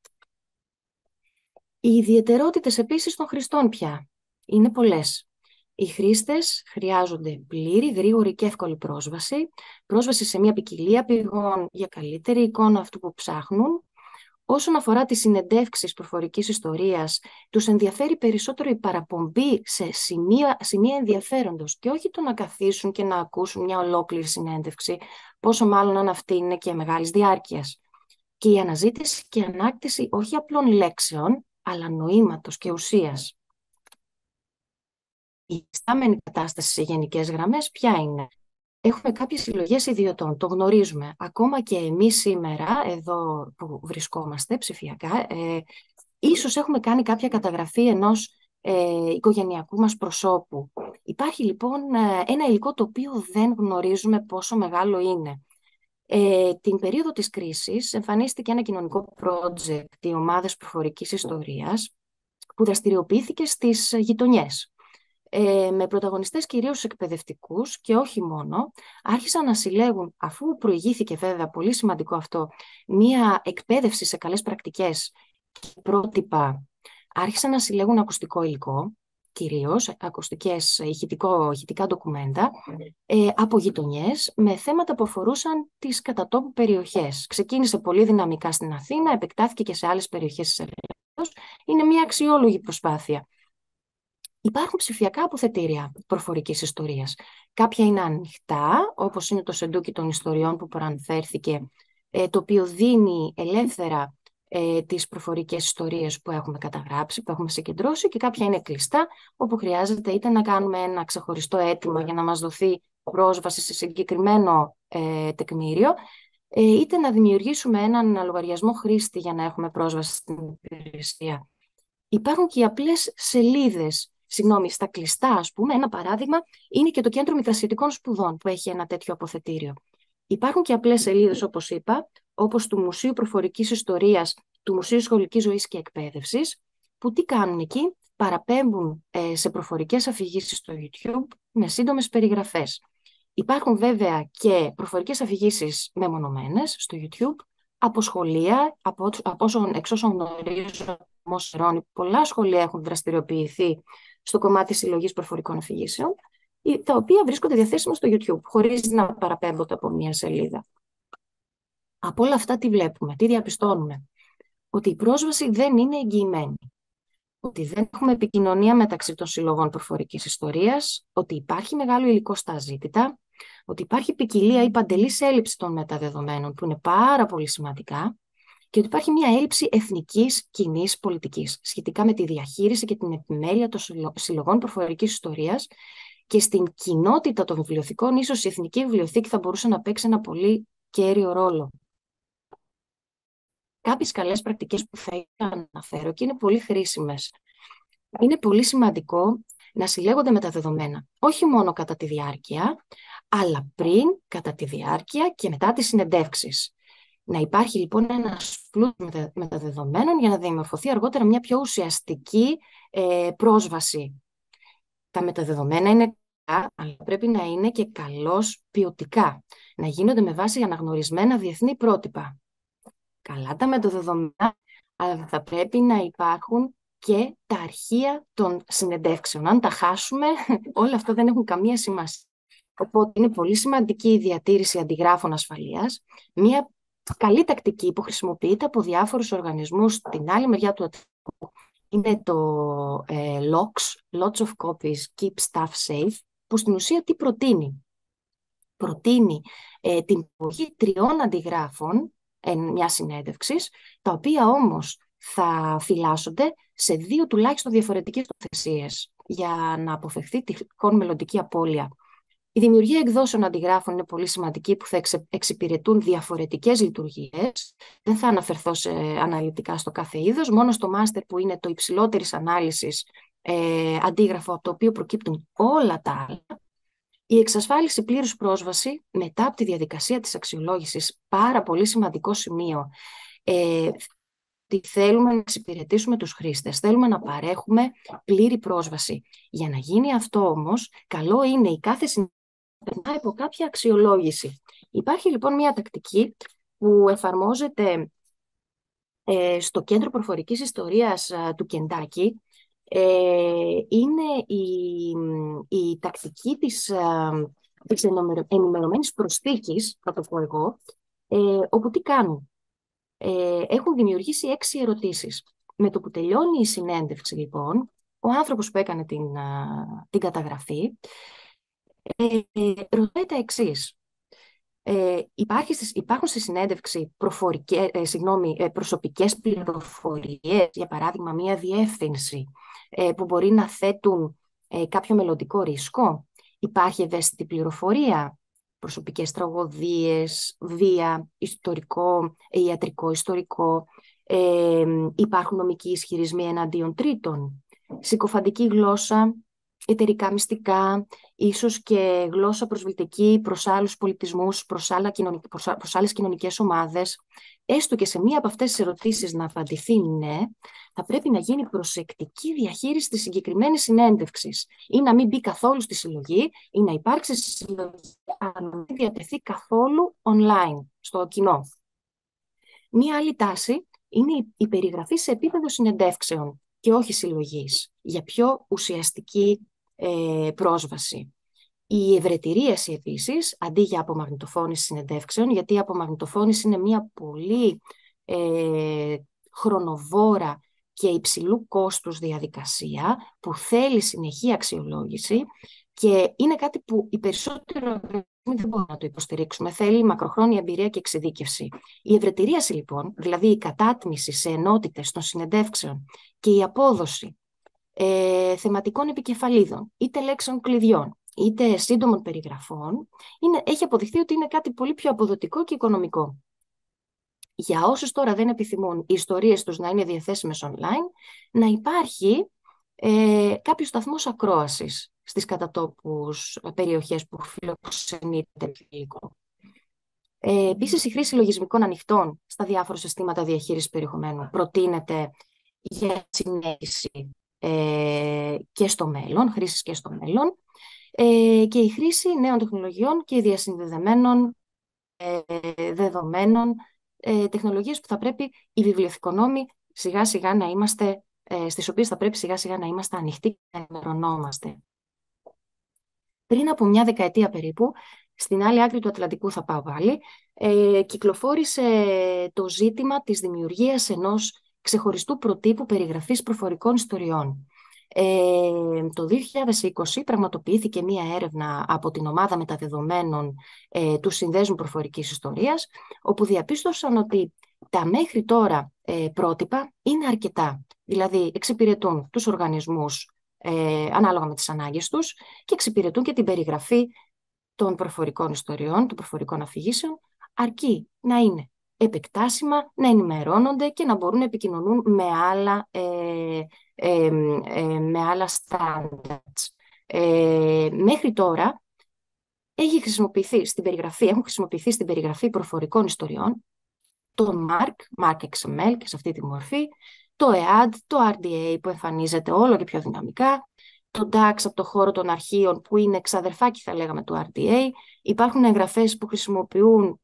Οι ιδιαιτερότητες επίσης των χρηστών πια είναι πολλές. Οι χρήστες χρειάζονται πλήρη, γρήγορη και εύκολη πρόσβαση σε μια ποικιλία πηγών για καλύτερη εικόνα αυτού που ψάχνουν. Όσον αφορά τις συνεντεύξεις προφορικής ιστορίας, τους ενδιαφέρει περισσότερο η παραπομπή σε σημεία ενδιαφέροντος και όχι το να καθίσουν και να ακούσουν μια ολόκληρη συνέντευξη, πόσο μάλλον αν αυτή είναι και μεγάλης διάρκειας. Και η αναζήτηση και ανάκτηση όχι απλών λέξεων, αλλά νοήματος και ουσίας. Η ιστάμενη κατάσταση σε γενικές γραμμές ποια είναι? Έχουμε κάποιες συλλογές ιδιωτών, το γνωρίζουμε. Ακόμα και εμείς σήμερα, εδώ που βρισκόμαστε ψηφιακά, ίσως έχουμε κάνει κάποια καταγραφή ενός οικογενειακού μας προσώπου. Υπάρχει λοιπόν ένα υλικό το οποίο δεν γνωρίζουμε πόσο μεγάλο είναι. Την περίοδο της κρίσης εμφανίστηκε ένα κοινωνικό project, οι ομάδες προφορικής ιστορίας, που δραστηριοποιήθηκε στις γειτονιές. Με πρωταγωνιστές κυρίως εκπαιδευτικούς και όχι μόνο, άρχισαν να συλλέγουν, αφού προηγήθηκε βέβαια, πολύ σημαντικό αυτό, μία εκπαίδευση σε καλές πρακτικές και πρότυπα, άρχισαν να συλλέγουν ακουστικό υλικό, κυρίως ηχητικά ντοκουμέντα, από γειτονιές με θέματα που αφορούσαν τις κατατόπου περιοχές. Ξεκίνησε πολύ δυναμικά στην Αθήνα, επεκτάθηκε και σε άλλες περιοχές της Ελλάδος. Είναι μια αξιόλογη προσπάθεια. Υπάρχουν ψηφιακά αποθετήρια προφορικής ιστορίας. Κάποια είναι ανοιχτά, όπως είναι το σεντούκι των ιστοριών που προαναφέρθηκε, το οποίο δίνει ελεύθερα τις προφορικές ιστορίες που έχουμε καταγράψει, που έχουμε συγκεντρώσει, και κάποια είναι κλειστά, όπου χρειάζεται είτε να κάνουμε ένα ξεχωριστό αίτημα για να μας δοθεί πρόσβαση σε συγκεκριμένο τεκμήριο, είτε να δημιουργήσουμε έναν λογαριασμό χρήστη για να έχουμε πρόσβαση στην υπηρεσία. Υπάρχουν και οι απλές σελίδες. Στα κλειστά, ας πούμε, ένα παράδειγμα είναι και το Κέντρο Μικρασιατικών Σπουδών, που έχει ένα τέτοιο αποθετήριο. Υπάρχουν και απλές σελίδες, όπως είπα, όπως του Μουσείου Προφορικής Ιστορίας, του Μουσείου Σχολικής Ζωής και Εκπαίδευσης, που τι κάνουν εκεί? Παραπέμπουν σε προφορικές αφηγήσεις στο YouTube με σύντομες περιγραφές. Υπάρχουν βέβαια και προφορικές αφηγήσεις μεμονωμένες στο YouTube, από σχολεία, εξ όσων γνωρίζω, πολλά σχολεία έχουν δραστηριοποιηθεί στο κομμάτι συλλογής προφορικών αφηγήσεων, τα οποία βρίσκονται διαθέσιμα στο YouTube, χωρίς να παραπέμπονται από μια σελίδα. Από όλα αυτά τι βλέπουμε, τι διαπιστώνουμε? Ότι η πρόσβαση δεν είναι εγγυημένη. Ότι δεν έχουμε επικοινωνία μεταξύ των συλλογών προφορικής ιστορίας, ότι υπάρχει μεγάλο υλικό στα αζήτητα, ότι υπάρχει ποικιλία ή παντελής έλλειψη των μεταδεδομένων, που είναι πάρα πολύ σημαντικά, και ότι υπάρχει μια έλλειψη εθνικής κοινής πολιτικής σχετικά με τη διαχείριση και την επιμέλεια των συλλογών προφορικής ιστορίας, και στην κοινότητα των βιβλιοθηκών ίσως η Εθνική Βιβλιοθήκη θα μπορούσε να παίξει ένα πολύ κέριο ρόλο. Κάποιες καλές πρακτικές που θα ήθελα να αναφέρω και είναι πολύ χρήσιμες. Είναι πολύ σημαντικό να συλλέγονται μεταδεδομένα, όχι μόνο κατά τη διάρκεια, αλλά πριν, κατά τη διάρκεια και μετά τις συνεντεύξεις. Να υπάρχει λοιπόν ένας πλούτος μεταδεδομένων για να διαμορφωθεί αργότερα μια πιο ουσιαστική πρόσβαση. Τα μεταδεδομένα είναι καλά, αλλά πρέπει να είναι και καλώς ποιοτικά. Να γίνονται με βάση αναγνωρισμένα διεθνή πρότυπα. Καλά τα μεταδεδομένα, αλλά θα πρέπει να υπάρχουν και τα αρχεία των συνεντεύξεων. Αν τα χάσουμε, όλα αυτά δεν έχουν καμία σημασία. Οπότε είναι πολύ σημαντική η διατήρηση αντιγράφων ασφαλείας, μια καλή τακτική που χρησιμοποιείται από διάφορους οργανισμούς. Στην άλλη μεριά του Ατλαντικού είναι το Lots of Copies Keep Stuff Safe, που στην ουσία τι προτείνει? Προτείνει την υπογραφή 3 αντιγράφων μια συνέντευξης, τα οποία όμως θα φυλάσσονται σε 2 τουλάχιστον διαφορετικές τοποθεσίες για να αποφευχθεί τυχόν μελλοντική απώλεια. Η δημιουργία εκδόσεων αντιγράφων είναι πολύ σημαντική, που θα εξυπηρετούν διαφορετικές λειτουργίες. Δεν θα αναφερθώ αναλυτικά στο κάθε είδος, μόνο στο μάστερ που είναι το υψηλότερης ανάλυσης αντίγραφο, από το οποίο προκύπτουν όλα τα άλλα. Η εξασφάλιση πλήρους πρόσβαση μετά από τη διαδικασία της αξιολόγησης, πάρα πολύ σημαντικό σημείο. Τι θέλουμε να εξυπηρετήσουμε τους χρήστες, θέλουμε να παρέχουμε πλήρη πρόσβαση. Για να γίνει αυτό όμως, καλό είναι η κάθε συνέντευξη να περνάει από κάποια αξιολόγηση. Υπάρχει λοιπόν μια τακτική που εφαρμόζεται στο Κέντρο Προφορικής Ιστορίας του Κεντάκι. Είναι η τακτική της ενημερωμένης προσθήκης, θα το πω εγώ, όπου τι κάνουν? Έχουν δημιουργήσει 6 ερωτήσεις. Με το που τελειώνει η συνέντευξη, λοιπόν, ο άνθρωπος που έκανε την καταγραφή ρωτάει τα εξής. Υπάρχουν στη συνέντευξη προσωπικές πληροφορίες, για παράδειγμα μια διεύθυνση που μπορεί να θέτουν κάποιο μελλοντικό ρίσκο? Υπάρχει ευαίσθητη πληροφορία, προσωπικές τραγωδίες, βία, ιστορικό, ιατρικό ιστορικό, υπάρχουν νομικοί ισχυρισμοί εναντίον τρίτων, συκοφαντική γλώσσα, εταιρικά μυστικά, ίσως και γλώσσα προσβλητική προς άλλους πολιτισμούς, προς άλλες κοινωνικές ομάδες. Έστω και σε μία από αυτές τις ερωτήσεις να απαντηθεί ναι, θα πρέπει να γίνει προσεκτική διαχείριση της συγκεκριμένης συνέντευξης ή να μην μπει καθόλου στη συλλογή ή να υπάρξει συλλογή αλλά να μην διατεθεί καθόλου online, στο κοινό. Μία άλλη τάση είναι η περιγραφή σε επίπεδο συνεντεύξεων και όχι συλλογής, για πιο ουσιαστική πρόσβαση. Η ευρετηρίαση επίσης, αντί για απομαγνητοφώνηση συνεντεύξεων, γιατί η απομαγνητοφώνηση είναι μια πολύ χρονοβόρα και υψηλού κόστους διαδικασία που θέλει συνεχή αξιολόγηση και είναι κάτι που οι περισσότεροι δεν μπορούν να το υποστηρίξουμε. Θέλει μακροχρόνια εμπειρία και εξειδίκευση. Η ευρετηρίαση λοιπόν, δηλαδή η κατάτμιση σε ενότητες των συνεντεύξεων και η απόδοση θεματικών επικεφαλίδων, είτε λέξεων κλειδιών, είτε σύντομων περιγραφών, έχει αποδειχθεί ότι είναι κάτι πολύ πιο αποδοτικό και οικονομικό. Για όσους τώρα δεν επιθυμούν οι ιστορίες τους να είναι διαθέσιμες online, να υπάρχει κάποιος σταθμός ακρόασης στις κατατόπους περιοχές που φιλοξενείται υλικό. Επίσης, η χρήση λογισμικών ανοιχτών στα διάφορα συστήματα διαχείρισης περιεχομένου προτείνεται για συνέχιση και στο μέλλον, χρήσεις και στο μέλλον, και η χρήση νέων τεχνολογιών και διασυνδεδεμένων δεδομένων, τεχνολογίες που θα πρέπει οι βιβλιοθηκονόμοι σιγά-σιγά να είμαστε, στις οποίες θα πρέπει σιγά-σιγά να είμαστε ανοιχτοί και να ενημερωνόμαστε. Πριν από μια δεκαετία περίπου, στην άλλη άκρη του Ατλαντικού θα πάω πάλι, κυκλοφόρησε το ζήτημα της δημιουργίας ενός ξεχωριστού προτύπου περιγραφής προφορικών ιστοριών. Το 2020 πραγματοποιήθηκε μία έρευνα από την ομάδα μεταδεδομένων του Συνδέσμου Προφορικής Ιστορίας, όπου διαπίστωσαν ότι τα μέχρι τώρα πρότυπα είναι αρκετά. Δηλαδή εξυπηρετούν τους οργανισμούς ανάλογα με τις ανάγκες τους και εξυπηρετούν και την περιγραφή των προφορικών ιστοριών, των προφορικών αφηγήσεων, αρκεί να είναι επεκτάσιμα, να ενημερώνονται και να μπορούν να επικοινωνούν με άλλα standards. Μέχρι τώρα έχουν χρησιμοποιηθεί στην περιγραφή προφορικών ιστοριών το Mark XML και σε αυτή τη μορφή, το EAD, το RDA που εμφανίζεται όλο και πιο δυναμικά, το DAX από το χώρο των αρχείων που είναι ξαδερφάκι θα λέγαμε του RDA. Υπάρχουν εγγραφές που χρησιμοποιούν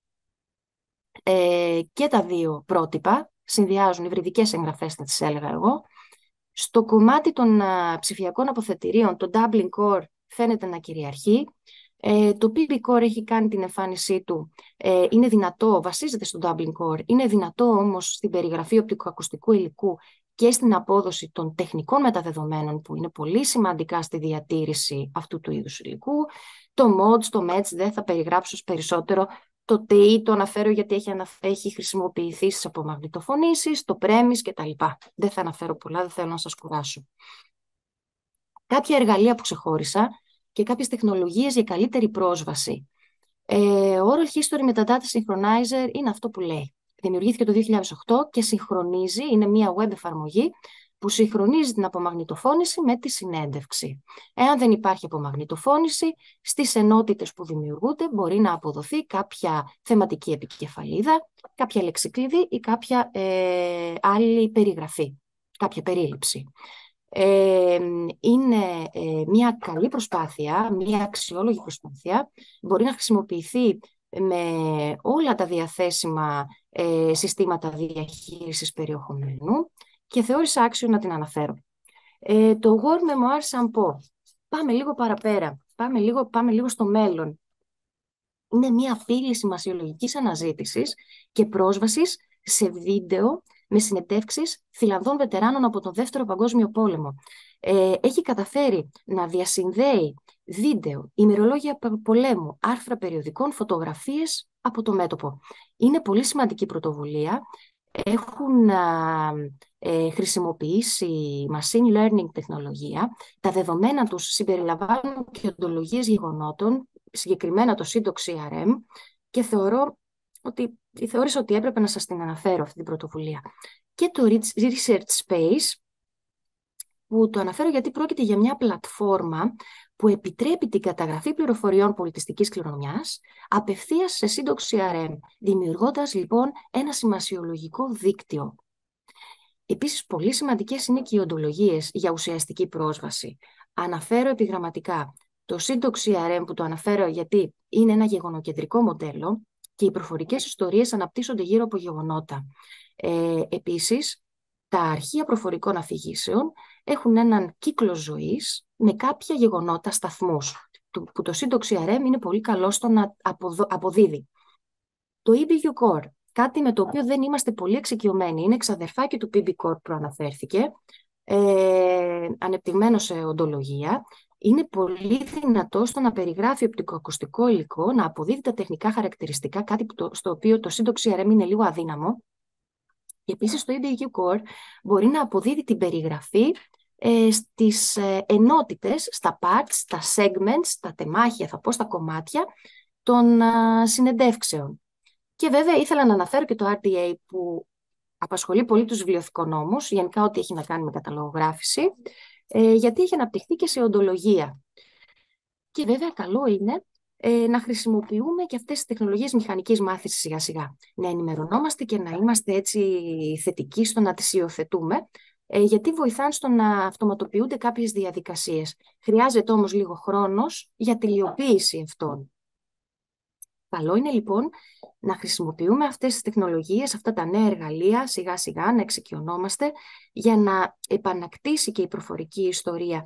και τα δύο πρότυπα, συνδυάζουν υβριδικές εγγραφές θα τις έλεγα εγώ. Στο κομμάτι των ψηφιακών αποθετηρίων το Dublin Core φαίνεται να κυριαρχεί. Το PB Core έχει κάνει την εμφάνισή του, είναι δυνατό, βασίζεται στο Dublin Core, είναι δυνατό όμως στην περιγραφή οπτικοακουστικού υλικού και στην απόδοση των τεχνικών μεταδεδομένων που είναι πολύ σημαντικά στη διατήρηση αυτού του είδους υλικού. Το MODS, το MEDS δεν θα περιγράψω περισσότερο. Το TI το αναφέρω γιατί έχει χρησιμοποιηθεί στις απομαγνητοφωνήσεις, το Premis κτλ. Δεν θα αναφέρω πολλά, δεν θέλω να σας κουράσω. Κάποια εργαλεία που ξεχώρισα και κάποιες τεχνολογίες για καλύτερη πρόσβαση. Oral History Metadata Synchronizer είναι αυτό που λέει. Δημιουργήθηκε το 2008 και συγχρονίζει, είναι μια web εφαρμογή που συγχρονίζει την απομαγνητοφώνηση με τη συνέντευξη. Εάν δεν υπάρχει απομαγνητοφώνηση, στις ενότητες που δημιουργούνται μπορεί να αποδοθεί κάποια θεματική επικεφαλίδα, κάποια λεξικλειδί ή κάποια άλλη περιγραφή, κάποια περίληψη. Είναι μια καλή προσπάθεια, μια αξιόλογη προσπάθεια, μπορεί να χρησιμοποιηθεί με όλα τα διαθέσιμα συστήματα διαχείρισης περιεχομένου και θεώρησα άξιο να την αναφέρω. Το War Memoir Sampo. Πάμε λίγο παραπέρα, πάμε λίγο στο μέλλον. Είναι μια πύλη σημασιολογικής αναζήτησης και πρόσβασης σε βίντεο με συνεντεύξεις Φιλανδών βετεράνων από τον Δεύτερο Παγκόσμιο Πόλεμο. Έχει καταφέρει να διασυνδέει βίντεο, ημερολόγια πολέμου, άρθρα περιοδικών, φωτογραφίες από το μέτωπο. Είναι πολύ σημαντική πρωτοβουλία. Έχουν χρησιμοποιήσει machine learning τεχνολογία. Τα δεδομένα τους συμπεριλαμβάνουν και οντολογίες γεγονότων, συγκεκριμένα το Syndox CRM, και θεώρησα ότι έπρεπε να σας την αναφέρω αυτή την πρωτοβουλία. Και το Research Space που το αναφέρω γιατί πρόκειται για μια πλατφόρμα που επιτρέπει την καταγραφή πληροφοριών πολιτιστικής κληρονομιάς απευθείας σε σύντοξη CRM, δημιουργώντας λοιπόν ένα σημασιολογικό δίκτυο. Επίσης, πολύ σημαντικές είναι και οι οντολογίες για ουσιαστική πρόσβαση. Αναφέρω επιγραμματικά το σύντοξη CRM που το αναφέρω γιατί είναι ένα γεγονοκεντρικό μοντέλο και οι προφορικές ιστορίες αναπτύσσονται γύρω από γεγονότα. Επίσης, τα αρχεία προφορικών αφηγήσεων έχουν έναν κύκλο ζωής με κάποια γεγονότα σταθμούς, που το σύντοξη CRM είναι πολύ καλό στο να αποδίδει. Το EBU Core, κάτι με το οποίο δεν είμαστε πολύ εξοικειωμένοι, είναι εξαδερφάκι του PB Core που αναφέρθηκε, ανεπτυγμένο σε οντολογία, είναι πολύ δυνατό στο να περιγράφει οπτικοακουστικό υλικό, να αποδίδει τα τεχνικά χαρακτηριστικά, κάτι στο οποίο το σύντοξη CRM είναι λίγο αδύναμο. Και επίσης το EBU Core μπορεί να αποδίδει την περιγραφή στις ενότητες, στα parts, στα segments, στα τεμάχια, θα πω στα κομμάτια των συνεντεύξεων. Και βέβαια ήθελα να αναφέρω και το RDA που απασχολεί πολύ τους βιβλιοθηκονόμους, γενικά ό,τι έχει να κάνει με καταλογογράφηση, γιατί έχει αναπτυχθεί και σε οντολογία. Και βέβαια καλό είναι να χρησιμοποιούμε και αυτές τις τεχνολογίες μηχανικής μάθησης σιγά σιγά. Να ενημερωνόμαστε και να είμαστε έτσι θετικοί στο να τις υιοθετούμε, γιατί βοηθάνε στο να αυτοματοποιούνται κάποιες διαδικασίες. Χρειάζεται όμως λίγο χρόνος για τελειοποίηση αυτών. Καλό είναι λοιπόν να χρησιμοποιούμε αυτές τις τεχνολογίες, αυτά τα νέα εργαλεία, σιγά σιγά να εξοικειωνόμαστε για να επανακτήσει και η προφορική ιστορία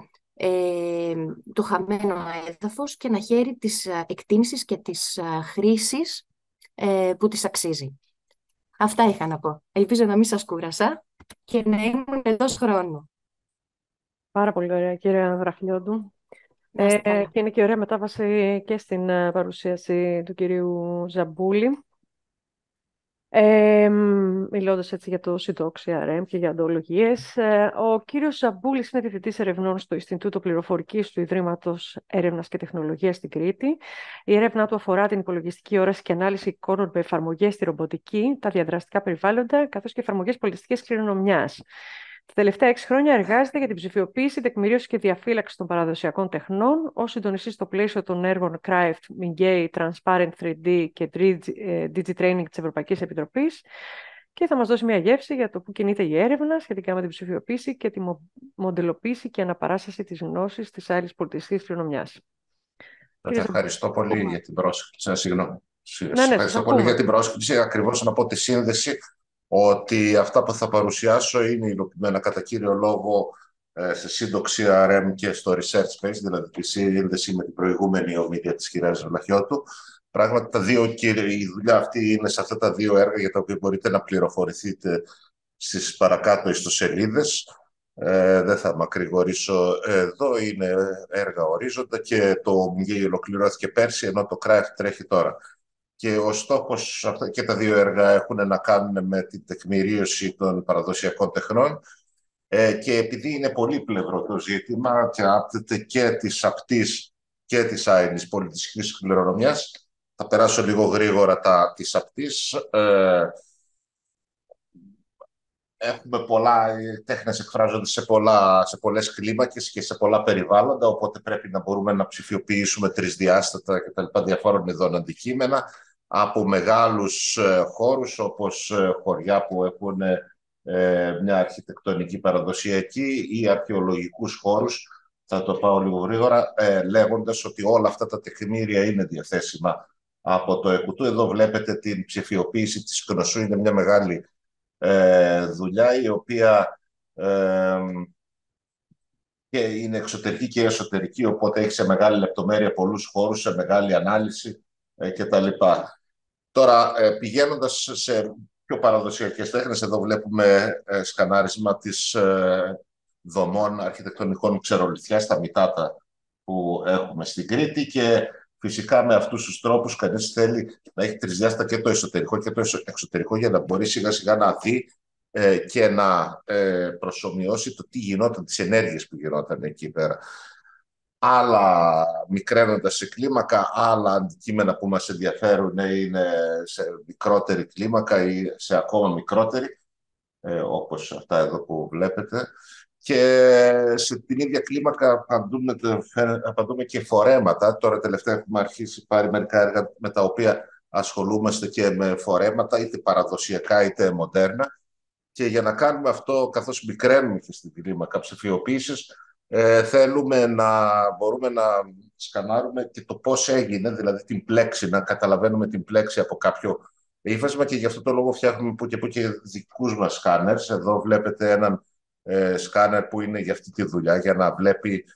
το χαμένο έδαφος και να χαίρει της εκτίμησης και της χρήσης που της αξίζει. Αυτά είχα να πω. Ελπίζω να μην σας κούρασα και να ήμουν εντός χρόνου. Πάρα πολύ ωραία, κύριε Ανδραχιλιόντου. Και είναι και ωραία μετάβαση και στην παρουσίαση του κυρίου Ζαμπούλη. Μιλώντας έτσι για το Syndox CRM και για οντολογίες. Ο κύριος Ζαμπούλης είναι διευθυντής ερευνών στο Ινστιτούτο Πληροφορικής του Ιδρύματος Έρευνας και Τεχνολογίας στην Κρήτη. Η έρευνά του αφορά την υπολογιστική όραση και ανάλυση εικόνων με εφαρμογές στη ρομποτική, τα διαδραστικά περιβάλλοντα, καθώς και εφαρμογές πολιτιστικής κληρονομιάς. Τα τελευταία 6 χρόνια εργάζεται για την ψηφιοποίηση, τεκμηρίωση και διαφύλαξη των παραδοσιακών τεχνών, ως συντονιστής στο πλαίσιο των έργων Craft, Mingay, Transparent 3D και DigiTraining της Ευρωπαϊκής Επιτροπής και θα μας δώσει μια γεύση για το πού κινείται η έρευνα σχετικά με την ψηφιοποίηση και τη μοντελοποίηση και αναπαράσταση της γνώσης της άλλης πολιτιστικής κληρονομιάς. Σας ευχαριστώ πολύ για την πρόσκληση. Συγγνώμη. Ναι, Ευχαριστώ πολύ για την πρόσκληση. Ακριβώς να πω τη σύνδεση ότι αυτά που θα παρουσιάσω είναι υλοποιημένα κατά κύριο λόγο σε Syndox CRM και στο Research Space, δηλαδή τη σύνδεση με την προηγούμενη ομιλία της κυρίας Βλαχιώτου. Πράγματι, η δουλειά αυτή είναι σε αυτά τα δύο έργα για τα οποία μπορείτε να πληροφορηθείτε στις παρακάτω ιστοσελίδες. Δεν θα μακρηγορήσω εδώ, είναι έργα ορίζοντα και το Mingay ολοκληρώθηκε πέρσι, ενώ το Craft τρέχει τώρα. Και ο στόχος, και τα δύο έργα έχουν να κάνουν με την τεκμηρίωση των παραδοσιακών τεχνών και επειδή είναι πολύπλευρο το ζήτημα και άπτεται και της απτής και της άεινης πολιτιστικής κληρονομιάς, θα περάσω λίγο γρήγορα της απτής. Έχουμε οι τέχνες εκφράζονται σε πολλές κλίμακες και σε πολλά περιβάλλοντα, οπότε πρέπει να μπορούμε να ψηφιοποιήσουμε τρισδιάστατα και τα λοιπά διαφόρων ειδών αντικείμενα από μεγάλους χώρους όπως χωριά που έχουν μια αρχιτεκτονική παραδοσιακή ή αρχαιολογικούς χώρους. Θα το πάω λίγο γρήγορα λέγοντας ότι όλα αυτά τα τεκμήρια είναι διαθέσιμα από το ΕΚΟΥΤΟΥ. Εδώ βλέπετε την ψηφιοποίηση της γνωσού, είναι μια μεγάλη δουλειά η οποία και είναι εξωτερική και εσωτερική, οπότε έχει σε μεγάλη λεπτομέρεια πολλούς χώρους, σε μεγάλη ανάλυση κτλ. Τώρα, πηγαίνοντας σε πιο παραδοσιακές τέχνες, εδώ βλέπουμε σκανάρισμα της δομών αρχιτεκτονικών ξερολιθιάς, τα μητάτα που έχουμε στην Κρήτη και φυσικά με αυτούς τους τρόπους κανείς θέλει να έχει τρισδιάστα και το εσωτερικό και το εξωτερικό για να μπορεί σιγά σιγά να δει και να προσομοιώσει το τι γινόταν, τις ενέργειες που γινόταν εκεί πέρα. Άλλα μικραίνοντας σε κλίμακα, άλλα αντικείμενα που μας ενδιαφέρουν είναι σε μικρότερη κλίμακα ή σε ακόμα μικρότερη, όπως αυτά εδώ που βλέπετε. Και σε την ίδια κλίμακα απαντούμε και φορέματα. Τώρα τελευταία έχουμε αρχίσει πάρει μερικά έργα με τα οποία ασχολούμαστε και με φορέματα, είτε παραδοσιακά είτε μοντέρνα. Και για να κάνουμε αυτό, καθώς μικραίνουμε και στην κλίμακα ψηφιοποίησης, θέλουμε να μπορούμε να σκανάρουμε και το πώς έγινε, δηλαδή την πλέξη, να καταλαβαίνουμε την πλέξη από κάποιο ύφασμα, και γι' αυτό το λόγο φτιάχνουμε που και δικούς μας σκάνερς. Εδώ βλέπετε έναν σκάνερ που είναι για αυτή τη δουλειά, για να βλέπει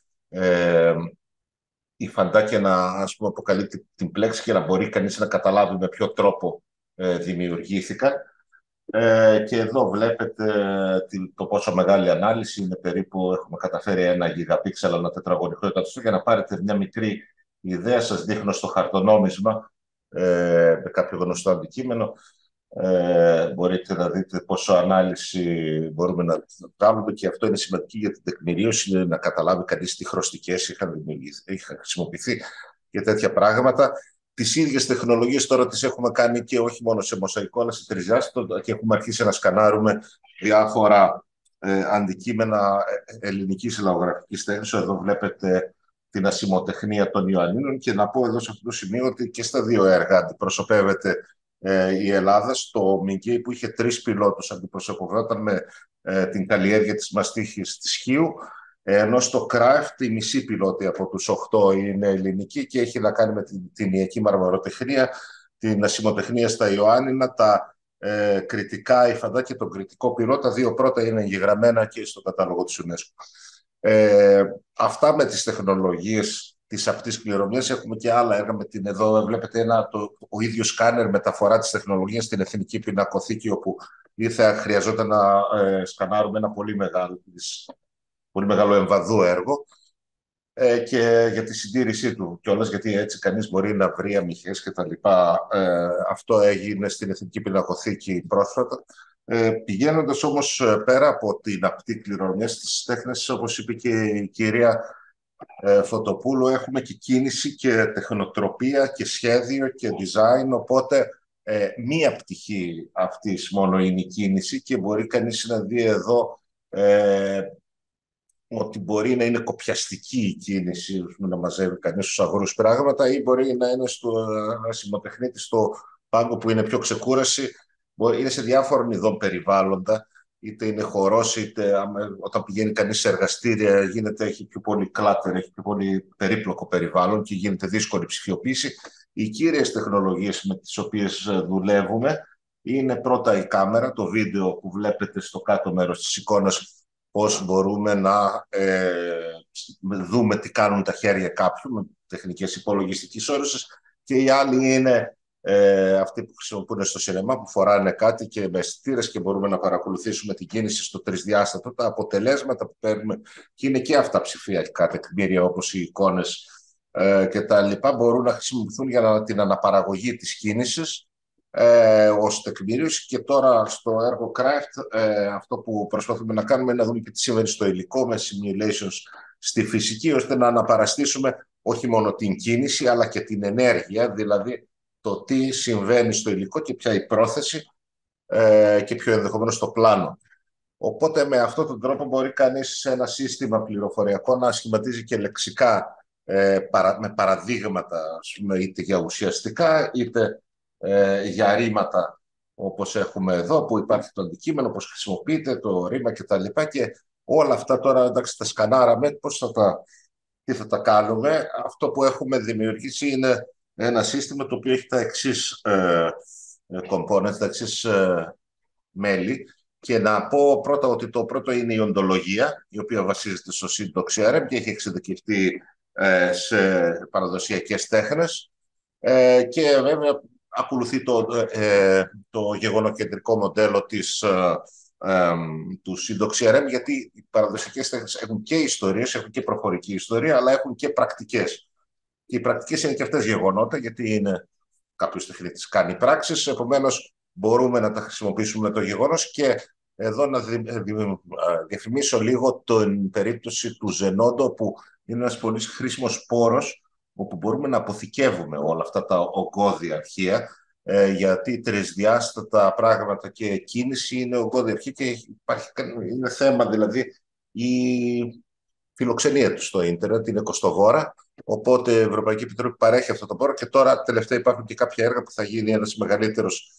η φαντάκια να, ας πούμε, αποκαλύπτει την πλέξη και να μπορεί κανείς να καταλάβει με ποιο τρόπο δημιουργήθηκαν. Και εδώ βλέπετε το πόσο μεγάλη ανάλυση είναι. Περίπου έχουμε καταφέρει 1 γιγαπίξελ ανά τετραγωνικό εκατοστό. Για να πάρετε μια μικρή ιδέα, σας δείχνω στο χαρτονόμισμα με κάποιο γνωστό αντικείμενο. Μπορείτε να δείτε πόσο ανάλυση μπορούμε να κάνουμε, και αυτό είναι σημαντικό για την τεκμηρίωση, να καταλάβει κανείς τι χρωστικές είχαν χρησιμοποιηθεί και τέτοια πράγματα. Τις ίδιες τεχνολογίες τώρα τις έχουμε κάνει και όχι μόνο σε μοσαϊκό, αλλά σε τρισδιάστατο, και έχουμε αρχίσει να σκανάρουμε διάφορα αντικείμενα ελληνικής λαογραφικής τέχνης. Εδώ βλέπετε την ασημοτεχνία των Ιωαννίνων, και να πω εδώ σε αυτό το σημείο ότι και στα 2 έργα αντιπροσωπεύεται η Ελλάδα. Στο Μιγκέι, που είχε 3 πιλότους, αντιπροσωπευόταν με την καλλιέργεια της μαστίχης της Χίου, ενώ στο Craft η μισή πιλότη από τους 8 είναι ελληνική και έχει να κάνει με την τηνιακή μαρμαροτεχνία, την ασημοτεχνία στα Ιωάννινα, τα κριτικά υφαντά και τον κριτικό πυρό. Τα 2 πρώτα είναι εγγεγραμμένα και στο κατάλογο της UNESCO. Αυτά με τις τεχνολογίες της απτής κληρονομιάς. Έχουμε και άλλα έργα με την, εδώ βλέπετε ο ίδιος σκάνερ μεταφορά της τεχνολογίας στην Εθνική Πινακοθήκη, όπου χρειαζόταν να σκανάρουμε ένα πολύ μεγάλο εμβαδού έργο, και για τη συντήρησή του κιόλας, γιατί έτσι κανείς μπορεί να βρει αμυχές και τα λοιπά. Αυτό έγινε στην Εθνική Πινακοθήκη πρόσφατα. Πηγαίνοντας όμως πέρα από την απτή κληρονομιά στις τέχνες, όπως είπε και η κυρία Φωτοπούλου, έχουμε και κίνηση και τεχνοτροπία και σχέδιο και design, οπότε μία πτυχή αυτής μόνο είναι η κίνηση, και μπορεί κανείς να δει εδώ ότι μπορεί να είναι κοπιαστική η κίνηση, να μαζεύει κανείς στους αγρούς πράγματα, ή μπορεί να είναι στο ασημοτεχνίτη στο πάγκο που είναι πιο ξεκούραση. Είναι σε διάφορων ειδών περιβάλλοντα, είτε είναι χορός, είτε όταν πηγαίνει κανείς σε εργαστήρια έχει πιο πολύ κλάτερ, έχει πιο πολύ περίπλοκο περιβάλλον και γίνεται δύσκολη ψηφιοποίηση. Οι κύριες τεχνολογίες με τις οποίες δουλεύουμε είναι πρώτα η κάμερα, το βίντεο που βλέπετε στο κάτω μέρος της εικόνας, πώς μπορούμε να δούμε τι κάνουν τα χέρια κάποιου με τεχνικές υπολογιστικής όρωσης, και οι άλλοι είναι αυτοί που χρησιμοποιούν στο σινεμά, που φοράνε κάτι και με αισθητήρες και μπορούμε να παρακολουθήσουμε την κίνηση στο τρισδιάστατο, τα αποτελέσματα που παίρνουμε, και είναι και αυτά ψηφιακά τεκμήρια, όπως οι εικόνες και τα λοιπά, μπορούν να χρησιμοποιηθούν για την αναπαραγωγή της κίνησης ως τεκμήριο. Και τώρα στο έργο Craft αυτό που προσπαθούμε να κάνουμε είναι να δούμε και τι συμβαίνει στο υλικό με simulations στη φυσική, ώστε να αναπαραστήσουμε όχι μόνο την κίνηση αλλά και την ενέργεια, δηλαδή το τι συμβαίνει στο υλικό και ποια η πρόθεση και ποιο ενδεχομένως το πλάνο. Οπότε με αυτόν τον τρόπο μπορεί κανείς σε ένα σύστημα πληροφοριακό να σχηματίζει και λεξικά με παραδείγματα, είτε για ουσιαστικά είτε για ρήματα, όπως έχουμε εδώ, που υπάρχει το αντικείμενο, πώς χρησιμοποιείται το ρήμα κτλ. Και όλα αυτά τώρα, εντάξει, τα σκανάραμε, τι θα τα κάνουμε. Αυτό που έχουμε δημιουργήσει είναι ένα σύστημα το οποίο έχει τα εξής components, τα εξής μέλη. Και να πω πρώτα ότι το πρώτο είναι η οντολογία, η οποία βασίζεται στο Syntax CRM και έχει εξειδικευτεί σε παραδοσιακές τέχνες. Και βέβαια ακολουθεί το γεγονοκεντρικό μοντέλο του Syntax CRM, γιατί οι παραδοσιακές τέχνες έχουν και ιστορίες, έχουν και προφορική ιστορία, αλλά έχουν και πρακτικές. Και οι πρακτικές είναι και αυτές γεγονότα, γιατί κάποιος τεχνίτης κάνει πράξεις, επομένως μπορούμε να τα χρησιμοποιήσουμε με το γεγονός. Και εδώ να διαφημίσω λίγο την περίπτωση του Zenodo, που είναι ένας πολύ χρήσιμος πόρος, όπου μπορούμε να αποθηκεύουμε όλα αυτά τα ογκώδη αρχεία, γιατί τρισδιάστατα πράγματα και κίνηση είναι ογκώδη αρχεία, και είναι θέμα δηλαδή η φιλοξενία του στο ίντερνετ, είναι κοστοβόρα. Οπότε η Ευρωπαϊκή Επιτροπή παρέχει αυτό το πόρο και τώρα τελευταία υπάρχουν και κάποια έργα που θα γίνει ένας μεγαλύτερος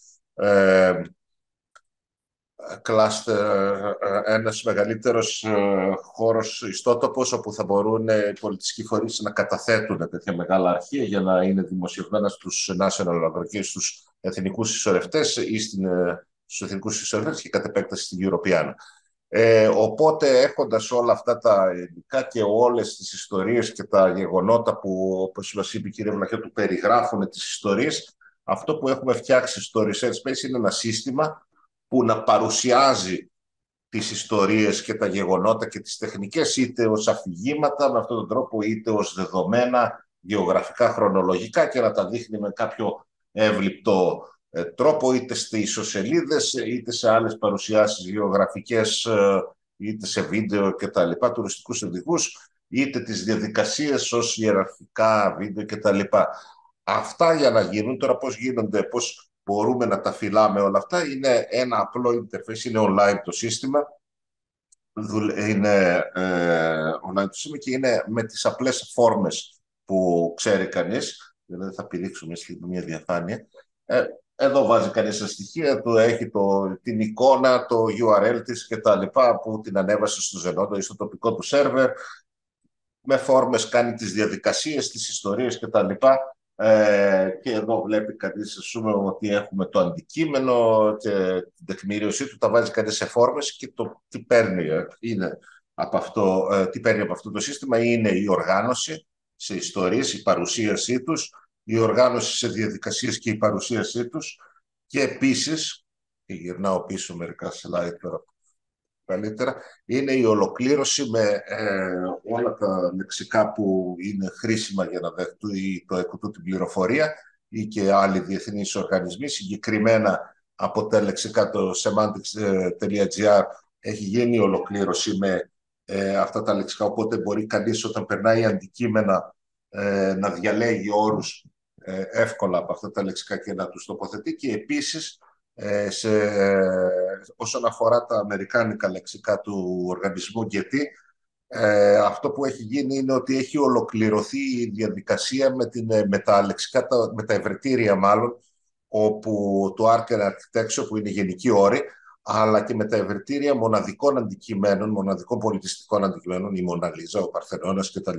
ένας μεγαλύτερος χώρος ιστότοπος όπου θα μπορούν οι πολιτιστικοί φορείς να καταθέτουν τέτοια μεγάλα αρχεία για να είναι δημοσιευμένα στους national aggregators, στους εθνικούς συσσωρευτές ή στους εθνικούς συσσωρευτές και κατ' επέκταση στην Europeana. Οπότε έχοντας όλα αυτά τα υλικά και όλες τις ιστορίες και τα γεγονότα που, όπως μας είπε η κυρία Βλαχιώτου, περιγράφουν τις ιστορίες, αυτό που έχουμε φτιάξει στο Research Space είναι ένα σύστημα που να παρουσιάζει τις ιστορίες και τα γεγονότα και τις τεχνικές είτε ως αφηγήματα με αυτόν τον τρόπο είτε ως δεδομένα γεωγραφικά, χρονολογικά και να τα δείχνει με κάποιο εύληπτο τρόπο είτε στις ιστοσελίδες είτε σε άλλες παρουσιάσεις γεωγραφικές είτε σε βίντεο και τα λοιπά, τουριστικούς οδηγούς, είτε τις διαδικασίες ως ιεραρχικά βίντεο και τα λοιπά. Αυτά για να γίνουν, τώρα πώς γίνονται, πώς μπορούμε να τα φυλάμε όλα αυτά, είναι ένα απλό interface, είναι online το σύστημα, είναι online το σύστημα και είναι με τις απλές φόρμες που ξέρει κανείς, δηλαδή θα πηδήξουμε μια διαφάνεια. Εδώ βάζει κανείς τα στοιχεία του, έχει την εικόνα, το URL της και τα λοιπά που την ανέβασε στο Zenodo ή στο τοπικό του σερβερ. Με φόρμες κάνει τις διαδικασίες, τις ιστορίες και τα λοιπά. Και εδώ βλέπει κανείς, ας πούμε, ότι έχουμε το αντικείμενο και την τεκμήριωσή του, τα βάζει κανείς σε φόρμες και το τι παίρνει, τι παίρνει από αυτό το σύστημα είναι η οργάνωση σε ιστορίες, η παρουσίασή τους, η οργάνωση σε διαδικασίες και η παρουσίασή τους και επίσης, και γυρνάω πίσω μερικά slide τώρα καλύτερα, είναι η ολοκλήρωση με όλα τα λεξικά που είναι χρήσιμα για να δεχτεί το ΕΚΟΥ την πληροφορία ή και άλλοι διεθνείς οργανισμοί. Συγκεκριμένα από τα λεξικά το semantics.gr έχει γίνει ολοκλήρωση με αυτά τα λεξικά, οπότε μπορεί κανείς όταν περνάει αντικείμενα να διαλέγει όρους εύκολα από αυτά τα λεξικά και να τους τοποθετεί και επίσης όσον αφορά τα αμερικάνικα λεξικά του οργανισμού Getty, αυτό που έχει γίνει είναι ότι έχει ολοκληρωθεί η διαδικασία με τα λεξικά, με τα ευρετήρια μάλλον, όπου το Arc and Architecture που είναι γενικοί όροι, αλλά και με τα ευρετήρια μοναδικών αντικειμένων, μοναδικών πολιτιστικών αντικειμένων, η Μοναλίζα, ο Παρθενώνας κτλ.,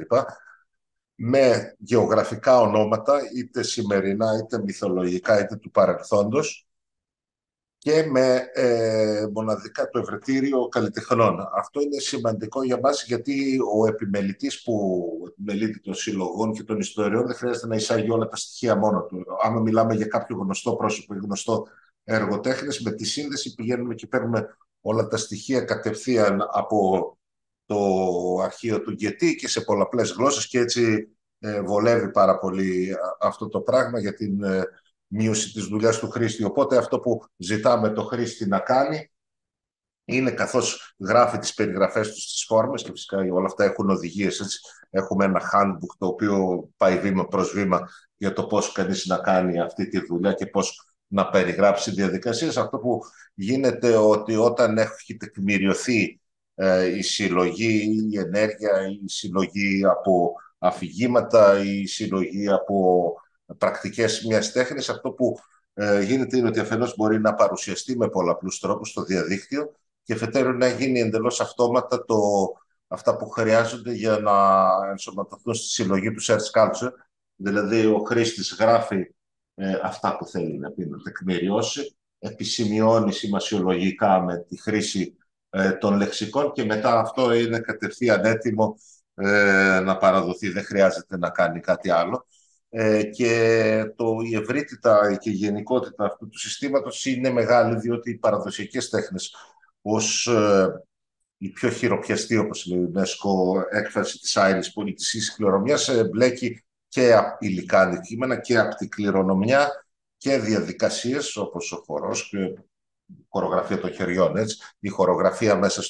με γεωγραφικά ονόματα, είτε σημερινά, είτε μυθολογικά, είτε του παρελθόντος, και με μοναδικά το ευρετήριο καλλιτεχνών. Αυτό είναι σημαντικό για μας γιατί ο επιμελητής που επιμελείται των συλλογών και των ιστοριών δεν χρειάζεται να εισάγει όλα τα στοιχεία μόνο του. Άμα μιλάμε για κάποιο γνωστό πρόσωπο ή γνωστό έργο τέχνης, με τη σύνδεση πηγαίνουμε και παίρνουμε όλα τα στοιχεία κατευθείαν από το αρχείο του Getty και σε πολλαπλές γλώσσες και έτσι βολεύει πάρα πολύ αυτό το πράγμα για την μείωση της δουλειάς του χρήστη. Οπότε αυτό που ζητάμε το χρήστη να κάνει είναι καθώς γράφει τις περιγραφές του στις φόρμες και φυσικά όλα αυτά έχουν οδηγίες. Έτσι. Έχουμε ένα handbook το οποίο πάει βήμα προς βήμα για το πώς κανείς να κάνει αυτή τη δουλειά και πώς να περιγράψει διαδικασίες. Αυτό που γίνεται ότι όταν έχει τεκμηριωθεί η συλλογή, η ενέργεια, η συλλογή από αφηγήματα, η συλλογή από πρακτικές μιας τέχνης, αυτό που γίνεται είναι ότι αφενός μπορεί να παρουσιαστεί με πολλαπλούς τρόπους στο διαδίκτυο και αφετέρου να γίνει εντελώς αυτόματα αυτά που χρειάζονται για να ενσωματωθούν στη συλλογή του search culture. Δηλαδή ο χρήστης γράφει αυτά που θέλει να πει, να τεκμηριώσει, επισημειώνει σημασιολογικά με τη χρήση των λεξικών και μετά αυτό είναι κατευθείαν έτοιμο να παραδοθεί, δεν χρειάζεται να κάνει κάτι άλλο. Και η ευρύτητα και η γενικότητα αυτού του συστήματος είναι μεγάλη, διότι οι παραδοσιακές τέχνες ως η πιο χειροπιαστή, όπως λέει η UNESCO, έκφραση της άειλης πολιτιστικής κληρονομιάς μπλέκει και από υλικά αντικείμενα και από την κληρονομιά και διαδικασίες όπως ο χορός και η χορογραφία των χεριών, έτσι, η χορογραφία μέσα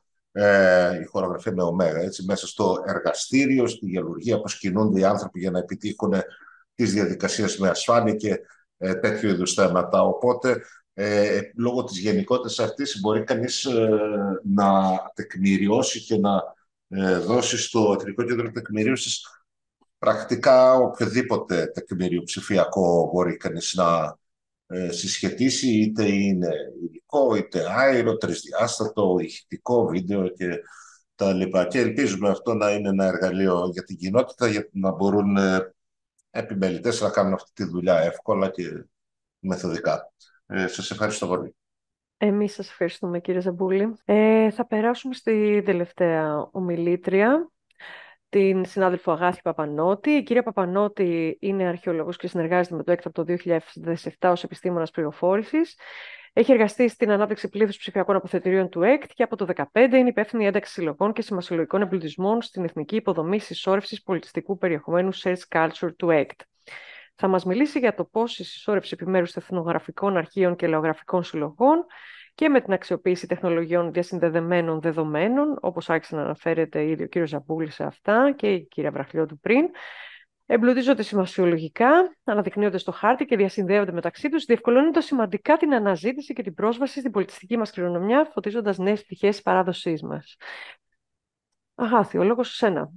η χορογραφία με ωμέγα, έτσι, μέσα στο εργαστήριο, στη γεωλουργία, πώς κινούνται οι άνθρωποι για να επιτύχουν τις διαδικασίες με ασφάλεια και τέτοιου είδους θέματα. Οπότε λόγω της γενικότητας αυτής μπορεί κανείς να τεκμηριώσει και να δώσει στο Εθνικό Κέντρο Τεκμηρίωσης πρακτικά οποιοδήποτε τεκμήριο ψηφιακό μπορεί κανείς να συσχετίσει, είτε είναι υλικό, είτε άειρο, τρισδιάστατο, ηχητικό, βίντεο και τα λοιπά. Και ελπίζουμε αυτό να είναι ένα εργαλείο για την κοινότητα, για να μπορούν επιμελητές να κάνουν αυτή τη δουλειά εύκολα και μεθοδικά. Σας ευχαριστώ πολύ. Εμείς σας ευχαριστούμε, κύριε Ζαμπούλη. Θα περάσουμε στη τελευταία ομιλήτρια, την συνάδελφο Αγάθη Παπανώτη. Η κυρία Παπανώτη είναι αρχαιολόγος και συνεργάζεται με το ΕΚΤ από το 2007 ως επιστήμονας πληροφόρησης. Έχει εργαστεί στην ανάπτυξη πλήθους ψηφιακών αποθετηρίων του ΕΚΤ και από το 2015 είναι υπεύθυνη ένταξη συλλογών και σημασιολογικών εμπλουτισμών στην Εθνική Υποδομή Συσσόρευσης Πολιτιστικού Περιεχομένου Search Culture του ΕΚΤ. Θα μας μιλήσει για το πώς η συσσόρευση επιμέρους εθνογραφικών αρχείων και λαογραφικών συλλογών και με την αξιοποίηση τεχνολογιών διασυνδεδεμένων δεδομένων, όπως άρχισε να αναφέρεται ήδη ο κύριος Ζαμπούλης σε αυτά και η κυρία Βραχλιώτου πριν, εμπλουτίζονται σημασιολογικά, αναδεικνύονται στο χάρτη και διασυνδέονται μεταξύ τους, διευκολύνοντας σημαντικά την αναζήτηση και την πρόσβαση στην πολιτιστική μας κληρονομιά, φωτίζοντας νέες πτυχές της παράδοσής μας. Αγάθη, ο λόγος σε σένα.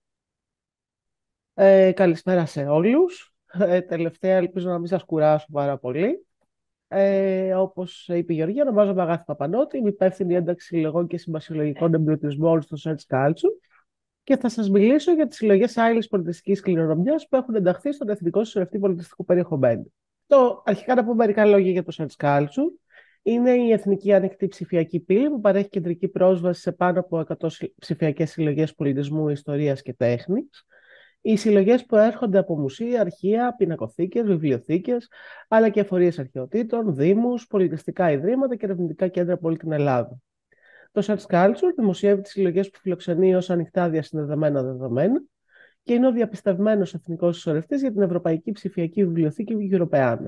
Καλησπέρα σε όλους. Τελευταία, ελπίζω να μην σας κουράσω πάρα πολύ. Όπως είπε η Γεωργία, ονομάζομαι Αγάθη Παπανώτη, είμαι υπεύθυνη ένταξη συλλογών και συμπασιολογικών εμπλουτισμών στο Search Culture και θα σας μιλήσω για τις συλλογές άειλης πολιτιστικής κληρονομιάς που έχουν ενταχθεί στον Εθνικό Συσσωρευτή Πολιτιστικού Περιεχομένου. Αρχικά να πω μερικά λόγια για το Search Culture. Είναι η Εθνική Ανοιχτή Ψηφιακή Πύλη που παρέχει κεντρική πρόσβαση σε πάνω από 100 ψηφιακές συλλογές πολιτισμού, ιστορίας και τέχνης. Οι συλλογές προέρχονται από μουσεία, αρχεία, πινακοθήκες, βιβλιοθήκες, αλλά και εφορίες αρχαιοτήτων, δήμους, πολιτιστικά ιδρύματα και ερευνητικά κέντρα από όλη την Ελλάδα. Το Search Culture δημοσιεύει τις συλλογές που φιλοξενεί ως ανοιχτά διασυνδεδεμένα δεδομένα και είναι ο διαπιστευμένος εθνικός συσσωρευτής για την Ευρωπαϊκή Ψηφιακή Βιβλιοθήκη Europeana.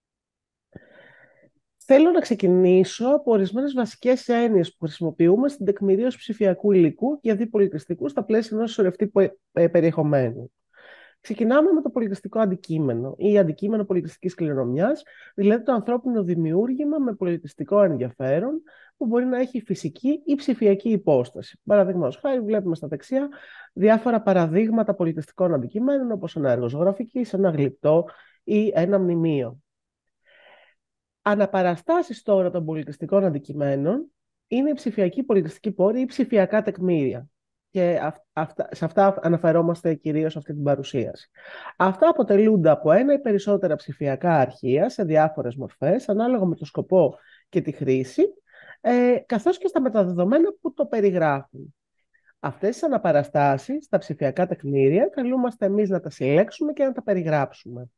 Θέλω να ξεκινήσω από ορισμένες βασικές έννοιες που χρησιμοποιούμε στην τεκμηρίωση ψηφιακού υλικού και διπολιτιστικού στα πλαίσια ενός συσσωρευτή περιεχομένου. Ξεκινάμε με το πολιτιστικό αντικείμενο ή αντικείμενο πολιτιστικής κληρονομιάς, δηλαδή το ανθρώπινο δημιούργημα με πολιτιστικό ενδιαφέρον που μπορεί να έχει φυσική ή ψηφιακή υπόσταση. Παραδείγματος χάρη, βλέπουμε στα δεξιά διάφορα παραδείγματα πολιτιστικών αντικειμένων, όπως ένα έργο ζωγραφικής, ένα γλυπτό ή ένα μνημείο. Αναπαραστάσεις τώρα των πολιτιστικών αντικειμένων είναι η ψηφιακή πολιτιστική πόρη ή ψηφιακά τεκμήρια. Και σε αυτά αναφερόμαστε κυρίως σε αυτή την παρουσίαση. Αυτά αποτελούνται από ένα ή περισσότερα ψηφιακά αρχεία σε διάφορες μορφές, ανάλογα με το σκοπό και τη χρήση, καθώς και στα μεταδεδομένα που το περιγράφουν. Αυτές τις αναπαραστάσεις, τα ψηφιακά τεκμήρια, καλούμαστε εμείς να τα συλλέξουμε και να τα περιγράψουμε.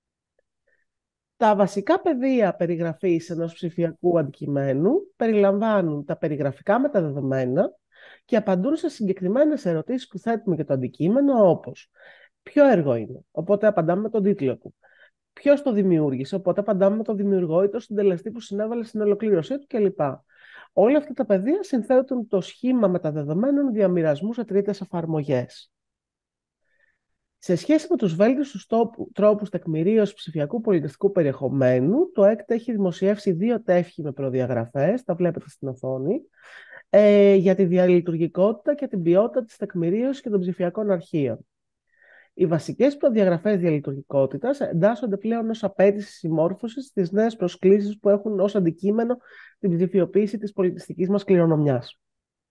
Τα βασικά πεδία περιγραφής ενός ψηφιακού αντικειμένου περιλαμβάνουν τα περιγραφικά μεταδεδομένα και απαντούν σε συγκεκριμένες ερωτήσεις που θέτουμε για το αντικείμενο, όπως ποιο έργο είναι, οπότε απαντάμε με τον τίτλο του. Ποιος το δημιούργησε, οπότε απαντάμε με τον δημιουργό ή τον συντελεστή που συνέβαλε στην ολοκλήρωσή του κλπ. Όλα αυτά τα πεδία συνθέτουν το σχήμα μεταδεδομένων διαμοιρασμού σε τρίτες εφαρμογές. Σε σχέση με τους βέλτιστους τρόπους τεκμηρίωσης ψηφιακού πολιτιστικού περιεχομένου, το ΕΚΤ έχει δημοσιεύσει 2 τεύχη με προδιαγραφές, τα βλέπετε στην οθόνη, για τη διαλειτουργικότητα και την ποιότητα της τεκμηρίωσης και των ψηφιακών αρχείων. Οι βασικές προδιαγραφές διαλειτουργικότητας εντάσσονται πλέον ως απέτηση συμμόρφωσης στις νέες προσκλήσεις που έχουν ως αντικείμενο την ψηφιοποίηση της πολιτιστικής μας κληρονομιάς.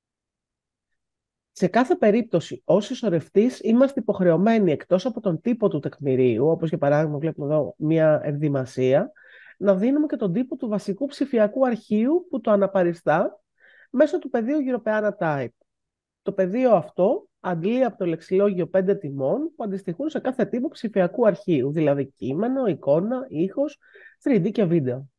Σε κάθε περίπτωση, ως συσσωρευτής, είμαστε υποχρεωμένοι εκτός από τον τύπο του τεκμηρίου, όπως για παράδειγμα βλέπουμε εδώ μια ενδυμασία, να δίνουμε και τον τύπο του βασικού ψηφιακού αρχείου που το αναπαριστά μέσω του πεδίου Europeana Type. Το πεδίο αυτό αντλεί από το λεξιλόγιο 5 τιμών που αντιστοιχούν σε κάθε τύπο ψηφιακού αρχείου, δηλαδή κείμενο, εικόνα, ήχος, 3D και βίντεο.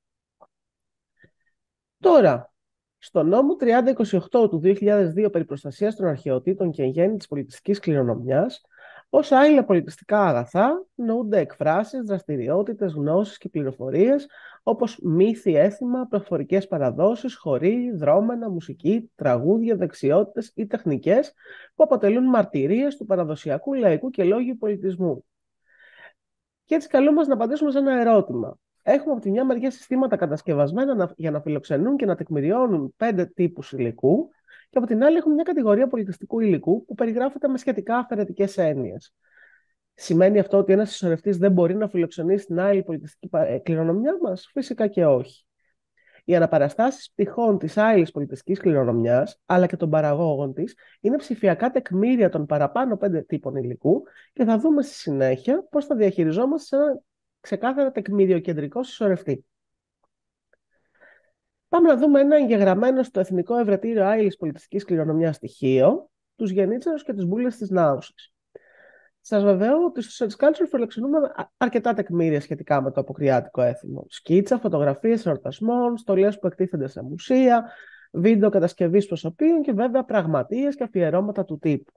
Τώρα, στο νόμο 3028 του 2002 περί προστασίας των αρχαιοτήτων και εν γέννη της πολιτιστικής κληρονομιάς, ως άειλα πολιτιστικά αγαθά νοούνται εκφράσεις, δραστηριότητες, γνώσεις και πληροφορίες, όπως μύθοι, έθιμα, προφορικές παραδόσεις, χοροί, δρόμενα, μουσική, τραγούδια, δεξιότητες ή τεχνικές που αποτελούν μαρτυρίες του παραδοσιακού, λαϊκού και λόγιου πολιτισμού. Και έτσι καλούμαστε να απαντήσουμε σε ένα ερώτημα. Έχουμε από τη μια μεριά συστήματα κατασκευασμένα για να φιλοξενούν και να τεκμηριώνουν 5 τύπους υλικού, και από την άλλη έχουμε μια κατηγορία πολιτιστικού υλικού που περιγράφεται με σχετικά αφαιρετικές έννοιες. Σημαίνει αυτό ότι ένας συσσωρευτής δεν μπορεί να φιλοξενήσει την άλλη πολιτιστική κληρονομιά μας? Φυσικά και όχι. Οι αναπαραστάσεις πτυχών της άλλης πολιτιστικής κληρονομιάς, αλλά και των παραγόγων της, είναι ψηφιακά τεκμήρια των παραπάνω 5 τύπων υλικού, και θα δούμε στη συνέχεια πώς θα διαχειριζόμαστε σε ένα ξεκάθαρα τεκμηριοκεντρικό συσσωρευτή. Πάμε να δούμε ένα εγγεγραμμένο στο Εθνικό Ευρετήριο Άειλης Πολιτιστικής Κληρονομιάς στοιχείο, τους γενίτσαρους και τις μπούλες της Νάουσας. Σας βεβαιώ ότι στο Search Culture φιλοξενούμε αρκετά τεκμήρια σχετικά με το αποκριάτικο έθιμο. Σκίτσα, φωτογραφίες εορτασμών, στολές που εκτίθενται σε μουσεία, βίντεο κατασκευής προσωπείων και βέβαια πραγματείες και αφιερώματα του τύπου.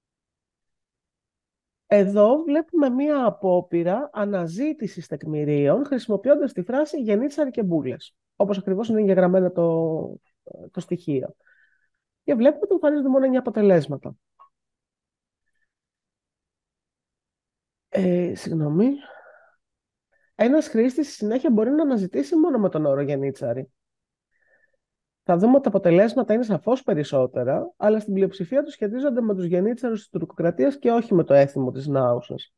Εδώ βλέπουμε μία απόπειρα αναζήτησης τεκμηρίων χρησιμοποιώντας τη φράση γενίτσαροι και μπούλες, όπως ακριβώς είναι εγγεγραμμένο το στοιχείο. Και βλέπουμε ότι εμφανίζονται μόνο 9 αποτελέσματα. Συγγνώμη. Ένας χρήστης στη συνέχεια μπορεί να αναζητήσει μόνο με τον όρο γενίτσαρη. Θα δούμε ότι τα αποτελέσματα είναι σαφώς περισσότερα, αλλά στην πλειοψηφία τους σχετίζονται με τους γενίτσαρους της τουρκοκρατίας και όχι με το έθιμο της Νάουσας.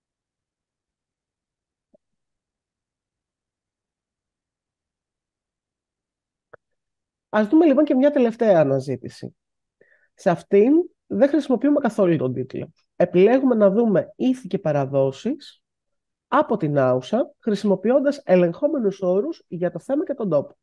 Ας δούμε λοιπόν και μια τελευταία αναζήτηση. Σε αυτήν δεν χρησιμοποιούμε καθόλου τον τίτλο. Επιλέγουμε να δούμε ήθη και παραδόσεις από την Νάουσα, χρησιμοποιώντας ελεγχόμενους όρους για το θέμα και τον τόπο.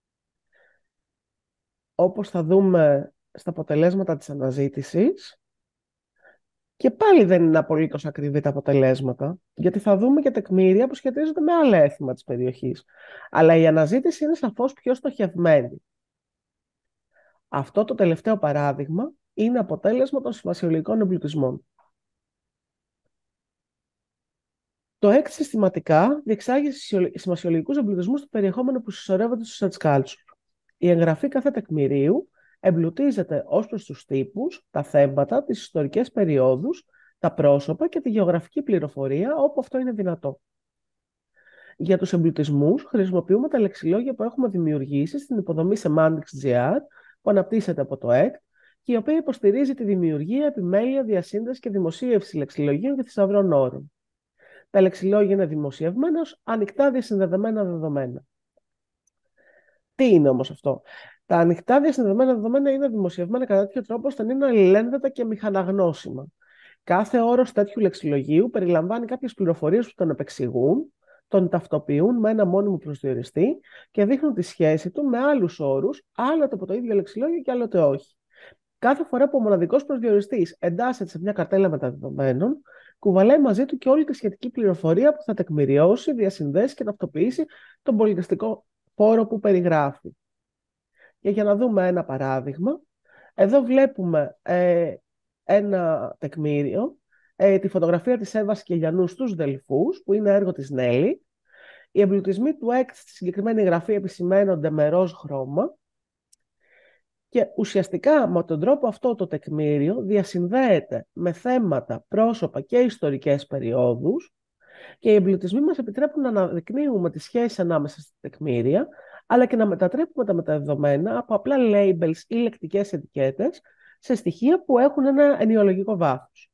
Όπως θα δούμε στα αποτελέσματα της αναζήτησης, και πάλι δεν είναι απολύτως ακριβή τα αποτελέσματα, γιατί θα δούμε και τεκμήρια που σχετίζονται με άλλα έθιμα της περιοχής. Αλλά η αναζήτηση είναι σαφώς πιο στοχευμένη. Αυτό το τελευταίο παράδειγμα είναι αποτέλεσμα των σημασιολογικών εμπλουτισμών. Το ΕΚΤ συστηματικά διεξάγει σημασιολογικούς εμπλουτισμούς του περιεχόμενου που συσσωρεύονται στο Search Culture. Η εγγραφή κάθε τεκμηρίου εμπλουτίζεται ως προς τους τύπους, τα θέματα, τις ιστορικές περιόδους, τα πρόσωπα και τη γεωγραφική πληροφορία όπου αυτό είναι δυνατό. Για τους εμπλουτισμούς χρησιμοποιούμε τα λεξιλόγια που έχουμε δημιουργήσει στην υποδομή Semantics.gr που αναπτύσσεται από το ΕΚΤ και η οποία υποστηρίζει τη δημιουργία, επιμέλεια, διασύνδεση και δημοσίευση λεξιλογίων και θησαυρών όρων. Τα λεξιλόγια είναι δημοσιευμένα ως ανοιχτά διασυνδεδεμένα δεδομένα. Τι είναι όμως αυτό? Τα ανοιχτά διασυνδεδεμένα δεδομένα είναι δημοσιευμένα κατά τέτοιο τρόπο ώστε να είναι αλληλένδετα και μηχαναγνώσιμα. Κάθε όρος τέτοιου λεξιλογίου περιλαμβάνει κάποιες πληροφορίες που τον επεξηγούν, τον ταυτοποιούν με ένα μόνιμο προσδιοριστή και δείχνουν τη σχέση του με άλλους όρους, άλλοτε από το ίδιο λεξιλόγιο και άλλοτε όχι. Κάθε φορά που ο μοναδικός προσδιοριστής εντάσσεται σε μια καρτέλα μεταδεδομένων, κουβαλάει μαζί του και όλη τη σχετική πληροφορία που θα τεκμηριώσει, διασυνδέσει και ταυτοποιήσει τον πολιτιστικό χώρο που περιγράφει. Και για να δούμε ένα παράδειγμα, εδώ βλέπουμε ένα τεκμήριο, τη φωτογραφία της Εύας Κελιανού στους Δελφούς, που είναι έργο της Νέλη. Οι εμπλουτισμοί του ΕΚΤ στη συγκεκριμένη γραφή επισημαίνονται με ροζ χρώμα και ουσιαστικά με τον τρόπο αυτό το τεκμήριο διασυνδέεται με θέματα, πρόσωπα και ιστορικές περιόδους και οι εμπλουτισμοί μας επιτρέπουν να αναδεικνύουμε τη σχέση ανάμεσα στα τεκμήρια, αλλά και να μετατρέπουμε τα μεταδεδομένα από απλά labels ή λεκτικές ετικέτες σε στοιχεία που έχουν ένα ενοιολογικό βάθος.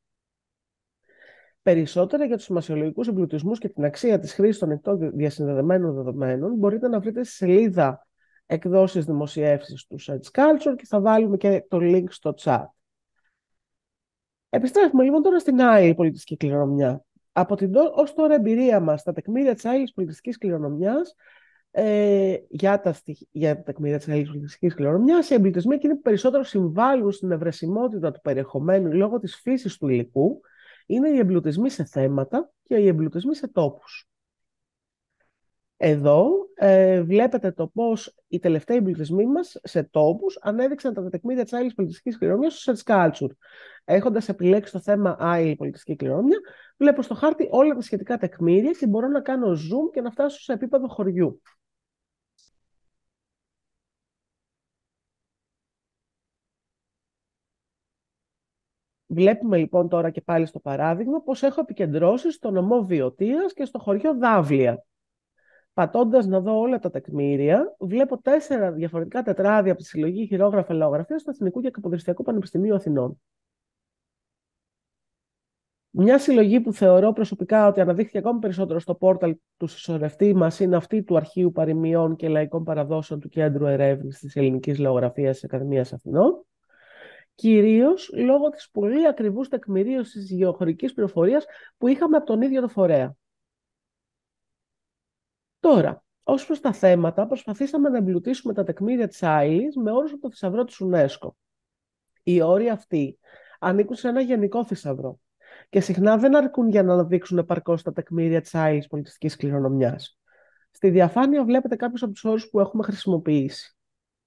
Περισσότερα για τους σημασιολογικούς εμπλουτισμούς και την αξία της χρήσης των ανοιχτών διασυνδεδεμένων δεδομένων μπορείτε να βρείτε στη σελίδα εκδόσεις δημοσιεύσεις του Search Culture και θα βάλουμε και το link στο chat. Επιστρέφουμε λοιπόν τώρα στην άλλη πολιτιστική κληρονομιά. Από την ως τώρα εμπειρία μας, τα τεκμήρια της άλλης πολιτιστικής κληρονομιάς, για τα τεκμήρια της άλλης πολιτιστικής κληρονομιάς, οι εμπλουτισμοί εκείνοι που περισσότερο συμβάλλουν στην ευρεσιμότητα του περιεχομένου λόγω της φύσης του υλικού, είναι οι εμπλουτισμοί σε θέματα και οι εμπλουτισμοί σε τόπους. Εδώ βλέπετε το πώς οι τελευταίοι εμπλουτισμοί μας σε τόπους ανέδειξαν τα τεκμήρια της άλλης πολιτιστικής κληρονομιάς στο Search Culture. Έχοντας επιλέξει το θέμα άλλη πολιτιστική κληρονομιά, βλέπω στο χάρτη όλα τα σχετικά τεκμήρια και μπορώ να κάνω zoom και να φτάσω σε επίπεδο χωριού. Βλέπουμε λοιπόν τώρα και πάλι στο παράδειγμα πώς έχω επικεντρώσει στο νομό Βιωτίας και στο χωριό Δάβλια. Πατώντας να δω όλα τα τεκμήρια, βλέπω 4 διαφορετικά τετράδια από τη συλλογή χειρόγραφα λαογραφίας του Εθνικού και Καποδιστριακού Πανεπιστημίου Αθηνών. Μια συλλογή που θεωρώ προσωπικά ότι αναδείχθηκε ακόμη περισσότερο στο πόρταλ του συσσωρευτή μας είναι αυτή του Αρχείου Παροιμιών και Λαϊκών Παραδόσεων του Κέντρου Ερεύνης της Ελληνικής Λαογραφίας της Ακαδημίας Αθηνών, κυρίως λόγω της πολύ ακριβούς τεκμηρίωσης γεωχωρικής πληροφορίας που είχαμε από τον ίδιο το φορέα. Τώρα, ως προς τα θέματα, προσπαθήσαμε να εμπλουτίσουμε τα τεκμήρια της Άιλις με όρους από το θησαυρό της UNESCO. Οι όροι αυτοί ανήκουν σε ένα γενικό θησαυρό και συχνά δεν αρκούν για να αναδείξουν επαρκώς τα τεκμήρια της Άιλις πολιτιστικής κληρονομιάς. Στη διαφάνεια βλέπετε κάποιους από τους όρους που έχουμε χρησιμοποιήσει.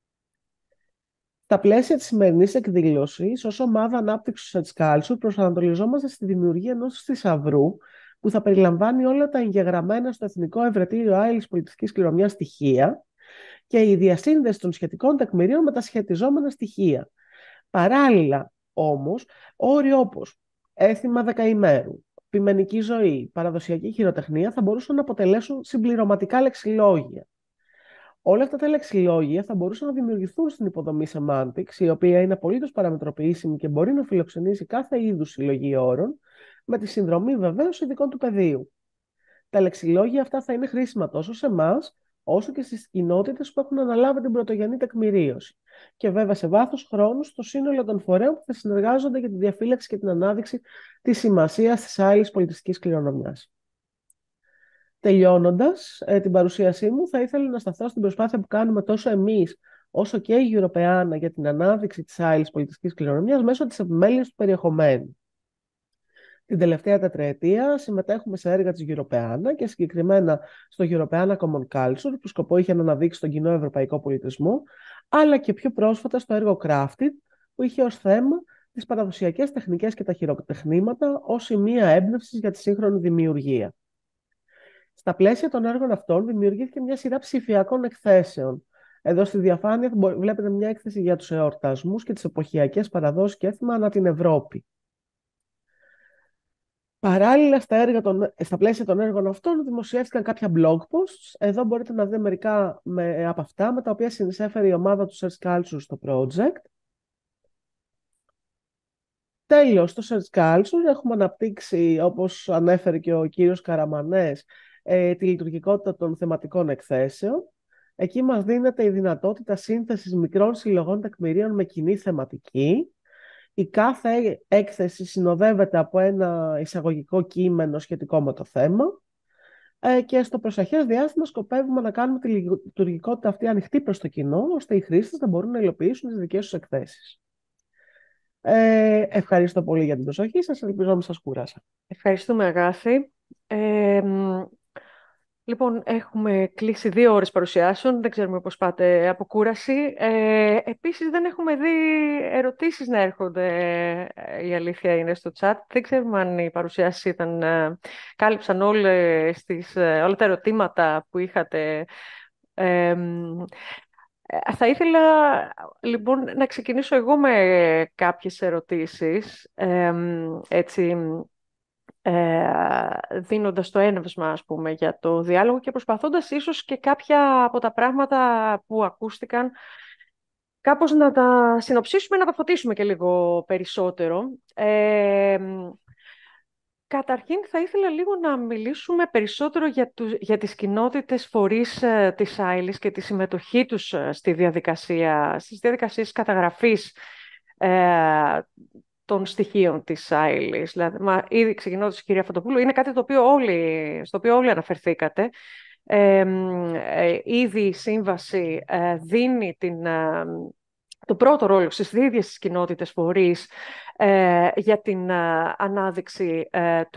Στα πλαίσια της σημερινής εκδήλωσης, ως ομάδα ανάπτυξης του Search Culture, προσανατολιζόμαστε στη δημιουργία ενός θησαυρού που θα περιλαμβάνει όλα τα εγγεγραμμένα στο Εθνικό Ευρετήριο Άιλις Πολιτιστικής Κληρονομιάς στοιχεία και η διασύνδεση των σχετικών τεκμηρίων με τα σχετιζόμενα στοιχεία. Παράλληλα, όμως, όροι όπως έθιμα δεκαημέρου, ποιμενική ζωή, παραδοσιακή χειροτεχνία θα μπορούσαν να αποτελέσουν συμπληρωματικά λεξιλόγια. Όλα αυτά τα λεξιλόγια θα μπορούσαν να δημιουργηθούν στην υποδομή Semantics, η οποία είναι απολύτως παραμετροποιήσιμη και μπορεί να φιλοξενήσει κάθε είδους συλλογή όρων, με τη συνδρομή βεβαίως ειδικών του πεδίου. Τα λεξιλόγια αυτά θα είναι χρήσιμα τόσο σε εμάς, όσο και στις κοινότητες που έχουν αναλάβει την πρωτογενή τεκμηρίωση. Και βέβαια σε βάθος χρόνου στο σύνολο των φορέων που θα συνεργάζονται για τη διαφύλαξη και την ανάδειξη της σημασίας της Άιλις πολιτιστικής κληρονομιάς. Τελειώνοντας την παρουσίασή μου, θα ήθελα να σταθώ στην προσπάθεια που κάνουμε τόσο εμείς όσο και η Europeana για την ανάδειξη της Άιλις πολιτιστικής κληρονομιάς μέσω της επιμέλειας του περιεχομένου. Την τελευταία τετραετία συμμετέχουμε σε έργα της Europeana και συγκεκριμένα στο Europeana Common Culture, που σκοπό είχε να αναδείξει τον κοινό ευρωπαϊκό πολιτισμό, αλλά και πιο πρόσφατα στο έργο Crafted, που είχε ως θέμα τις παραδοσιακές τεχνικές και τα χειροτεχνήματα ως σημεία έμπνευσης για τη σύγχρονη δημιουργία. Στα πλαίσια των έργων αυτών δημιουργήθηκε μια σειρά ψηφιακών εκθέσεων. Εδώ στη διαφάνεια βλέπετε μια έκθεση για τους εορτασμούς και τις εποχιακές παραδόσεις και έθιμα ανά την Ευρώπη. Παράλληλα, στα πλαίσια των έργων αυτών δημοσιεύτηκαν κάποια blog posts. Εδώ μπορείτε να δείτε μερικά από αυτά, με τα οποία συνεισέφερε η ομάδα του Search Culture στο project. Τέλος, στο Search Culture έχουμε αναπτύξει, όπως ανέφερε και ο κύριος Καραμανές, τη λειτουργικότητα των θεματικών εκθέσεων. Εκεί μας δίνεται η δυνατότητα σύνθεσης μικρών συλλογών τεκμηρίων με κοινή θεματική. Η κάθε έκθεση συνοδεύεται από ένα εισαγωγικό κείμενο σχετικό με το θέμα και στο προσεχές διάστημα σκοπεύουμε να κάνουμε τη λειτουργικότητα αυτή ανοιχτή προς το κοινό, ώστε οι χρήστες να μπορούν να υλοποιήσουν τις δικές τους εκθέσεις. Ευχαριστώ πολύ για την προσοχή σας, ελπίζω να μην σας κούρασα. Ευχαριστούμε, Αγάθη. Λοιπόν, έχουμε κλείσει 2 ώρες παρουσιάσεων, δεν ξέρουμε πώς πάτε από κούραση. Επίσης, δεν έχουμε δει ερωτήσεις να έρχονται, η αλήθεια είναι, στο chat. Δεν ξέρουμε αν οι παρουσιάσεις κάλυψαν όλα τα ερωτήματα που είχατε. Θα ήθελα, λοιπόν, να ξεκινήσω εγώ με κάποιες ερωτήσεις, έτσι, δίνοντας το έναυσμα, ας πούμε, για το διάλογο και προσπαθώντας ίσως και κάποια από τα πράγματα που ακούστηκαν κάπως να τα συνοψίσουμε, να τα φωτίσουμε και λίγο περισσότερο. Καταρχήν θα ήθελα λίγο να μιλήσουμε περισσότερο για τις κοινότητες φορείς της Άιλις και τη συμμετοχή τους στις διαδικασίες καταγραφής των στοιχείων της Άιλις. Δηλαδή, ήδη ξεκινώντας η κυρία Φωτοπούλου, είναι κάτι στο οποίο όλοι αναφερθήκατε. Ήδη η σύμβαση δίνει το πρώτο ρόλο στις ίδιες τις κοινότητες φορείς για την ανάδειξη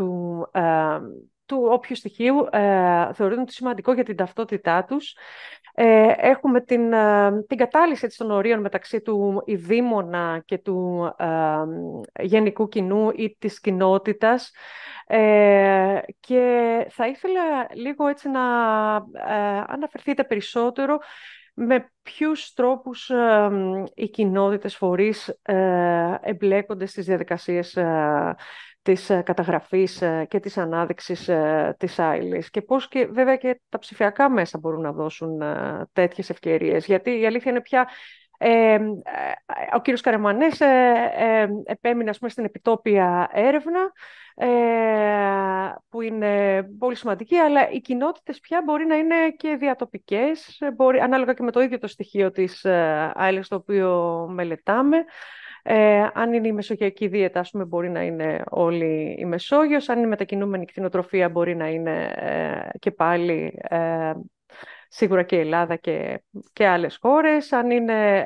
του όποιου στοιχείου θεωρούν το σημαντικό για την ταυτότητά τους. Έχουμε την κατάλυση των ορίων μεταξύ του ειδήμονα και του γενικού κοινού ή της κοινότητας. Και θα ήθελα λίγο έτσι να αναφερθείτε περισσότερο με ποιους τρόπους οι κοινότητες φορείς εμπλέκονται στις διαδικασίες της καταγραφής και της ανάδειξης της άειλης και πώς και βέβαια και τα ψηφιακά μέσα μπορούν να δώσουν τέτοιες ευκαιρίες. Γιατί η αλήθεια είναι πια ο κύριος Καραμανές επέμεινε, ας πούμε, στην επιτόπια έρευνα που είναι πολύ σημαντική, αλλά οι κοινότητες πια μπορεί να είναι και διατοπικές, ανάλογα και με το ίδιο το στοιχείο της άειλης το οποίο μελετάμε. Αν είναι η μεσογειακή δίαιτα, ας πούμε, μπορεί να είναι όλη η Μεσόγειος. Αν είναι μετακινούμενη κτηνοτροφία, μπορεί να είναι και πάλι σίγουρα και η Ελλάδα και άλλες χώρες. Αν είναι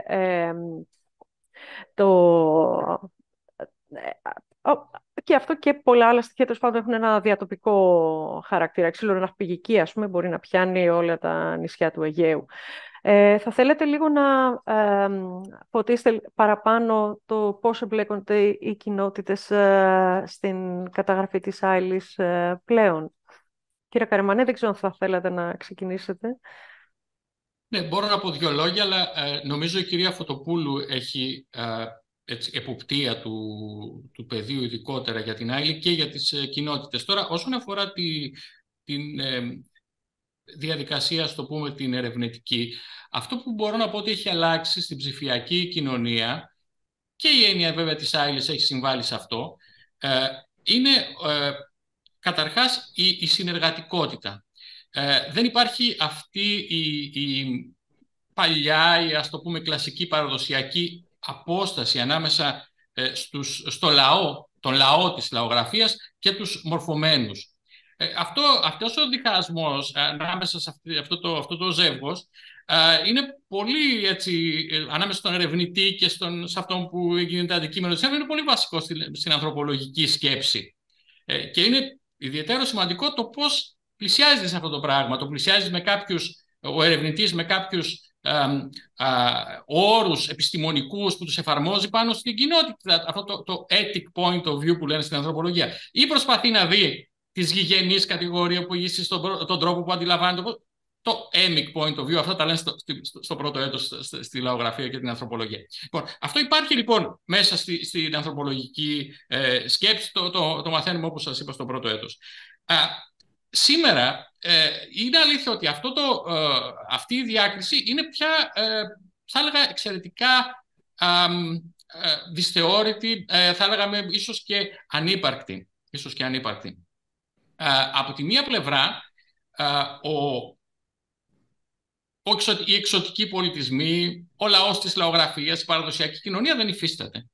και αυτό και πολλά άλλα στοιχεία, τέλος πάντων, έχουν ένα διατοπικό χαρακτήρα. Ξυλοναυπηγική, ας πούμε, μπορεί να πιάνει όλα τα νησιά του Αιγαίου. Θα θέλετε λίγο να φωτίσετε παραπάνω το πώς εμπλέκονται οι κοινότητες στην καταγραφή της άειλης πλέον. Κύριε Καραμανέ, δεν ξέρω αν θα θέλατε να ξεκινήσετε. Ναι, μπορώ να πω 2 λόγια, αλλά νομίζω η κυρία Φωτοπούλου έχει εποπτεία του πεδίου ειδικότερα για την άειλη και για τις κοινότητες. Τώρα, όσον αφορά την διαδικασία, στο πούμε, την ερευνητική, αυτό που μπορώ να πω ότι έχει αλλάξει στην ψηφιακή κοινωνία, και η έννοια βέβαια της άειλης έχει συμβάλει σε αυτό, είναι καταρχάς η συνεργατικότητα. Δεν υπάρχει αυτή η παλιά, η, ας το πούμε, κλασική παραδοσιακή απόσταση ανάμεσα στο λαό, τον λαό της λαογραφίας και τους μορφωμένους. Αυτός ο διχασμός ανάμεσα σε αυτό το ζεύγος είναι πολύ, έτσι, ανάμεσα στον ερευνητή και σε αυτόν που γίνεται αντικείμενο της έρευνας, είναι πολύ βασικό στην ανθρωπολογική σκέψη. Και είναι ιδιαίτερο σημαντικό το πώς πλησιάζεις σε αυτό το πράγμα. Το πλησιάζεις ο ερευνητής με κάποιους όρους επιστημονικούς που τους εφαρμόζει πάνω στην κοινότητα. Αυτό το ethic point of view που λένε στην ανθρωπολογία. Ή προσπαθεί να δει της γηγενής κατηγορία που ηγήσει στον τρόπο που αντιλαμβάνεται. Το emic point of view, αυτά τα λένε στο πρώτο έτος στη λαογραφία και την ανθρωπολογία. Λοιπόν, αυτό υπάρχει λοιπόν μέσα στην ανθρωπολογική σκέψη, το μαθαίνουμε, όπως σας είπα, στο πρώτο έτος. Σήμερα είναι αλήθεια ότι αυτή η διάκριση είναι πια, θα έλεγα, εξαιρετικά δυσθεώρητη, θα έλεγαμε ίσως και ανύπαρκτη. Από τη μία πλευρά, οι εξωτικοί πολιτισμοί, ο λαός της λαογραφίας, η παραδοσιακή κοινωνία δεν υφίσταται.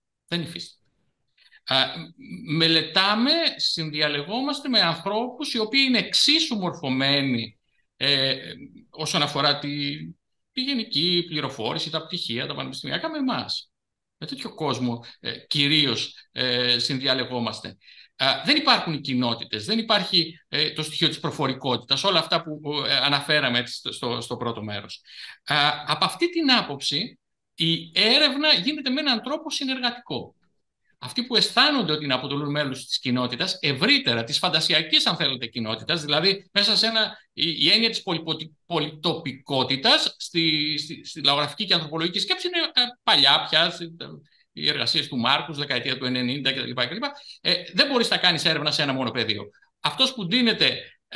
Μελετάμε, συνδιαλεγόμαστε με ανθρώπους οι οποίοι είναι εξίσου μορφωμένοι όσον αφορά τη γενική πληροφόρηση, τα πτυχία, τα πανεπιστημιακά, με εμάς. Με τέτοιο κόσμο κυρίως συνδιαλεγόμαστε. Δεν υπάρχουν οι κοινότητες, δεν υπάρχει το στοιχείο της προφορικότητας, όλα αυτά που αναφέραμε στο πρώτο μέρος. Από αυτή την άποψη, η έρευνα γίνεται με έναν τρόπο συνεργατικό. Αυτοί που αισθάνονται ότι αποτελούν μέλος της κοινότητας, ευρύτερα της φαντασιακής, αν θέλετε, κοινότητας, δηλαδή μέσα σε η έννοια της πολυτοπικότητας στη λαογραφική και ανθρωπολογική σκέψη είναι παλιά πια. Οι εργασίες του Μάρκους, δεκαετία του 90 κλπ. Δεν μπορείς να κάνεις έρευνα σε ένα μόνο πεδίο. Αυτός που ντύνεται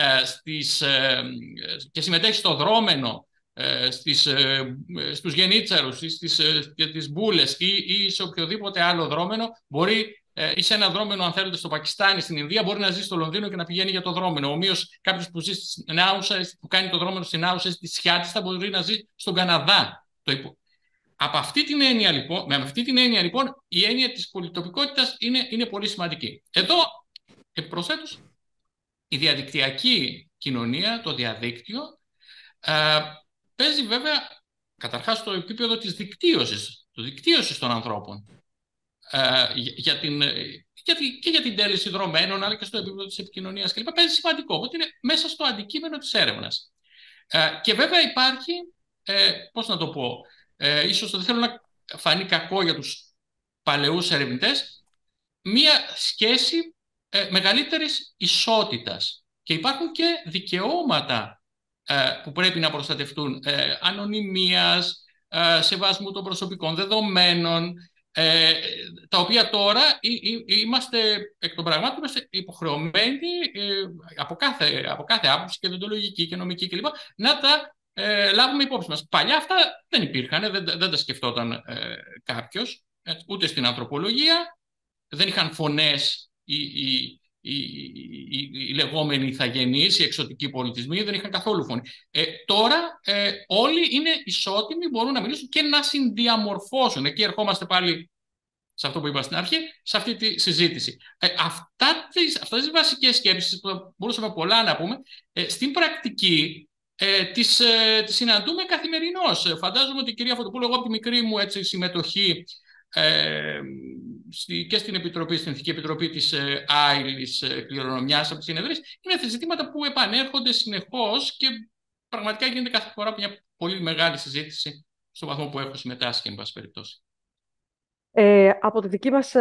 και συμμετέχει στο δρόμενο, στους γενίτσαρους ή στις μπούλες ή σε οποιοδήποτε άλλο δρόμενο, μπορεί ή σε ένα δρόμενο, αν θέλετε, στο Πακιστάν, στην Ινδία, μπορεί να ζει στο Λονδίνο και να πηγαίνει για το δρόμενο. Ομοίως, κάποιος που ζει στην Άουσα, που κάνει το δρόμενο στην Άουσα ή στη Σιάτη, θα μπορεί να ζει στον Καναδά. Με αυτή την έννοια, λοιπόν, η έννοια της πολυτοπικότητας είναι πολύ σημαντική. Εδώ, επιπροσθέτως, η διαδικτυακή κοινωνία, το διαδίκτυο, παίζει βέβαια καταρχάς στο επίπεδο της δικτύωσης των ανθρώπων και για την τέλεση δρομένων, αλλά και στο επίπεδο της επικοινωνίας κλπ. Παίζει σημαντικό, ότι είναι μέσα στο αντικείμενο της έρευνας. Και βέβαια υπάρχει, πώς να το πω, ίσως δεν θέλω να φανεί κακό για τους παλαιούς ερευνητές, μία σχέση μεγαλύτερης ισότητας. Και υπάρχουν και δικαιώματα που πρέπει να προστατευτούν, ανωνυμίας, σεβασμού των προσωπικών δεδομένων, τα οποία τώρα είμαστε εκ των πραγμάτων υποχρεωμένοι από κάθε άποψη και δοντολογική και νομική κλπ. Να τα λάβουμε υπόψη μας. Παλιά αυτά δεν υπήρχαν, δεν τα σκεφτόταν κάποιος, ούτε στην ανθρωπολογία, δεν είχαν φωνές οι λεγόμενοι ηθαγενείς, οι εξωτικοί πολιτισμοί, δεν είχαν καθόλου φωνή. Τώρα όλοι είναι ισότιμοι, μπορούν να μιλήσουν και να συνδιαμορφώσουν. Εκεί ερχόμαστε πάλι σε αυτό που είπα στην αρχή, σε αυτή τη συζήτηση. Αυτές τις βασικές σκέψεις, που μπορούσαμε πολλά να πούμε, στην πρακτική τις συναντούμε καθημερινώς. Φαντάζομαι ότι η κυρία Φωτοπούλου, εγώ από τη μικρή μου συμμετοχή και στην Επιτροπή, στην Εθνική Επιτροπή της Άιλης κληρονομιάς από τις συνεδρίες, είναι ζητήματα που επανέρχονται συνεχώς και πραγματικά γίνεται κάθε φορά μια πολύ μεγάλη συζήτηση στον βαθμό που έχω συμμετάσχει, εν πάση περιπτώσει. Από τη δική μας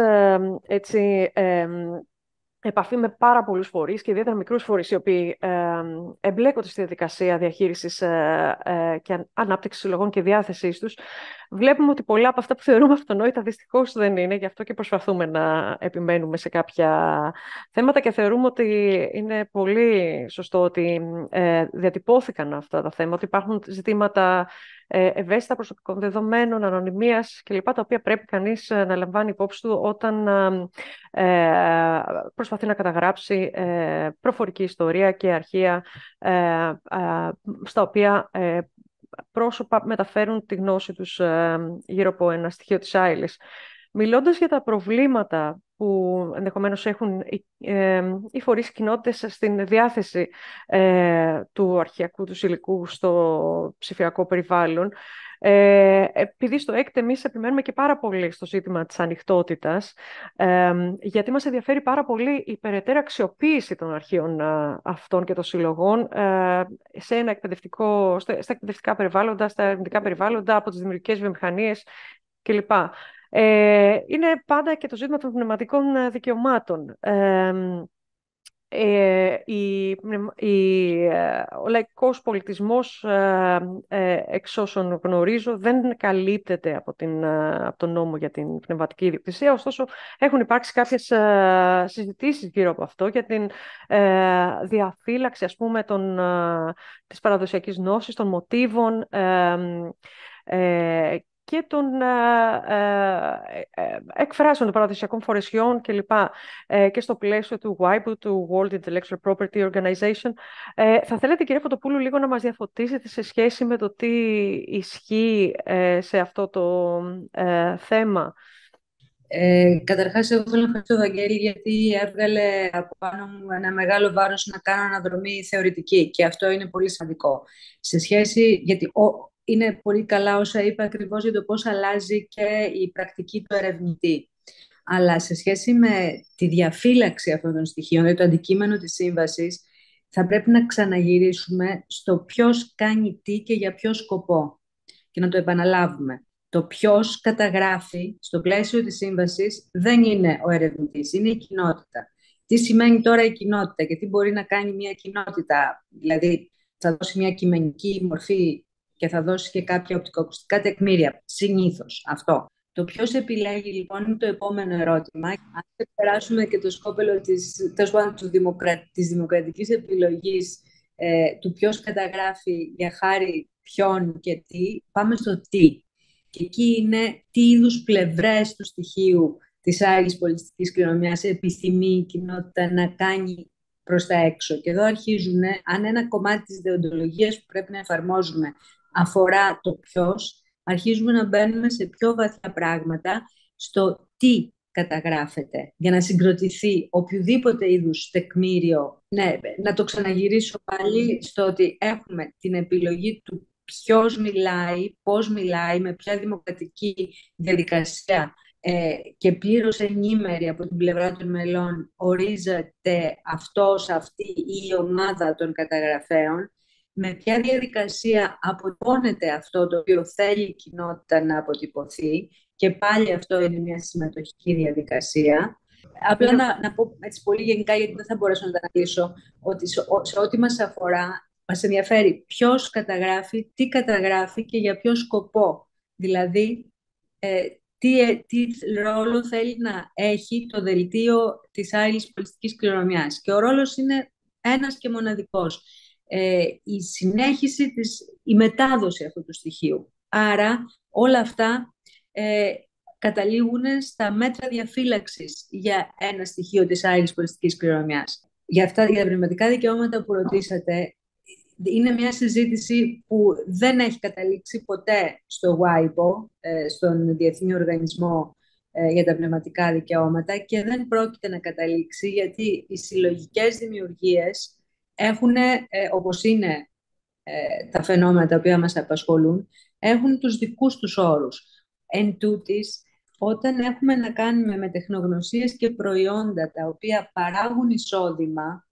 επαφή με πάρα πολλούς φορείς και ιδιαίτερα μικρούς φορείς οι οποίοι εμπλέκονται στη διαδικασία διαχείρισης και ανάπτυξης συλλογών και διάθεσής τους, βλέπουμε ότι πολλά από αυτά που θεωρούμε αυτονόητα δυστυχώς δεν είναι, γι' αυτό και προσπαθούμε να επιμένουμε σε κάποια θέματα και θεωρούμε ότι είναι πολύ σωστό ότι διατυπώθηκαν αυτά τα θέματα, ότι υπάρχουν ζητήματα ευαίσθητα προσωπικών δεδομένων, ανωνυμίας κλπ. Τα οποία πρέπει κανείς να λαμβάνει υπόψη του όταν προσπαθεί να καταγράψει προφορική ιστορία και αρχεία στα οποία πρόσωπα μεταφέρουν τη γνώση τους γύρω από ένα στοιχείο της Άιλης. Μιλώντας για τα προβλήματα που ενδεχομένως έχουν οι φορείς κοινότητες στην διάθεση του αρχειακού του υλικού στο ψηφιακό περιβάλλον, επειδή στο ΕΚΤ εμείς επιμένουμε και πάρα πολύ στο ζήτημα της ανοιχτότητας, γιατί μας ενδιαφέρει πάρα πολύ η περαιτέρω αξιοποίηση των αρχείων αυτών και των συλλογών στα εκπαιδευτικά περιβάλλοντα, στα ερευνητικά περιβάλλοντα, από τις δημιουργικές βιομηχανίες κλπ. Είναι πάντα και το ζήτημα των πνευματικών δικαιωμάτων. Ο λαϊκός πολιτισμός, εξ όσων γνωρίζω, δεν καλύπτεται από τον νόμο για την πνευματική ιδιοκτησία. Ωστόσο, έχουν υπάρξει κάποιες συζητήσεις γύρω από αυτό για την διαφύλαξη, ας πούμε, της παραδοσιακής γνώσης, των μοτίβων και των εκφράσεων των παραδοσιακών φορεσιών κλπ. Και στο πλαίσιο του WIPO, του World Intellectual Property Organization. Θα θέλετε, κυρία Φωτοπούλου, λίγο να μας διαφωτίσετε σε σχέση με το τι ισχύει σε αυτό το θέμα? Καταρχάς, εγώ θέλω να ευχαριστώ τον Βαγγέλη, γιατί έβγαλε από πάνω μου ένα μεγάλο βάρος να κάνω αναδρομή θεωρητική, και αυτό είναι πολύ σημαντικό. Γιατί είναι πολύ καλά όσα είπα ακριβώς για το πώς αλλάζει και η πρακτική του ερευνητή. Αλλά σε σχέση με τη διαφύλαξη αυτών των στοιχείων, δηλαδή το αντικείμενο της σύμβασης, θα πρέπει να ξαναγυρίσουμε στο ποιος κάνει τι και για ποιο σκοπό. Και να το επαναλάβουμε. Το ποιος καταγράφει στο πλαίσιο της σύμβασης δεν είναι ο ερευνητής, είναι η κοινότητα. Τι σημαίνει τώρα η κοινότητα και τι μπορεί να κάνει μια κοινότητα? Δηλαδή, θα δώσει μια κειμενική μορφή και θα δώσει και κάποια οπτικοακουστικά τεκμήρια, συνήθως αυτό. Το ποιος επιλέγει, λοιπόν, είναι το επόμενο ερώτημα. Αν περάσουμε και το σκόπελο της δημοκρατικής επιλογής, του ποιος καταγράφει για χάρη ποιον και τι, πάμε στο τι. Και εκεί είναι τι είδους πλευρές του στοιχείου της άλλης πολιτιστικής κληρονομιάς επιθυμεί η κοινότητα να κάνει προς τα έξω. Και εδώ αρχίζουν, αν ένα κομμάτι της δεοντολογίας που πρέπει να εφαρμόζουμε αφορά το ποιος, αρχίζουμε να μπαίνουμε σε πιο βαθιά πράγματα στο τι καταγράφεται, για να συγκροτηθεί οποιοδήποτε είδους τεκμήριο. Ναι, να το ξαναγυρίσω πάλι στο ότι έχουμε την επιλογή του ποιος μιλάει, πώς μιλάει, με ποια δημοκρατική διαδικασία και πλήρως ενήμερη από την πλευρά των μελών ορίζεται αυτός, αυτή ή η ομάδα των καταγραφέων, με ποια διαδικασία αποτυπώνεται αυτό το οποίο θέλει η κοινότητα να αποτυπωθεί, και πάλι αυτό είναι μια συμμετοχική διαδικασία. Απλά να πω έτσι πολύ γενικά, γιατί δεν θα μπορέσω να τα αναλύσω, ότι σε ό,τι μας αφορά, μας ενδιαφέρει ποιος καταγράφει, τι καταγράφει και για ποιο σκοπό. Δηλαδή, τι ρόλο θέλει να έχει το δελτίο της άειλης πολιτιστικής κληρονομιάς. Και ο ρόλος είναι ένας και μοναδικός. Η συνέχιση η μετάδοση αυτού του στοιχείου. Άρα όλα αυτά καταλήγουν στα μέτρα διαφύλαξης για ένα στοιχείο της άειλης πολιτιστικής κληρονομιάς. Για τα πνευματικά δικαιώματα που ρωτήσατε, είναι μια συζήτηση που δεν έχει καταλήξει ποτέ στο WIPO, στον Διεθνή Οργανισμό για τα Πνευματικά Δικαιώματα, και δεν πρόκειται να καταλήξει, γιατί οι συλλογικές δημιουργίες έχουν, όπως είναι τα φαινόμενα τα οποία μας απασχολούν, έχουν τους δικούς τους όρους. Εν τούτης, όταν έχουμε να κάνουμε με τεχνογνωσίες και προϊόντα τα οποία παράγουν εισόδημα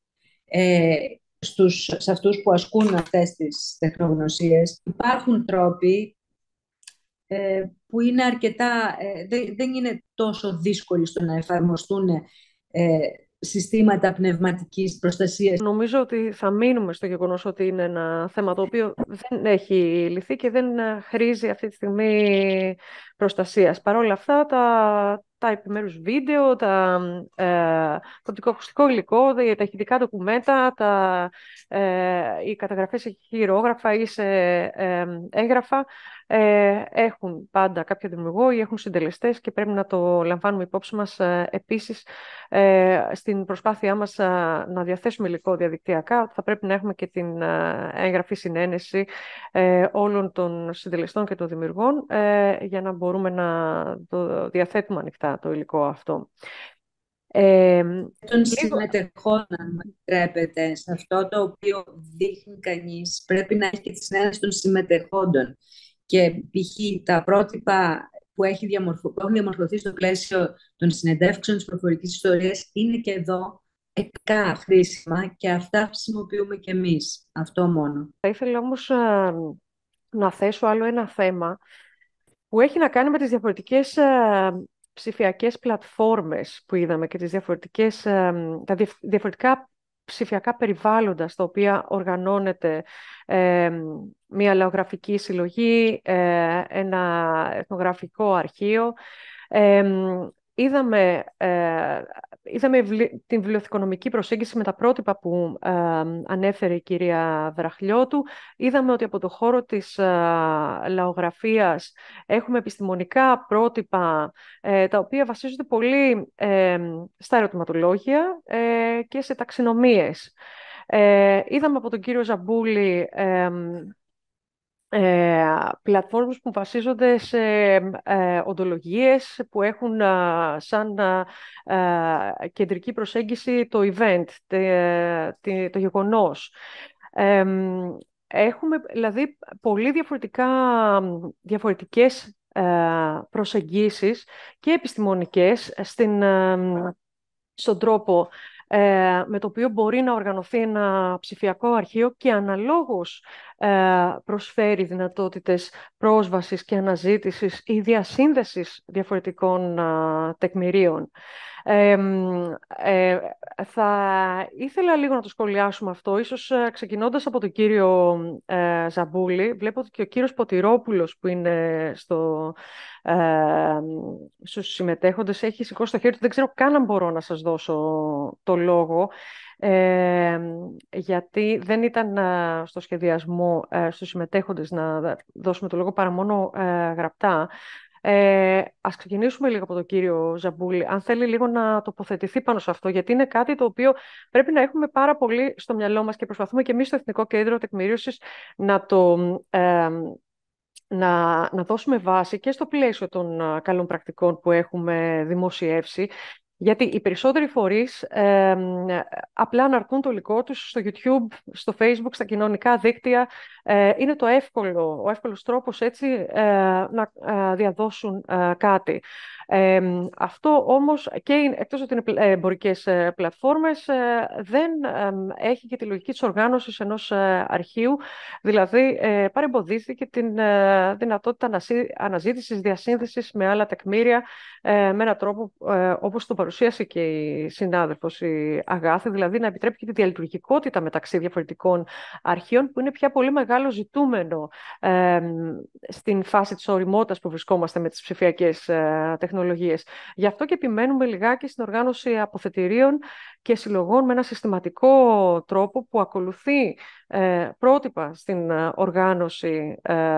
σε αυτούς που ασκούν αυτές τις τεχνογνωσίες, υπάρχουν τρόποι που είναι αρκετά, δεν είναι τόσο δύσκολοι στο να εφαρμοστούν συστήματα πνευματικής προστασίας. Νομίζω ότι θα μείνουμε στο γεγονός ότι είναι ένα θέμα το οποίο δεν έχει λυθεί και δεν χρήζει αυτή τη στιγμή προστασίας. Παρ' όλα αυτά, τα επιμέρους βίντεο, το οπτικοακουστικό υλικό, τα ηχητικά ντοκουμέντα, οι καταγραφές σε χειρόγραφα ή σε έγγραφα έχουν πάντα κάποιο δημιουργό ή έχουν συντελεστές και πρέπει να το λαμβάνουμε υπόψη μας επίσης στην προσπάθειά μας να διαθέσουμε υλικό διαδικτυακά, ότι θα πρέπει να έχουμε και την έγγραφη συνένεση όλων των συντελεστών και των δημιουργών για να μπορούμε να το διαθέτουμε ανοιχτά το υλικό αυτό. Των συμμετεχόντων, αν επιτρέπετε, σε αυτό το οποίο δείχνει κανείς, πρέπει να έχει και τη συνένεση των συμμετεχόντων. Και π.χ. τα πρότυπα που έχουν διαμορφωθεί στο πλαίσιο των συνεντεύξεων της προφορικής ιστορίας είναι και εδώ χρήσιμα και αυτά χρησιμοποιούμε και εμείς. Αυτό μόνο. Θα ήθελα όμως να θέσω άλλο ένα θέμα που έχει να κάνει με τις διαφορετικές ψηφιακές πλατφόρμες που είδαμε και τα διαφορετικά ψηφιακά περιβάλλοντα στα οποία οργανώνεται μια λαογραφική συλλογή, ένα εθνογραφικό αρχείο. Είδαμε την βιβλιοθηκονομική προσέγγιση με τα πρότυπα που ανέφερε η κυρία Δραχλιώτου. Είδαμε ότι από το χώρο της λαογραφίας έχουμε επιστημονικά πρότυπα τα οποία βασίζονται πολύ στα ερωτηματολόγια και σε ταξινομίες. Είδαμε από τον κύριο Ζαμπούλη πλατφόρμες που βασίζονται σε οντολογίες που έχουν σαν κεντρική προσέγγιση το event, το γεγονός. Έχουμε δηλαδή πολύ διαφορετικές προσεγγίσεις και επιστημονικές στον τρόπο με το οποίο μπορεί να οργανωθεί ένα ψηφιακό αρχείο και αναλόγως προσφέρει δυνατότητες πρόσβασης και αναζήτησης ή διασύνδεσης διαφορετικών τεκμηρίων. Θα ήθελα λίγο να το σχολιάσουμε αυτό, ίσως ξεκινώντας από τον κύριο Ζαμπούλη. Βλέπω ότι και ο κύριος Ποτηρόπουλος που είναι στους συμμετέχοντες έχει σηκώσει το χέρι του. Δεν ξέρω καν αν μπορώ να σας δώσω το λόγο, γιατί δεν ήταν στο σχεδιασμό στους συμμετέχοντες να δώσουμε το λόγο παρά μόνο γραπτά. Ας ξεκινήσουμε λίγο από τον κύριο Ζαμπούλη, αν θέλει λίγο να τοποθετηθεί πάνω σε αυτό, γιατί είναι κάτι το οποίο πρέπει να έχουμε πάρα πολύ στο μυαλό μας και προσπαθούμε και εμείς στο Εθνικό Κέντρο Τεκμηρίωσης να δώσουμε βάση και στο πλαίσιο των καλών πρακτικών που έχουμε δημοσιεύσει. Γιατί οι περισσότεροι φορείς απλά αναρτούν το υλικό τους στο YouTube, στο Facebook, στα κοινωνικά δίκτυα. Είναι ο εύκολος τρόπος έτσι να διαδώσουν κάτι. Αυτό όμως και εκτός ότι είναι εμπορικές πλατφόρμες, δεν έχει και τη λογική της οργάνωσης ενός αρχείου. Δηλαδή παρεμποδίστηκε την δυνατότητα αναζήτησης, διασύνδεσης με άλλα τεκμήρια με έναν τρόπο όπως το παρουσιάζει παρουσίασε και η συνάδελφος η Αγάθη, δηλαδή να επιτρέπει και τη διαλειτουργικότητα μεταξύ διαφορετικών αρχείων, που είναι πια πολύ μεγάλο ζητούμενο στην φάση της ωριμότητας που βρισκόμαστε με τις ψηφιακές τεχνολογίες. Γι' αυτό και επιμένουμε λιγάκι στην οργάνωση αποθετηρίων και συλλογών με ένα συστηματικό τρόπο που ακολουθεί πρότυπα στην οργάνωση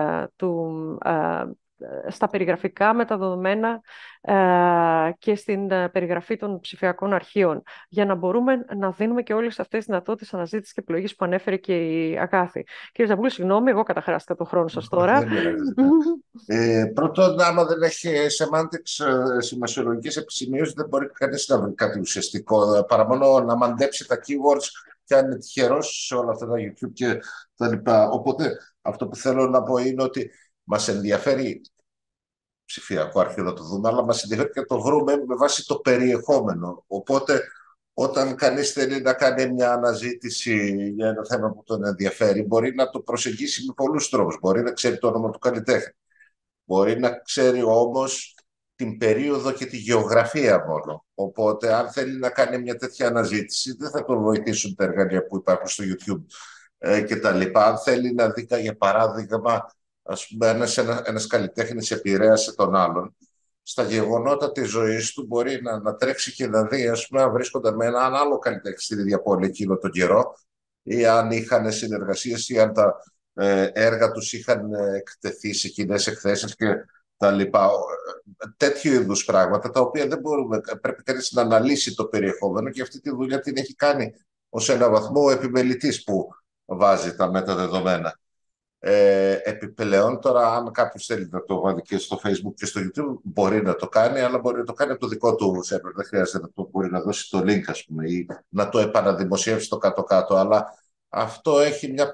στα περιγραφικά μεταδεδομένα και στην περιγραφή των ψηφιακών αρχείων, για να μπορούμε να δίνουμε και όλες αυτές τις δυνατότητες αναζήτησης και επιλογής που ανέφερε και η Αγάθη. Κύριε Ζαμπούλη, συγγνώμη, εγώ καταχράστηκα τον χρόνο σας τώρα. Πρώτον, άμα δεν έχει semantics, σημασιολογικές επισημείωσεις, δεν μπορεί κανείς να βρει κάτι ουσιαστικό, παρά μόνο να μαντέψει τα keywords και αν είναι τυχερός σε όλα αυτά τα YouTube και τα λοιπά. Οπότε, αυτό που θέλω να πω είναι ότι μας ενδιαφέρει ψηφιακό αρχείο να το δούμε, αλλά μας ενδιαφέρει και να το βρούμε με βάση το περιεχόμενο. Οπότε, όταν κανείς θέλει να κάνει μια αναζήτηση για ένα θέμα που τον ενδιαφέρει, μπορεί να το προσεγγίσει με πολλούς τρόπους. Μπορεί να ξέρει το όνομα του καλλιτέχνη. Μπορεί να ξέρει όμως την περίοδο και τη γεωγραφία μόνο. Οπότε, αν θέλει να κάνει μια τέτοια αναζήτηση, δεν θα τον βοηθήσουν τα εργαλεία που υπάρχουν στο YouTube και τα λοιπά. Αν θέλει να δει, για παράδειγμα, ας πούμε, ένας καλλιτέχνης επηρέασε τον άλλον, στα γεγονότα της ζωής του μπορεί να τρέξει και να δει, ας πούμε, αν βρίσκονταν με έναν άλλο καλλιτέχνη στην ίδια πόλη εκείνο τον καιρό, ή αν είχαν συνεργασίες, ή αν τα έργα τους είχαν εκτεθεί σε κοινές εκθέσεις και τα λοιπά. Τέτοιου είδους πράγματα, τα οποία δεν μπορούμε, πρέπει κανείς να αναλύσει το περιεχόμενο, και αυτή τη δουλειά την έχει κάνει ως ένα βαθμό ο επιμελητής που βάζει τα μεταδεδομένα. Επιπλέον, τώρα, αν κάποιος θέλει να το βάλει και στο Facebook και στο YouTube, μπορεί να το κάνει, αλλά μπορεί να το κάνει από το δικό του σερβερ. Δεν χρειάζεται να το μπορεί να δώσει το link, ας πούμε, ή να το επαναδημοσιεύσει στο κάτω-κάτω. Αλλά αυτό έχει μια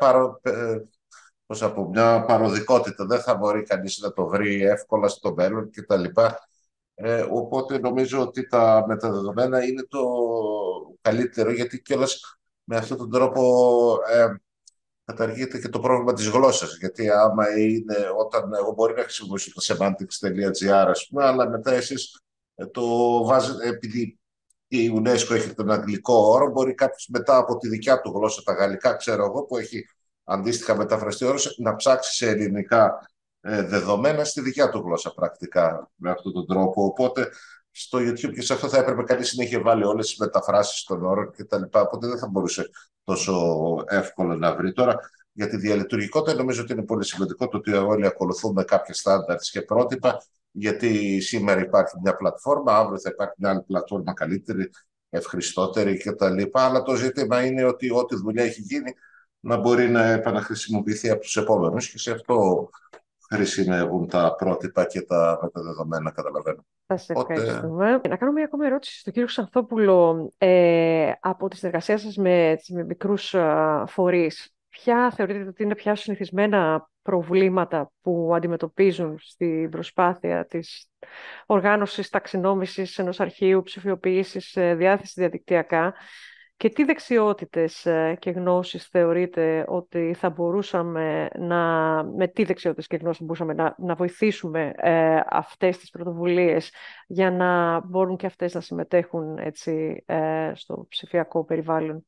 παροδικότητα. Δεν θα μπορεί κανείς να το βρει εύκολα στο μέλλον κτλ. Οπότε νομίζω ότι τα μεταδεδομένα είναι το καλύτερο, γιατί κιόλας με αυτόν τον τρόπο καταργείται και το πρόβλημα της γλώσσας. Γιατί άμα είναι, όταν εγώ μπορεί να χρησιμοποιήσω το semantics.gr, ας πούμε, αλλά μετά εσείς το βάζετε, επειδή η UNESCO έχει τον αγγλικό όρο, μπορεί κάποιος μετά από τη δικιά του γλώσσα, τα γαλλικά, ξέρω εγώ, που έχει αντίστοιχα μεταφραστεί όρος, να ψάξει σε ελληνικά δεδομένα στη δικιά του γλώσσα πρακτικά με αυτόν τον τρόπο. Οπότε στο YouTube και σε αυτό θα έπρεπε κανείς να είχε βάλει όλες τις μεταφράσεις των όρων κτλ. Οπότε δεν θα μπορούσε τόσο εύκολα να βρει. Τώρα, για τη διαλειτουργικότητα, νομίζω ότι είναι πολύ σημαντικό το ότι όλοι ακολουθούμε κάποια στάνταρτς και πρότυπα, γιατί σήμερα υπάρχει μια πλατφόρμα, αύριο θα υπάρχει μια άλλη πλατφόρμα καλύτερη, ευχρηστότερη κτλ. Αλλά το ζήτημα είναι ότι ό,τι δουλειά έχει γίνει να μπορεί να επαναχρησιμοποιηθεί από τους επόμενους, και σε αυτό χρησιμεύουν τα πρότυπα και τα μεταδεδομένα, καταλαβαίνω. Σας ευχαριστούμε. Να κάνω μια ακόμα ερώτηση στον κύριο Ξανθόπουλο. Από τη συνεργασία σας με μικρούς φορείς, ποια θεωρείτε ότι είναι πια συνηθισμένα προβλήματα που αντιμετωπίζουν στην προσπάθεια της οργάνωσης, ταξινόμησης ενός αρχείου, ψηφιοποίησης, διάθεσης διαδικτυακά, και τι δεξιότητες και γνώσεις θεωρείτε ότι θα μπορούσαμε με τι δεξιότητες και γνώσεις μπορούσαμε να βοηθήσουμε αυτές τις πρωτοβουλίες για να μπορούν και αυτές να συμμετέχουν έτσι, στο ψηφιακό περιβάλλον?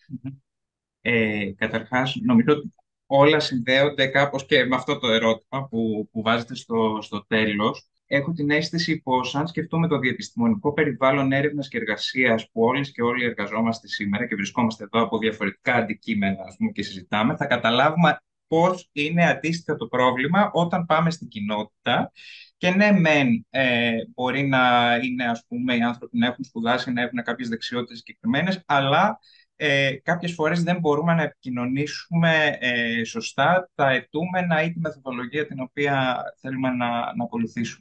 Καταρχάς, νομίζω ότι όλα συνδέονται κάπως και με αυτό το ερώτημα που βάζετε στο τέλος. Έχω την αίσθηση πως αν σκεφτούμε το διεπιστημονικό περιβάλλον έρευνας και εργασίας που όλες και όλοι εργαζόμαστε σήμερα και βρισκόμαστε εδώ από διαφορετικά αντικείμενα, ας πούμε, και συζητάμε, θα καταλάβουμε πώς είναι αντίστοιχα το πρόβλημα όταν πάμε στην κοινότητα. Και ναι, μπορεί να είναι, ας πούμε, οι άνθρωποι να έχουν σπουδάσει, να έχουν κάποιες δεξιότητες συγκεκριμένες, αλλά κάποιες φορές δεν μπορούμε να επικοινωνήσουμε σωστά τα αιτούμενα ή τη μεθοδολογία την οποία θέλουμε να ακολουθήσουμε.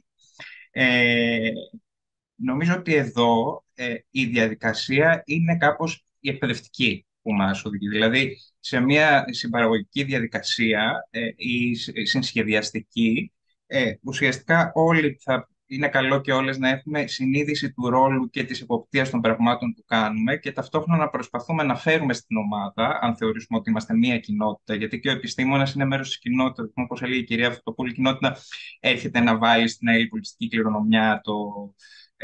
Νομίζω ότι εδώ η διαδικασία είναι κάπως η εκπαιδευτική που μας οδηγεί. Δηλαδή, σε μια συμπαραγωγική διαδικασία ή συνσχεδιαστική, ουσιαστικά όλοι είναι καλό και όλες να έχουμε συνείδηση του ρόλου και της εποπτείας των πραγμάτων που κάνουμε και ταυτόχρονα να προσπαθούμε να φέρουμε στην ομάδα, αν θεωρήσουμε ότι είμαστε μία κοινότητα, γιατί και ο επιστήμονας είναι μέρος της κοινότητας. Όπως έλεγε η κυρία Φωτοπούλη, η κοινότητα έρχεται να βάλει στην πολιτιστική κληρονομιά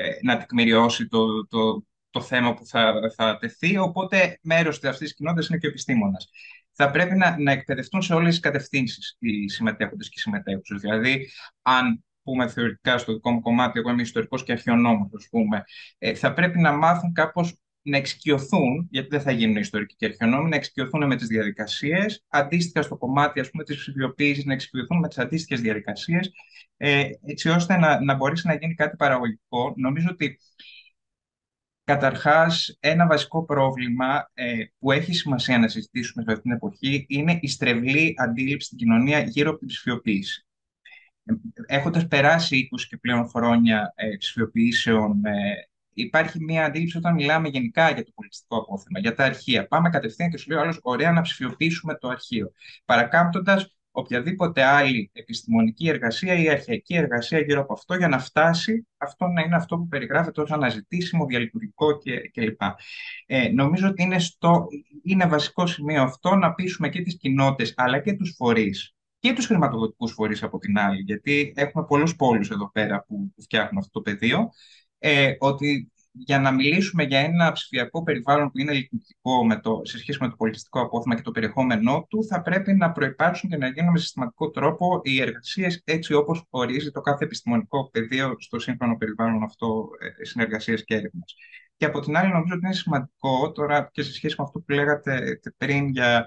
να τεκμηριώσει το θέμα που θα τεθεί, οπότε μέρος αυτής της κοινότητας είναι και ο επιστήμονας. Θα πρέπει να εκπαιδευτούν σε όλες τις κατευθύνσεις οι συμμετέχοντες και οι συμμετέχουσες. Δηλαδή, αν πούμε θεωρητικά στο δικό μου κομμάτι, εγώ είμαι ιστορικός και αρχαιονόμος, ας πούμε, θα πρέπει να μάθουν κάπως να εξοικειωθούν, γιατί δεν θα γίνουν ιστορικοί και αρχαιονόμοι, να εξοικειωθούν με τις διαδικασίες, αντίστοιχα στο κομμάτι, ας πούμε, της ψηφιοποίησης, να εξοικειωθούν με τις αντίστοιχες διαδικασίες, έτσι ώστε να μπορέσει να γίνει κάτι παραγωγικό. Νομίζω ότι καταρχάς, ένα βασικό πρόβλημα που έχει σημασία να συζητήσουμε σε αυτήν την εποχή είναι η στρεβλή αντίληψη στην κοινωνία γύρω από την ψηφιοποίηση. Έχοντας περάσει 20 και πλέον χρόνια ψηφιοποιήσεων, υπάρχει μια αντίληψη όταν μιλάμε γενικά για το πολιτιστικό απόθεμα, για τα αρχεία. Πάμε κατευθείαν και σου λέει ο άλλος, ωραία να ψηφιοποιήσουμε το αρχείο, παρακάμπτοντας οποιαδήποτε άλλη επιστημονική εργασία ή αρχαϊκή εργασία γύρω από αυτό, για να φτάσει αυτό να είναι αυτό που περιγράφεται ως αναζητήσιμο, διαλειτουργικό κλπ. Νομίζω ότι είναι βασικό σημείο αυτό να πείσουμε και τις κοινότητες αλλά και τους φορείς και τους χρηματοδοτικούς φορείς από την άλλη, γιατί έχουμε πολλούς πόλους εδώ πέρα που φτιάχνουν αυτό το πεδίο, ότι για να μιλήσουμε για ένα ψηφιακό περιβάλλον που είναι λειτουργικό σε σχέση με το πολιτιστικό απόθεμα και το περιεχόμενό του, θα πρέπει να προϋπάρξουν και να γίνουν με συστηματικό τρόπο οι εργασίες έτσι όπως ορίζει το κάθε επιστημονικό πεδίο στο σύγχρονο περιβάλλον αυτό συνεργασίας και έρευνας. Και από την άλλη, νομίζω ότι είναι σημαντικό τώρα και σε σχέση με αυτό που λέγατε πριν για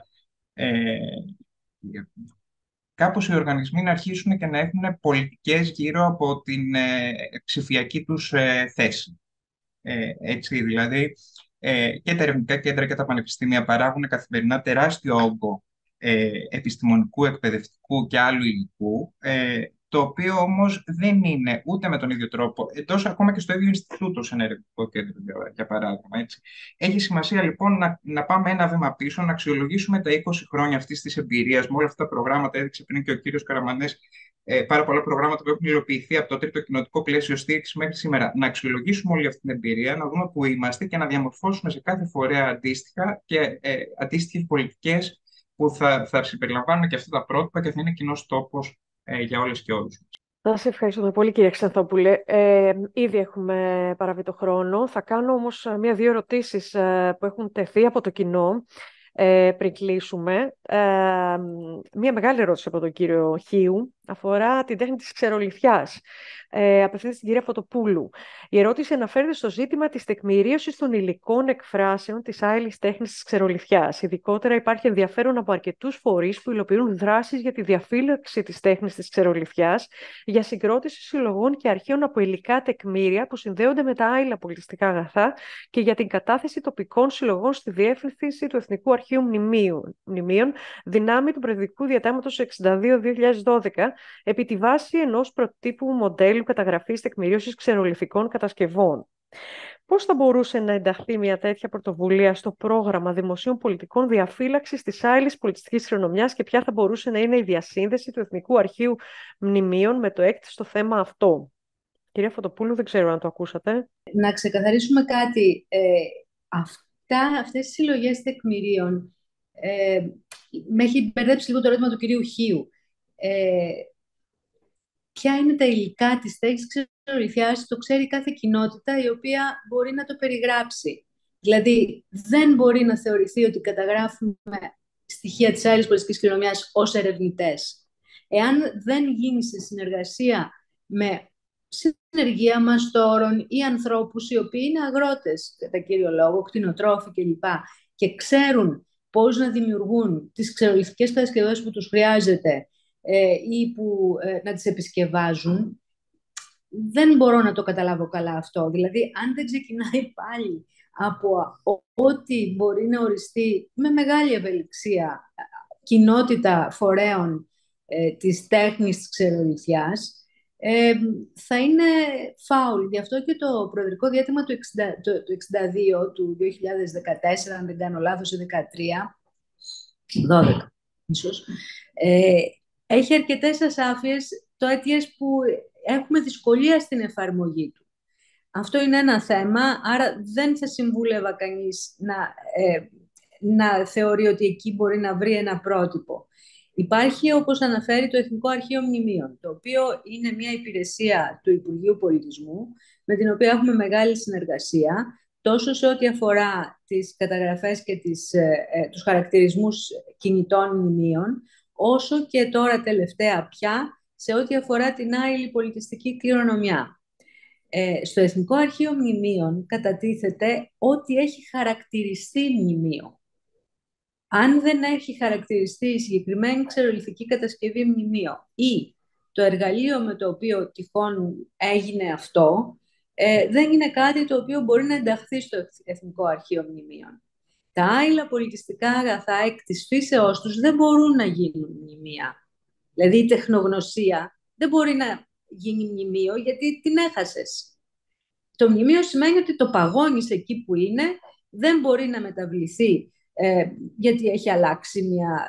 κάπως οι οργανισμοί να αρχίσουν και να έχουν πολιτικές γύρω από την ψηφιακή τους θέση. Έτσι, δηλαδή, και τα ερευνητικά κέντρα και τα πανεπιστήμια παράγουν καθημερινά τεράστιο όγκο επιστημονικού, εκπαιδευτικού και άλλου υλικού, το οποίο όμως δεν είναι ούτε με τον ίδιο τρόπο, εντός ακόμα και στο ίδιο Ινστιτούτο, σε ένα ερευνητικό κέντρο, για παράδειγμα. Έτσι. Έχει σημασία λοιπόν να πάμε ένα βήμα πίσω, να αξιολογήσουμε τα 20 χρόνια αυτής της εμπειρίας, με όλα αυτά τα προγράμματα, έδειξε πριν και ο κύριος Καραμανές, πάρα πολλά προγράμματα που έχουν υλοποιηθεί από το τρίτο κοινοτικό πλαίσιο στήριξη μέχρι σήμερα. Να αξιολογήσουμε όλη αυτή την εμπειρία, να δούμε πού είμαστε και να διαμορφώσουμε σε κάθε φορέα αντίστοιχα και αντίστοιχες πολιτικές που θα συμπεριλαμβάνουν και αυτά τα πρότυπα και θα είναι κοινός τόπος για όλες και όλους. Σας ευχαριστούμε πολύ, κύριε Ξανθόπουλε. Ήδη έχουμε παραβεί το χρόνο. Θα κάνω όμως μία-δύο ερωτήσεις που έχουν τεθεί από το κοινό πριν κλείσουμε. Μία μεγάλη ερώτηση από τον κύριο Χίου αφορά την τέχνη της ξερολιθιάς. Απευθύνεται στην κυρία Φωτοπούλου. Η ερώτηση αναφέρεται στο ζήτημα της τεκμηρίωσης των υλικών εκφράσεων της άειλης τέχνης της ξερολιθιάς. Ειδικότερα υπάρχει ενδιαφέρον από αρκετούς φορείς που υλοποιούν δράσεις για τη διαφύλαξη της τέχνης της ξερολιθιάς, για συγκρότηση συλλογών και αρχείων από υλικά τεκμήρια που συνδέονται με τα άειλα πολιτιστικά αγαθά και για την κατάθεση τοπικών συλλογών στη διεύθυνση του Εθνικού Αρχείου Μνημείων, δυνάμει του Προεδρικού Διατάγματος 62-2012, επί τη βάση ενός προτύπου μοντέλου καταγραφής τεκμηρίωσης ξερολιθικών κατασκευών. Πώς θα μπορούσε να ενταχθεί μια τέτοια πρωτοβουλία στο πρόγραμμα δημοσίων πολιτικών διαφύλαξης της άειλης πολιτιστικής κληρονομιάς και ποια θα μπορούσε να είναι η διασύνδεση του Εθνικού Αρχείου Μνημείων με το ΕΚΤ στο θέμα αυτό? Κυρία Φωτοπούλου, δεν ξέρω αν το ακούσατε. Να ξεκαθαρίσουμε κάτι. Αυτές οι συλλογές τεκμηρίων, με έχει μπερδέψει λίγο το ερώτημα του κυρίου Χίου. Ποια είναι τα υλικά της τέχνης ξερολιθιάς, το ξέρει κάθε κοινότητα η οποία μπορεί να το περιγράψει. Δηλαδή, δεν μπορεί να θεωρηθεί ότι καταγράφουμε στοιχεία της άειλης πολιτιστικής κληρονομιάς ως ερευνητές. Εάν δεν γίνει σε συνεργασία με συνεργεία μαστόρων ή ανθρώπους οι οποίοι είναι αγρότες, κατά κύριο λόγο, κτηνοτρόφοι κλπ. Και ξέρουν πώς να δημιουργούν τις ξερολιθικές κατασκευές που τους χρειάζεται ή που να τις επισκευάζουν, δεν μπορώ να το καταλάβω καλά αυτό. Δηλαδή, αν δεν ξεκινάει πάλι από ό,τι μπορεί να οριστεί με μεγάλη ευελιξία κοινότητα φορέων της τέχνης της ξερολιθιάς, θα είναι φάουλ. Γι' αυτό και το προεδρικό διάταγμα του 62, του 2014, αν δεν κάνω λάθος, ή 12 ίσως, έχει αρκετές ασάφειες τοέτοιες που έχουμε δυσκολία στην εφαρμογή του. Αυτό είναι ένα θέμα, άρα δεν θα συμβούλευα κανείς να θεωρεί ότι εκεί μπορεί να βρει ένα πρότυπο. Υπάρχει, όπως αναφέρει, το Εθνικό Αρχείο Μνημείων, το οποίο είναι μια υπηρεσία του Υπουργείου Πολιτισμού, με την οποία έχουμε μεγάλη συνεργασία, τόσο σε ό,τι αφορά τις καταγραφές και τους χαρακτηρισμούς κινητών μνημείων, όσο και τώρα τελευταία πια σε ό,τι αφορά την άειλη πολιτιστική κληρονομιά. Στο Εθνικό Αρχείο Μνημείων κατατίθεται ό,τι έχει χαρακτηριστεί μνημείο. Αν δεν έχει χαρακτηριστεί η συγκεκριμένη ξερολιθική κατασκευή μνημείο ή το εργαλείο με το οποίο τυχόν έγινε αυτό, δεν είναι κάτι το οποίο μπορεί να ενταχθεί στο Εθνικό Αρχείο Μνημείων. Τα άειλα πολιτιστικά αγαθά εκ της φύσεώς τους δεν μπορούν να γίνουν μνημεία. Δηλαδή η τεχνογνωσία δεν μπορεί να γίνει μνημείο γιατί την έχασες. Το μνημείο σημαίνει ότι το παγώνεις εκεί που είναι, δεν μπορεί να μεταβληθεί γιατί έχει αλλάξει μια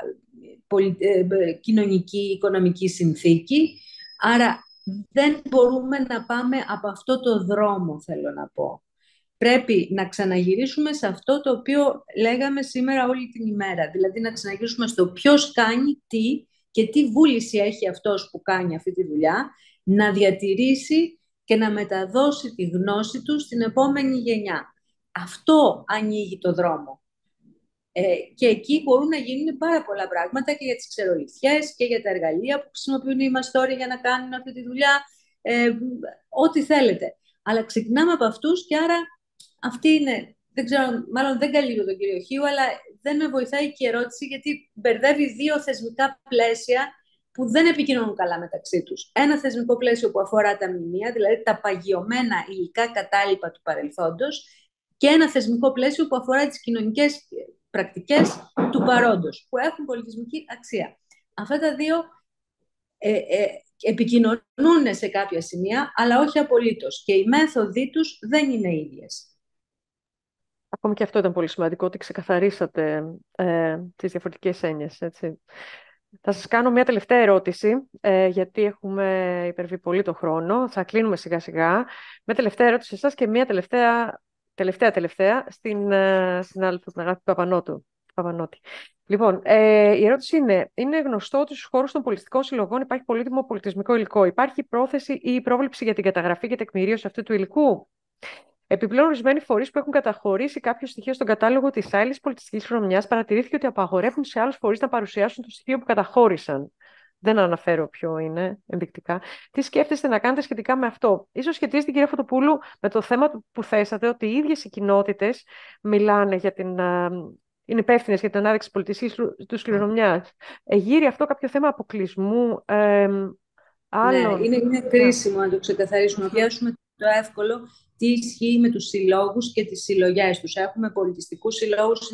κοινωνική, οικονομική συνθήκη. Άρα δεν μπορούμε να πάμε από αυτό το δρόμο, θέλω να πω. Πρέπει να ξαναγυρίσουμε σε αυτό το οποίο λέγαμε σήμερα όλη την ημέρα. Δηλαδή να ξαναγυρίσουμε στο ποιος κάνει τι και τι βούληση έχει αυτός που κάνει αυτή τη δουλειά, να διατηρήσει και να μεταδώσει τη γνώση του στην επόμενη γενιά. Αυτό ανοίγει το δρόμο. Και εκεί μπορούν να γίνουν πάρα πολλά πράγματα και για τις ξερολιθιές και για τα εργαλεία που χρησιμοποιούν οι μαστόροι για να κάνουν αυτή τη δουλειά, ό,τι θέλετε. Αλλά ξεκινάμε από αυτούς και άρα αυτή είναι, δεν ξέρω, μάλλον δεν καλύπτω τον κύριο Χίου, αλλά δεν με βοηθάει και η ερώτηση γιατί μπερδεύει δύο θεσμικά πλαίσια που δεν επικοινωνούν καλά μεταξύ τους. Ένα θεσμικό πλαίσιο που αφορά τα μνημεία, δηλαδή τα παγιωμένα υλικά κατάλοιπα του παρελθόντος, και ένα θεσμικό πλαίσιο που αφορά τις κοινωνικές πρακτικές του παρόντος, που έχουν πολιτισμική αξία. Αυτά τα δύο επικοινωνούν σε κάποια σημεία, αλλά όχι απολύτως. Και οι μέθοδοι τους δεν είναι ίδιες. Ακόμη και αυτό ήταν πολύ σημαντικό, ότι ξεκαθαρίσατε τις διαφορετικές έννοιες, έτσι. Θα σας κάνω μια τελευταία ερώτηση, γιατί έχουμε υπερβεί πολύ το χρόνο. Θα κλείνουμε σιγά σιγά. Μια τελευταία ερώτηση σε εσάς και μια τελευταία στην άλλη, την Αγάπη Παπανώτη. Λοιπόν, η ερώτηση είναι γνωστό ότι στους χώρους των πολιτιστικών συλλογών υπάρχει πολύτιμο πολιτισμικό υλικό. Υπάρχει πρόθεση ή πρόβλεψη για την καταγραφή και τεκμηρίωση αυτού του υλικού? Επιπλέον, ορισμένοι φορείς που έχουν καταχωρήσει κάποιο στοιχείο στον κατάλογο της άειλης πολιτιστικής κληρονομιάς παρατηρήθηκε ότι απαγορεύουν σε άλλους φορείς να παρουσιάσουν το στοιχείο που καταχώρησαν. Δεν αναφέρω ποιο είναι ενδεικτικά. Τι σκέφτεστε να κάνετε σχετικά με αυτό? Ίσως σχετίζεται, κυρία Φωτοπούλου, με το θέμα που θέσατε, ότι οι ίδιες οι κοινότητες μιλάνε για είναι υπεύθυνες για την ανάδειξη πολιτιστικής του κληρονομιάς. Γύρει αυτό κάποιο θέμα αποκλεισμού άλλων? Ναι, είναι κρίσιμο να το ξεκαθαρίσουμε, να πιάσουμε το εύκολο. Τι ισχύει με τους συλλόγους και τις συλλογές τους. Έχουμε πολιτιστικούς συλλόγους,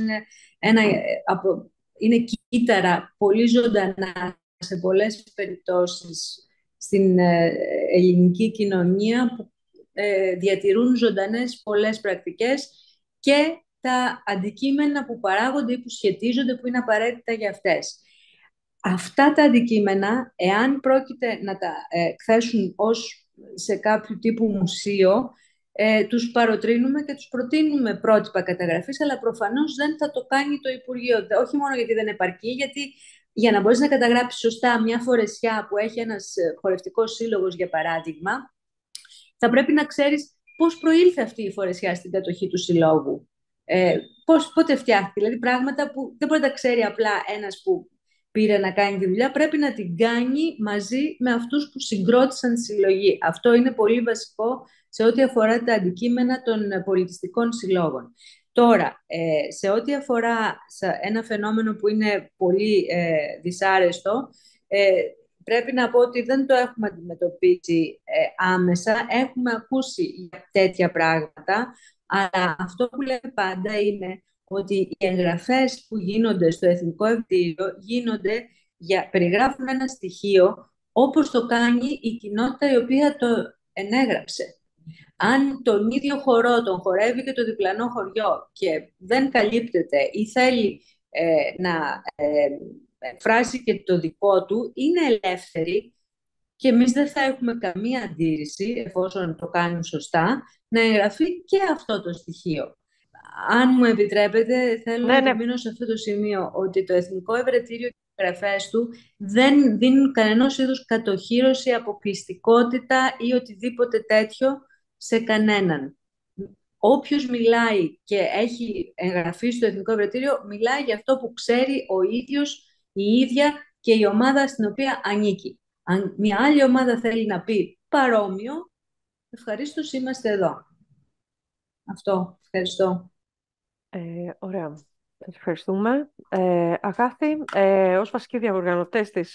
είναι κύτταρα πολύ ζωντανά σε πολλές περιπτώσεις στην ελληνική κοινωνία, που διατηρούν ζωντανές πολλές πρακτικές και τα αντικείμενα που παράγονται ή που σχετίζονται, που είναι απαραίτητα για αυτές. Αυτά τα αντικείμενα, εάν πρόκειται να τα εκθέσουν ως σε κάποιο τύπου μουσείο, τους παροτρύνουμε και τους προτείνουμε πρότυπα καταγραφής, αλλά προφανώς δεν θα το κάνει το Υπουργείο. Όχι μόνο γιατί δεν επαρκεί, γιατί για να μπορείς να καταγράψεις σωστά μια φορεσιά που έχει ένας χορευτικός σύλλογος, για παράδειγμα, θα πρέπει να ξέρεις πώς προήλθε αυτή η φορεσιά στην κατοχή του συλλόγου. Πότε φτιάχτηκε, δηλαδή πράγματα που δεν μπορεί να τα ξέρει απλά ένας που πήρε να κάνει τη δουλειά, πρέπει να την κάνει μαζί με αυτούς που συγκρότησαν τη συλλογή. Αυτό είναι πολύ βασικό σε ό,τι αφορά τα αντικείμενα των πολιτιστικών συλλόγων. Τώρα, σε ό,τι αφορά ένα φαινόμενο που είναι πολύ δυσάρεστο, πρέπει να πω ότι δεν το έχουμε αντιμετωπίσει άμεσα. Έχουμε ακούσει για τέτοια πράγματα, αλλά αυτό που λέμε πάντα είναι ότι οι εγγραφές που γίνονται στο Εθνικό Ευτήριο περιγράφουν ένα στοιχείο όπως το κάνει η κοινότητα η οποία το ενέγραψε. Αν τον ίδιο χορό τον χορεύει και το διπλανό χωριό και δεν καλύπτεται ή θέλει να φράσει και το δικό του, είναι ελεύθερη και εμείς δεν θα έχουμε καμία αντίρρηση, εφόσον το κάνουν σωστά, να εγγραφεί και αυτό το στοιχείο. Αν μου επιτρέπετε, θέλω να επιμείνω σε αυτό το σημείο, ότι το Εθνικό Ευτήριο γραφές του δεν δίνουν κανένας είδους κατοχύρωση, αποκλειστικότητα ή οτιδήποτε τέτοιο σε κανέναν. Όποιος μιλάει και έχει εγγραφεί στο Εθνικό Βρετήριο, μιλάει για αυτό που ξέρει ο ίδιος, η ίδια και η ομάδα στην οποία ανήκει. Αν μια άλλη ομάδα θέλει να πει παρόμοιο, ευχαρίστως είμαστε εδώ. Αυτό. Ευχαριστώ. Ωραία. Σας ευχαριστούμε. Αγάθη, ως βασικοί διοργανωτές της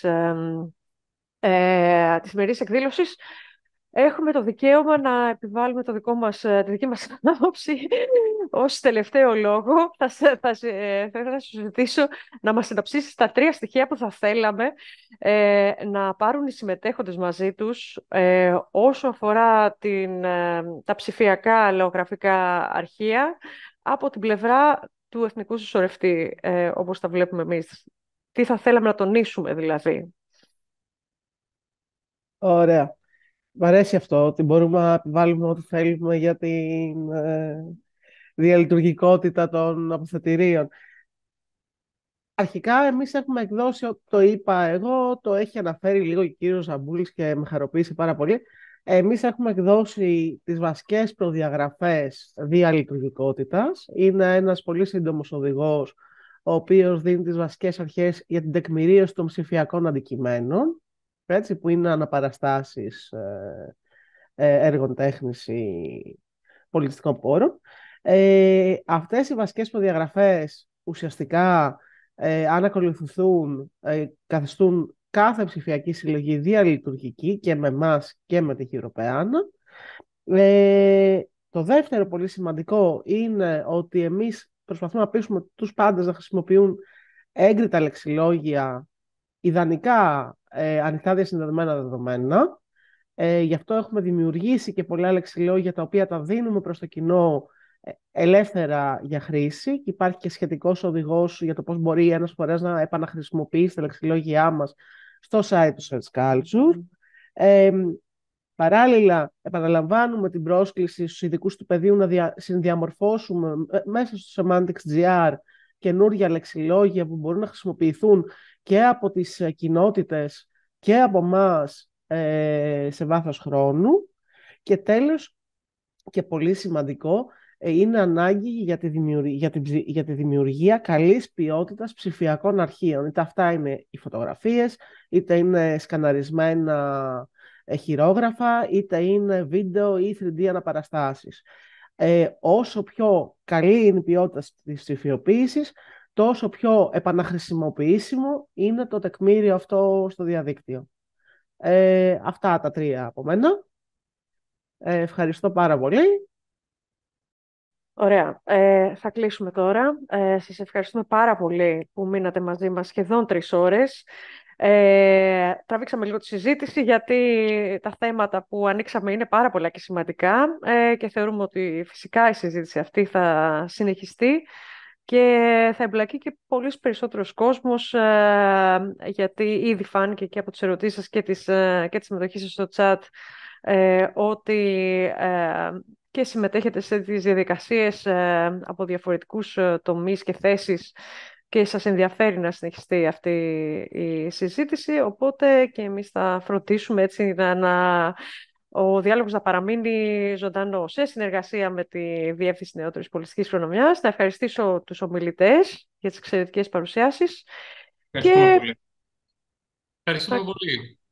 σημερινής εκδήλωσης, έχουμε το δικαίωμα να επιβάλλουμε τη δική μας άποψη ως τελευταίο λόγο. Θα ήθελα να σου ζητήσω να μας συνοψίσεις τα 3 στοιχεία που θα θέλαμε να πάρουν οι συμμετέχοντες μαζί τους όσο αφορά τα ψηφιακά λογογραφικά αρχεία από την πλευρά του εθνικού συσσωρευτή, όπως τα βλέπουμε εμείς. Τι θα θέλαμε να τονίσουμε δηλαδή. Ωραία. Μ' αρέσει αυτό, ότι μπορούμε να επιβάλλουμε ό,τι θέλουμε για την διαλειτουργικότητα των αποθετηρίων. Αρχικά, εμείς έχουμε εκδώσει, το είπα εγώ, το έχει αναφέρει λίγο και ο κύριος Ζαμπούλης και με χαροποίησε πάρα πολύ. Εμείς έχουμε εκδώσει τις βασικές προδιαγραφές διαλειτουργικότητας. Είναι ένας πολύ σύντομος οδηγός, ο οποίος δίνει τις βασικές αρχές για την τεκμηρίωση των ψηφιακών αντικειμένων, έτσι, που είναι αναπαραστάσεις έργων τέχνης ή πολιτιστικών πόρων. Αυτές οι βασικές προδιαγραφές ουσιαστικά, αν ακολουθηθούν, καθιστούν κάθε ψηφιακή συλλογή διαλειτουργική και με εμάς και με τη Europeana. Το δεύτερο πολύ σημαντικό είναι ότι εμείς προσπαθούμε να πείσουμε τους πάντες να χρησιμοποιούν έγκριτα λεξιλόγια, ιδανικά ανοιχτά διασυνδεδεμένα δεδομένα. Γι' αυτό έχουμε δημιουργήσει και πολλά λεξιλόγια τα οποία τα δίνουμε προς το κοινό ελεύθερα για χρήση και υπάρχει και σχετικός οδηγός για το πώς μπορεί ένας φορέας να επαναχρησιμοποιήσει τα λεξιλόγια μας στο site του Search Culture. Παράλληλα, επαναλαμβάνουμε την πρόσκληση στους ειδικούς του πεδίου να συνδιαμορφώσουμε μέσα στο Semantics.gr καινούργια λεξιλόγια που μπορούν να χρησιμοποιηθούν και από τις κοινότητες και από εμάς σε βάθος χρόνου. Και τέλος, και πολύ σημαντικό, είναι ανάγκη για τη δημιουργία καλής ποιότητας ψηφιακών αρχείων. Είτε αυτά είναι οι φωτογραφίες, είτε είναι σκαναρισμένα χειρόγραφα, είτε είναι βίντεο ή 3D αναπαραστάσεις. Όσο πιο καλή είναι η ποιότητα της ψηφιοποίησης, τόσο πιο επαναχρησιμοποιήσιμο είναι το τεκμήριο αυτό στο διαδίκτυο. Αυτά τα 3 από μένα. Ευχαριστώ πάρα πολύ. Ωραία. Θα κλείσουμε τώρα. Σας ευχαριστούμε πάρα πολύ που μείνατε μαζί μας σχεδόν 3 ώρες. Τραβήξαμε λίγο τη συζήτηση γιατί τα θέματα που ανοίξαμε είναι πάρα πολλά και σημαντικά και θεωρούμε ότι φυσικά η συζήτηση αυτή θα συνεχιστεί και θα εμπλακεί και πολύ περισσότερος κόσμος γιατί ήδη φάνηκε και από τις ερωτήσεις σας και τη συμμετοχή σας στο chat ότι και συμμετέχετε σε τις διαδικασίες από διαφορετικούς τομείς και θέσεις και σας ενδιαφέρει να συνεχιστεί αυτή η συζήτηση, οπότε και εμείς θα φροντίσουμε έτσι ο διάλογος να παραμείνει ζωντανό σε συνεργασία με τη Διεύθυνση Νεότερης Πολιτιστικής Κληρονομιάς. Να ευχαριστήσω τους ομιλητές για τις εξαιρετικές παρουσιάσεις. Ευχαριστούμε πολύ. Ευχαριστούμε πολύ.